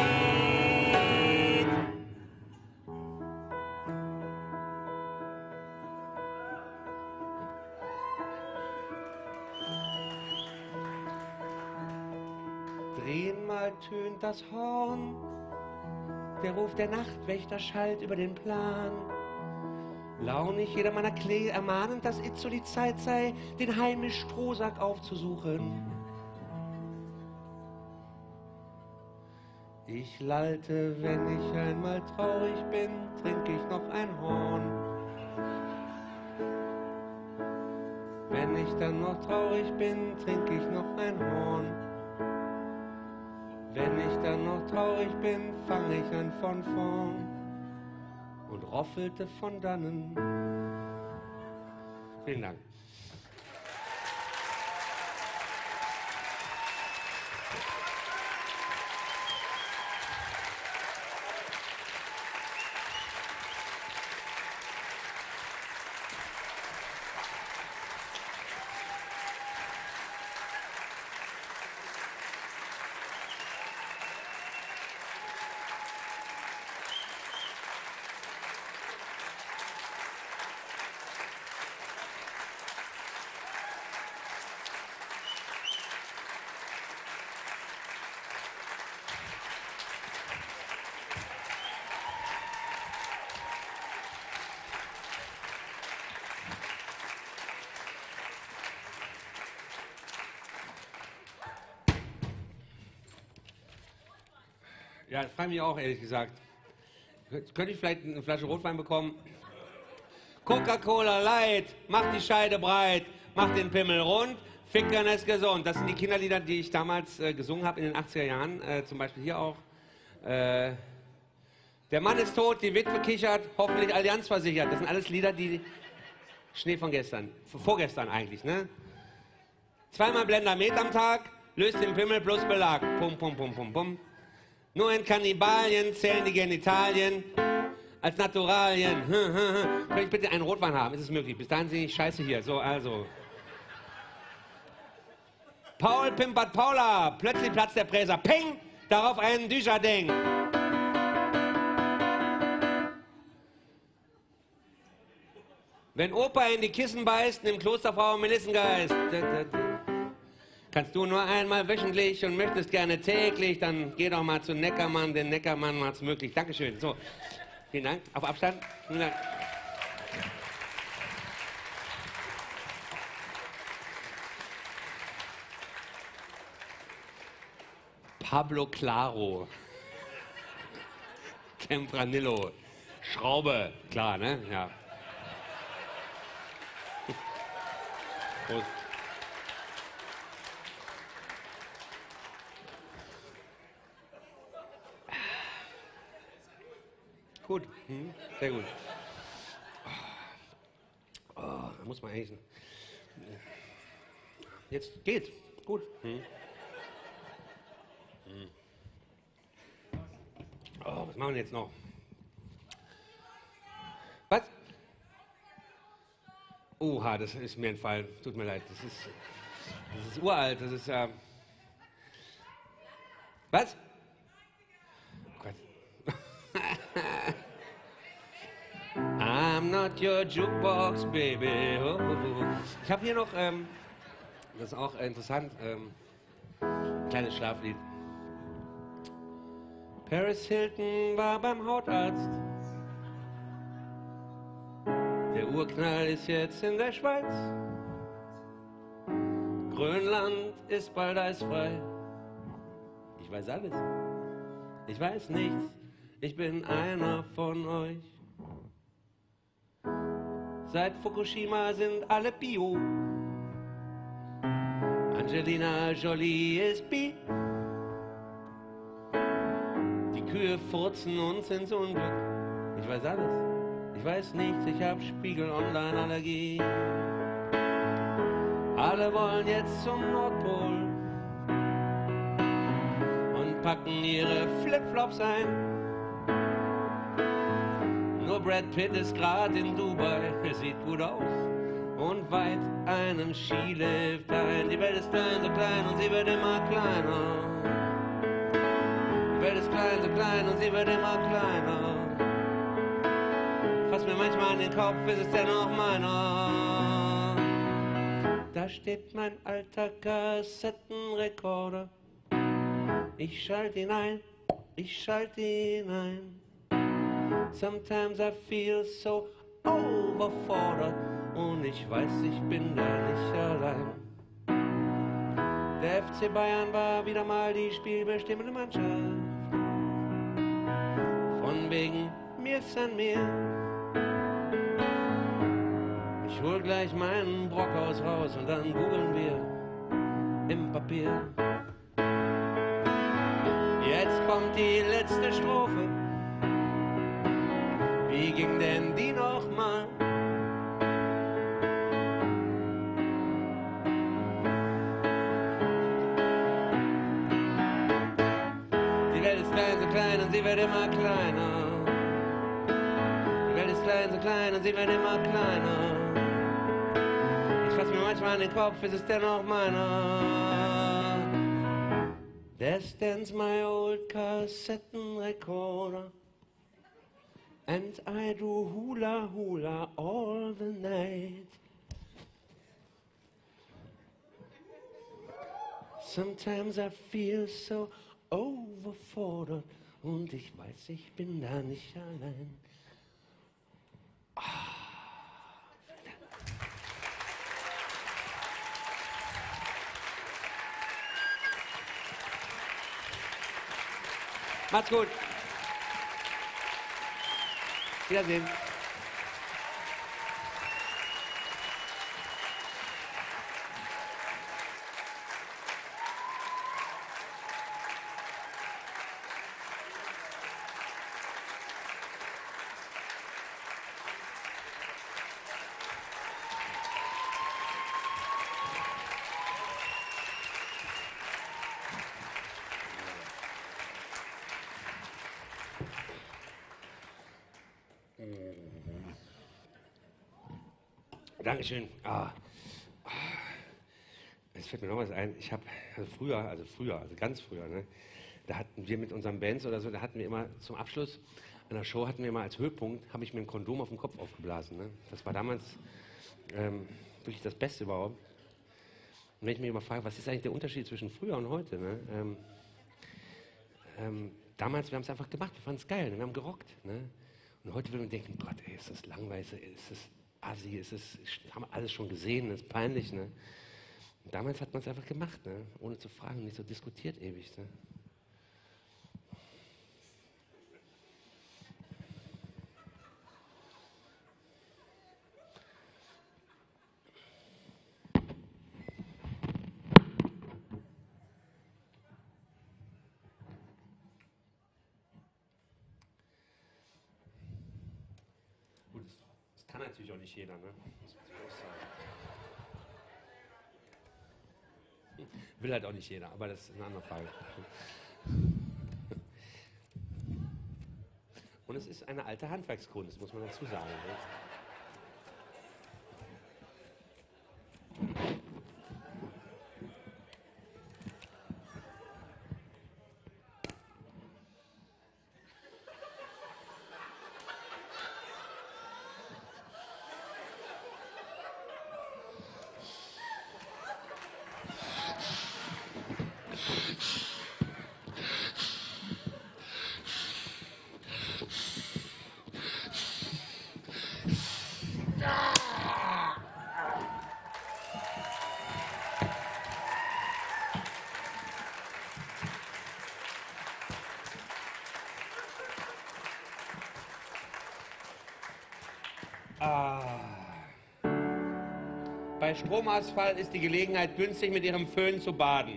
Drehenmal tönt das Horn, der Ruf der Nachtwächter schallt über den Plan. Launig jeder meiner Klee ermahnend, dass itzo die Zeit sei, den heimisch Strohsack aufzusuchen. Ich lallte, wenn ich einmal traurig bin, trink ich noch ein Horn. Wenn ich dann noch traurig bin, trink ich noch ein Horn. Wenn ich dann noch traurig bin, fang ich an von vorn und roffelte von dannen. Vielen Dank. Ja, das freut mich auch, ehrlich gesagt. Könnte ich vielleicht eine Flasche Rotwein bekommen? Coca-Cola Light, macht die Scheide breit, macht den Pimmel rund, Fickern ist gesund. Das sind die Kinderlieder, die ich damals äh, gesungen habe in den achtziger Jahren, äh, zum Beispiel hier auch. Äh, der Mann ist tot, die Witwe kichert, hoffentlich Allianz versichert. Das sind alles Lieder, die... Schnee von gestern, vorgestern eigentlich, ne? Zweimal Blendermet am Tag, löst den Pimmel plus Belag. Pum, pum, pum, pum, pum. Nur in Kannibalien zählen die Genitalien als Naturalien. Kann ich bitte einen Rotwein haben? Ist es möglich? Bis dahin sehe ich scheiße hier. So, also. Paul pimpert Paula. Plötzlich platzt der Präser. Peng! Darauf ein Dujardin. Wenn Opa in die Kissen beißt, nimmt Klosterfrau Melissengeist. Kannst du nur einmal wöchentlich und möchtest gerne täglich, dann geh doch mal zu Neckermann, den Neckermann macht's möglich. Dankeschön. So, vielen Dank. Auf Abstand. Vielen Dank. Pablo Claro. Tempranillo. Schraube. Klar, ne? Ja. Prost. Gut, hm, sehr gut. Oh, da muss man eigentlich... Jetzt geht's. Gut. Hm. Hm. Oh, was machen wir jetzt noch? Was? Oha, das ist mir entfallen. Tut mir leid. Das ist, das ist uralt. Das ist... Äh Was? I'm not your jukebox, baby. Oh, oh, oh. Ich habe hier noch, ähm, das ist auch interessant, ähm, ein kleines Schlaflied. Paris Hilton war beim Hautarzt. Der Urknall ist jetzt in der Schweiz. Grönland ist bald eisfrei. Ich weiß alles. Ich weiß nichts. Ich bin einer von euch. Seit Fukushima sind alle Bio. Angelina Jolie ist bi. Die Kühe furzen uns ins Unglück. Ich weiß alles. Ich weiß nichts. Ich hab Spiegel-Online-Allergie. Alle wollen jetzt zum Nordpol. packen ihre Flipflops ein. Nur Brad Pitt ist grad in Dubai, er sieht gut aus und weit einen Skilift ein. Die Welt ist klein, so klein und sie wird immer kleiner. Die Welt ist klein, so klein und sie wird immer kleiner. Fass mir manchmal an den Kopf, ist es denn noch meiner? Da steht mein alter Kassettenrekorder. Ich schalte ihn ein, ich schalte ihn ein. Sometimes I feel so overfordert und ich weiß, ich bin da nicht allein. Der F C Bayern war wieder mal die spielbestimmende Mannschaft. Von wegen mir ist an mir. Ich hol gleich meinen Brockhaus raus und dann googeln wir im Papier. Jetzt kommt die letzte Strophe. Wie ging denn die nochmal? Die Welt ist klein, so klein und sie wird immer kleiner. Die Welt ist klein, so klein und sie wird immer kleiner. Ich fass mir manchmal an den Kopf, ist es denn noch meiner? There stands my old Kassettenrekorder. And I do hula hula all the night. Sometimes I feel so overfordert und ich weiß, ich bin da nicht allein. Ah, vielen Dank. Macht's gut. Wiedersehen. Dankeschön. Ah. Ah. Es fällt mir noch was ein. Ich habe also früher, also früher, also ganz früher, ne, da hatten wir mit unseren Bands oder so, da hatten wir immer zum Abschluss einer Show, hatten wir immer als Höhepunkt, habe ich mir ein Kondom auf den Kopf aufgeblasen. Ne? Das war damals ähm, wirklich das Beste überhaupt. Und wenn ich mich immer frage, was ist eigentlich der Unterschied zwischen früher und heute? Ne? Ähm, ähm, damals, wir haben es einfach gemacht, wir fanden es geil, ne? Wir haben gerockt. Ne? Und heute würde man denken, Gott, ey, ist das langweilig, ist das assi, ist das, haben wir alles schon gesehen, das ist peinlich. Ne? Und damals hat man es einfach gemacht, ne? Ohne zu fragen, nicht so diskutiert ewig. Ne? Kann natürlich auch nicht jeder, ne? Das muss ich auch sagen. Will halt auch nicht jeder, aber das ist eine andere Frage. Und es ist eine alte Handwerkskunst, muss man dazu sagen. Ne? Ah. Bei Stromausfall ist die Gelegenheit günstig, mit Ihrem Föhn zu baden.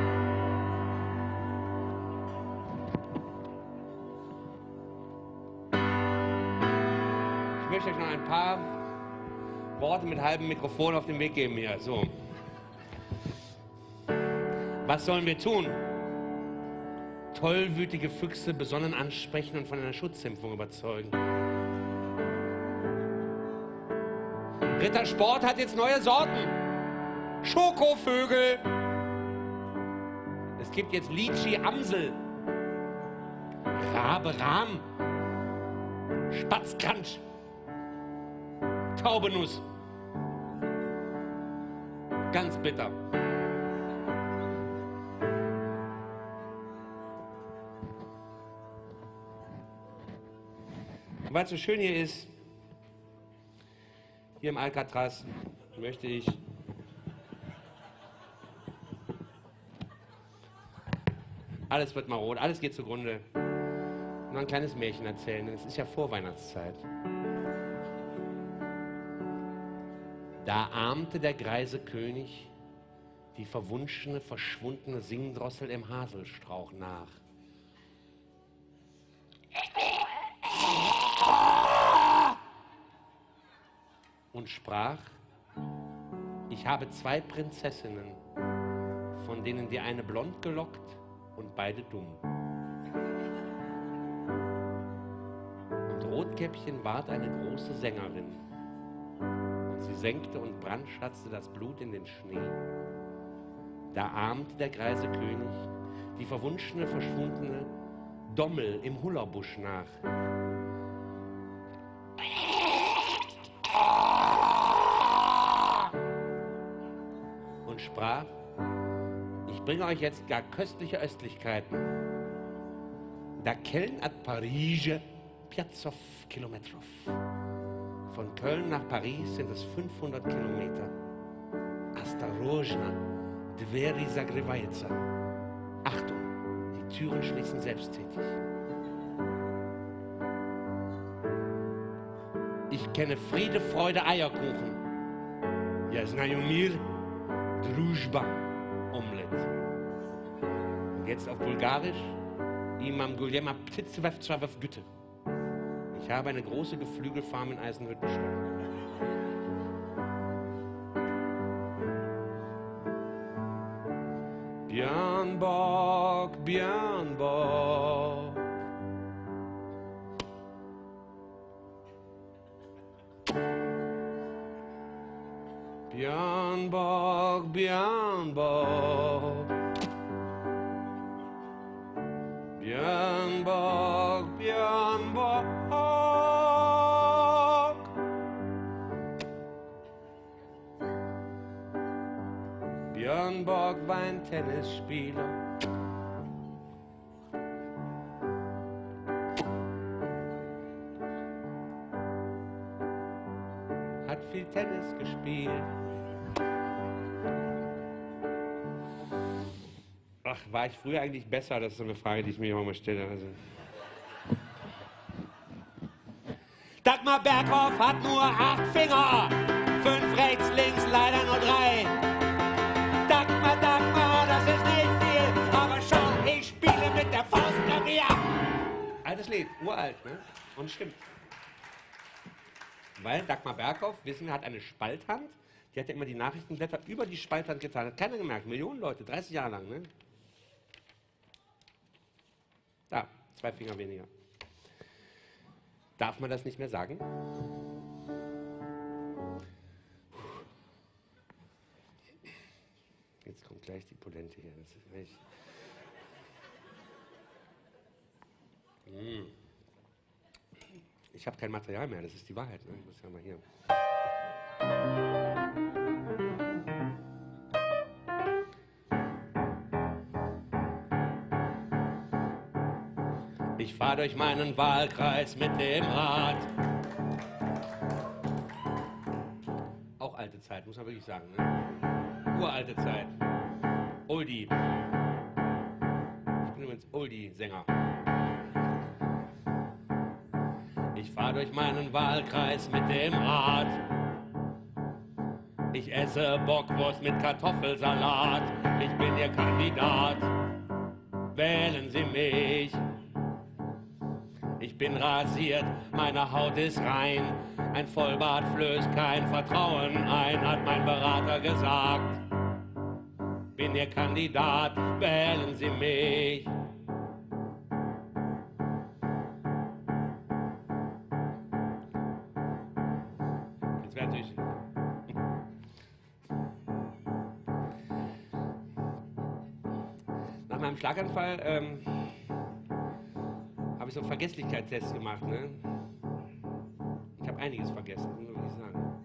Ich möchte euch noch ein paar Worte mit halbem Mikrofon auf den Weg geben hier. So. Was sollen wir tun? tollwütige Füchse besonnen ansprechen und von einer Schutzimpfung überzeugen. Rittersport hat jetzt neue Sorten. Schokovögel. Es gibt jetzt Litschi Amsel. Rabe Rahm. Spatzkransch. Taubenuss. Ganz bitter. Und weil es so schön hier ist, hier im Alcatraz, möchte ich alles wird marot, alles geht zugrunde. Nur ein kleines Märchen erzählen, denn es ist ja Vorweihnachtszeit. Da ahmte der greise König die verwunschene, verschwundene Singdrossel im Haselstrauch nach. Und sprach: Ich habe zwei Prinzessinnen, von denen die eine blond gelockt und beide dumm. Und Rotkäppchen ward eine große Sängerin. Und sie senkte und brandschatzte das Blut in den Schnee. Da ahmte der greise König die verwunschene, verschwundene Dommel im Hullerbusch nach. Und sprach: Ich bringe euch jetzt gar köstliche Östlichkeiten. Da Köln ad Paris piazzov Kilometrov. Von Köln nach Paris sind es fünfhundert Kilometer. Astarojna, Dveri Zagrevajeca. Achtung, die Türen schließen selbsttätig. Ich kenne Friede, Freude, Eierkuchen. Ja znaju mir, Druzhba, Omelette. Und jetzt auf Bulgarisch, Imam Guljema Ptitzwevtschavev Gütte. Ich habe eine große Geflügelfarm in Eisenhüttenstadt. Björnborg, Björnborg. Björnborg, Björnborg. Björnborg, Björnborg. Björnborg war ein Tennisspieler. Hat viel Tennis gespielt. Ach, war ich früher eigentlich besser? Das ist so eine Frage, die ich mir immer mal stelle. Also. Dagmar Berghoff hat nur acht Finger. Fünf rechts, links, leider nur drei. Dagmar, Dagmar, das ist nicht viel. Aber schau, ich spiele mit der Faust Klavier. Altes Lied, uralt, ne? Und stimmt. Weil Dagmar Berghoff, wissen wir, hat eine Spalthand. Die hat ja immer die Nachrichtenblätter über die Spalthand getan. Hat keiner gemerkt. Millionen Leute, dreißig Jahre lang, ne? Da, zwei Finger weniger. Darf man das nicht mehr sagen? Jetzt kommt gleich die Polente hier. Das ist echt. Mm. Ich habe kein Material mehr, das ist die Wahrheit. Ne? Ich muss ja mal hier. Ich fahre durch meinen Wahlkreis mit dem Rad. Auch alte Zeit, muss man wirklich sagen. Ne? Uralte Zeit. Oldie. Ich bin übrigens Oldie-Sänger. Ich fahre durch meinen Wahlkreis mit dem Rad. Ich esse Bockwurst mit Kartoffelsalat. Ich bin Ihr Kandidat. Wählen Sie mich. Ich bin rasiert, meine Haut ist rein. Ein Vollbart flößt kein Vertrauen ein, hat mein Berater gesagt. Bin Ihr Kandidat, wählen Sie mich. natürlich. Nach meinem Schlaganfall ähm, habe ich so einen Vergesslichkeitstest gemacht. Ne? Ich habe einiges vergessen, muss ich sagen.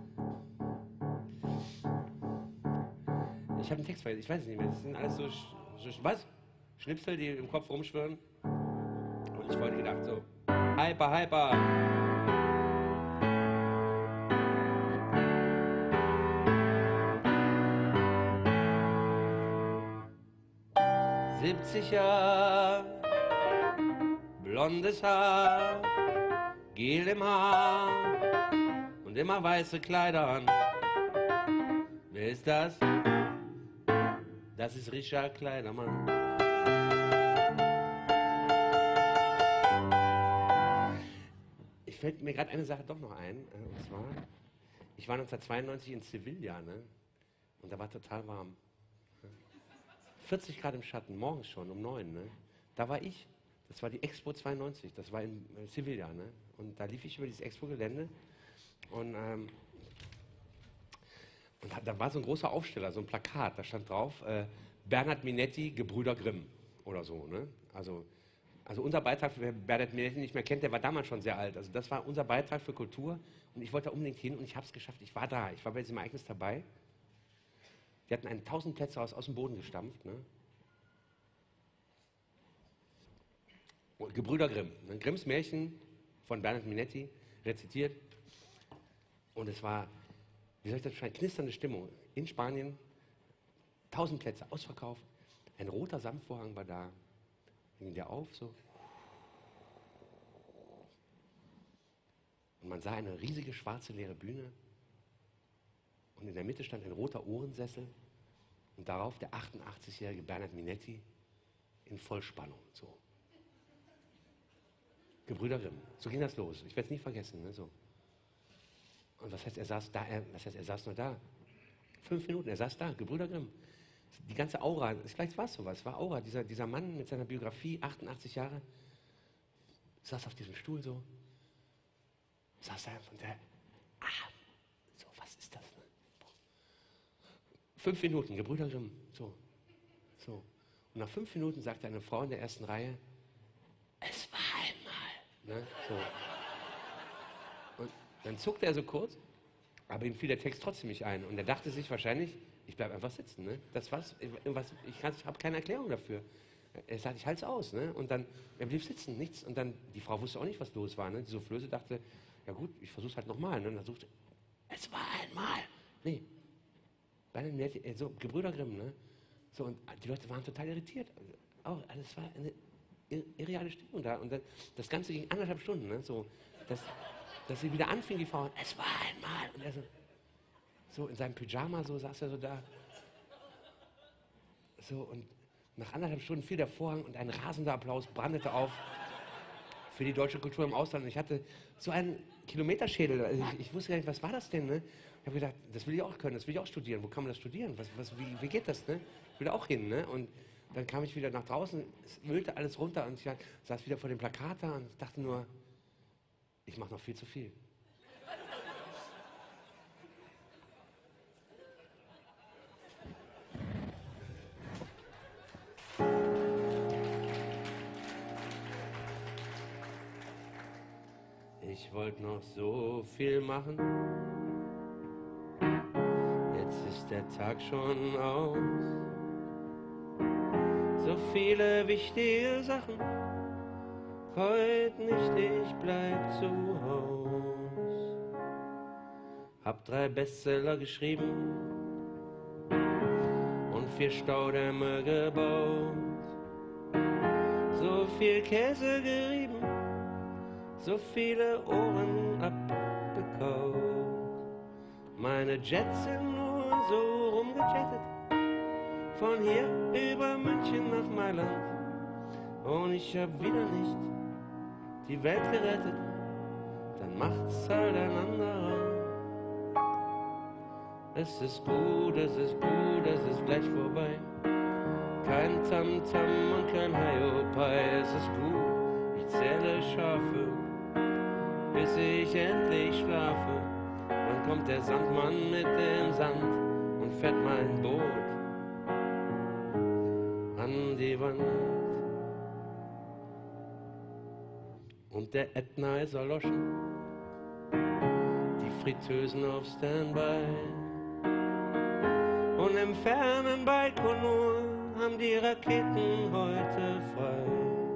Ich habe einen Text vergessen, ich weiß es nicht mehr. Das sind alles so, so was? Schnipsel, die im Kopf rumschwirren. Und ich wollte gedacht so, hyper, hyper. siebzig Jahre, blondes Haar, Gel im Haar und immer weiße Kleider an. Wer ist das? Das ist Richard Kleidermann. Ich fällt mir gerade eine Sache doch noch ein, und zwar, ich war neunzehnhundertzweiundneunzig in Sevilla, ne? Und da war total warm. vierzig Grad im Schatten, morgens schon, um neun, ne? Da war ich, das war die Expo zweiundneunzig, das war in äh, Sevilla, ne? Und da lief ich über dieses Expo-Gelände und, ähm, und da, da war so ein großer Aufsteller, so ein Plakat, da stand drauf, äh, Bernhard Minetti, Gebrüder Grimm oder so, ne? Also, also unser Beitrag, wer Bernhard Minetti nicht mehr kennt, der war damals schon sehr alt, also das war unser Beitrag für Kultur und ich wollte da unbedingt hin und ich habe es geschafft, ich war da, ich war bei diesem Ereignis dabei. Die hatten einen tausend Plätze aus, aus dem Boden gestampft. Ne? Gebrüder Grimm. Ne? Grimms Märchen von Bernhard Minetti rezitiert. Und es war, wie soll ich das beschreiben, knisternde Stimmung. In Spanien, tausend Plätze, ausverkauft. Ein roter Samtvorhang war da. Ging der auf so. Und man sah eine riesige schwarze leere Bühne. Und in der Mitte stand ein roter Ohrensessel und darauf der achtundachtzigjährige Bernhard Minetti in Vollspannung. So. Gebrüder Grimm. So ging das los. Ich werde es nie vergessen. Ne? So. Und was heißt, er saß da? Er, was heißt, er saß nur da? Fünf Minuten, er saß da. Gebrüder Grimm. Die ganze Aura, vielleicht war es sowas, war Aura. Dieser, dieser Mann mit seiner Biografie, achtundachtzig Jahre, saß auf diesem Stuhl so, saß da und der, ah, so, was ist das? Ne? Fünf Minuten, Gebrüder Grimm, so, so. Und nach fünf Minuten sagte eine Frau in der ersten Reihe, es war einmal, ne, so. Und dann zuckte er so kurz, aber ihm fiel der Text trotzdem nicht ein. Und er dachte sich wahrscheinlich, ich bleibe einfach sitzen, ne, das war's, was, ich, ich habe keine Erklärung dafür. Er sagte, ich halte es aus, ne, und dann, er blieb sitzen, nichts. Und dann, die Frau wusste auch nicht, was los war, ne, die Soufflöse dachte, ja gut, ich versuch's halt nochmal, ne, und dann suchte, es war einmal, nee. So, Gebrüder Grimm, ne? So, und die Leute waren total irritiert. Auch, also es war eine irreale Stimmung da. Und das Ganze ging anderthalb Stunden, ne? So, dass, dass sie wieder anfing, die Frau, es war einmal. Und er so, so in seinem Pyjama, so saß er so da. So, und nach anderthalb Stunden fiel der Vorhang und ein rasender Applaus brandete auf für die deutsche Kultur im Ausland. Und ich hatte so einen Kilometerschädel. Also ich, ich wusste gar nicht, was war das denn, ne? Ich habe gedacht, das will ich auch können, das will ich auch studieren. Wo kann man das studieren? Was, was, wie, wie geht das? Ne? Ich will da auch hin. Ne? Und dann kam ich wieder nach draußen, es wühlte alles runter und ich saß wieder vor dem Plakat da und dachte nur, ich mache noch viel zu viel. Ich wollte noch so viel machen. Jetzt ist der Tag schon aus. So viele wichtige Sachen. Heute nicht, ich bleib zu Haus. Hab drei Bestseller geschrieben und vier Staudämme gebaut. So viel Käse gerieben, so viele Ohren abgekauft. Meine Jets sind nur so rumgejettet, von hier über München nach Mailand. Und ich hab wieder nicht die Welt gerettet, dann macht's halt ein anderer. Es ist gut, es ist gut, es ist gleich vorbei. Kein Tamtam und kein Hiopai, es ist gut, ich zähle Schafe, bis ich endlich schlafe. Und kommt der Sandmann mit dem Sand und fährt mein Boot an die Wand. Und der Ätna ist erloschen, die Fritteusen auf Standby. Und im fernen Baikonur haben die Raketen heute frei.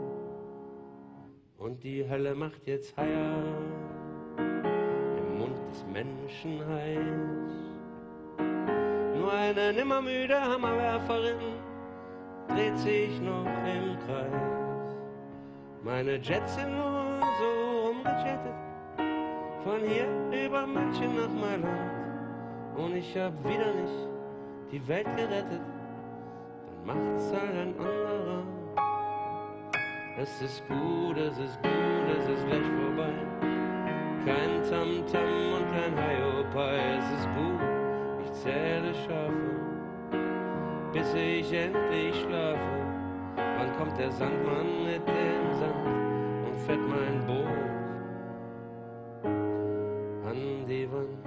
Und die Hölle macht jetzt Heier, im Mund des Menschen heiß. Nur eine nimmermüde Hammerwerferin dreht sich noch im Kreis. Meine Jets sind nur so rumgejettet, von hier über München nach Mailand. Und ich hab wieder nicht die Welt gerettet, dann macht's halt ein anderer. Es ist gut, es ist gut, es ist gleich vorbei. Kein Tamtam und kein Hiopai, es ist gut, ich zähle Schafe, bis ich endlich schlafe. Wann kommt der Sandmann mit dem Sand und fährt mein Boot an die Wand?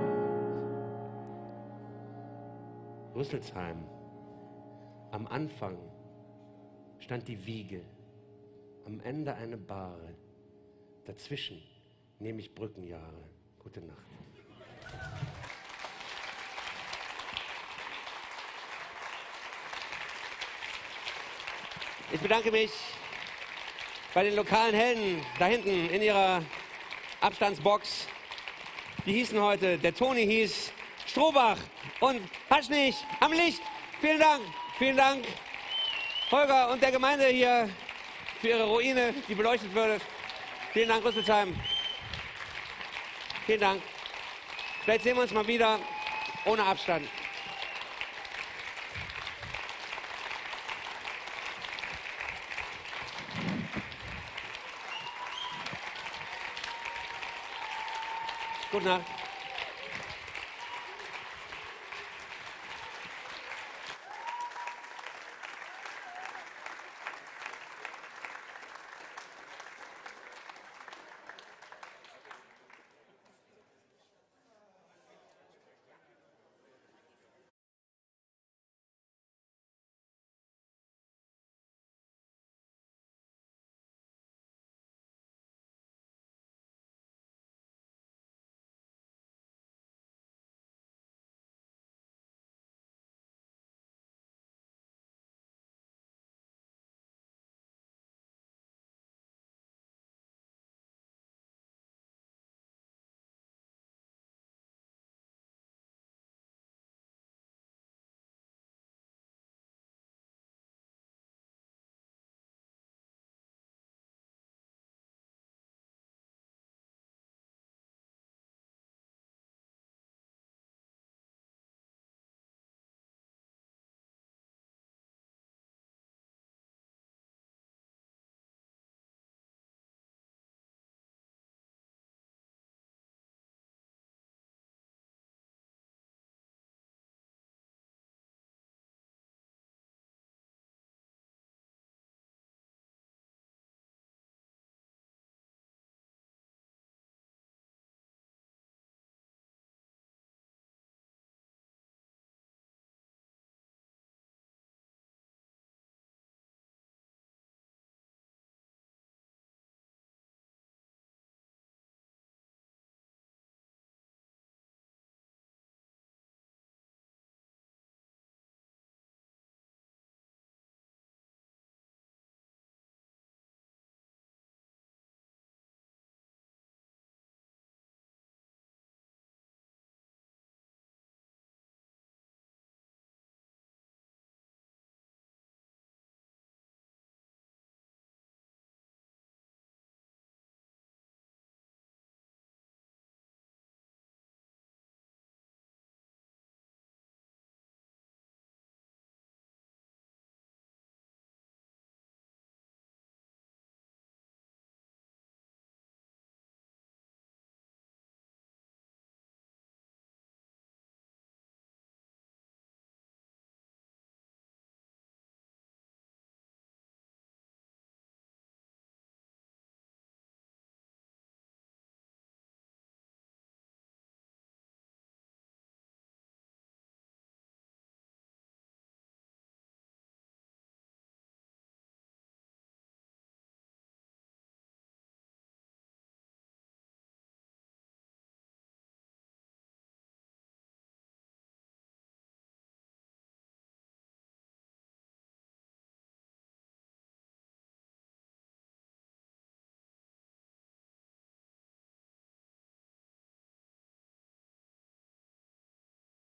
Rüsselsheim. Am Anfang stand die Wiege, am Ende eine Bahre. Dazwischen nehme ich Brückenjahre. Gute Nacht. Ich bedanke mich bei den lokalen Helden da hinten in ihrer Abstandsbox. Die hießen heute, der Toni hieß Strohbach und Haschnich am Licht. Vielen Dank, vielen Dank Holger und der Gemeinde hier für ihre Ruine, die beleuchtet wird. Vielen Dank Rüsselsheim. Vielen Dank. Vielleicht sehen wir uns mal wieder ohne Abstand. Gute Nacht.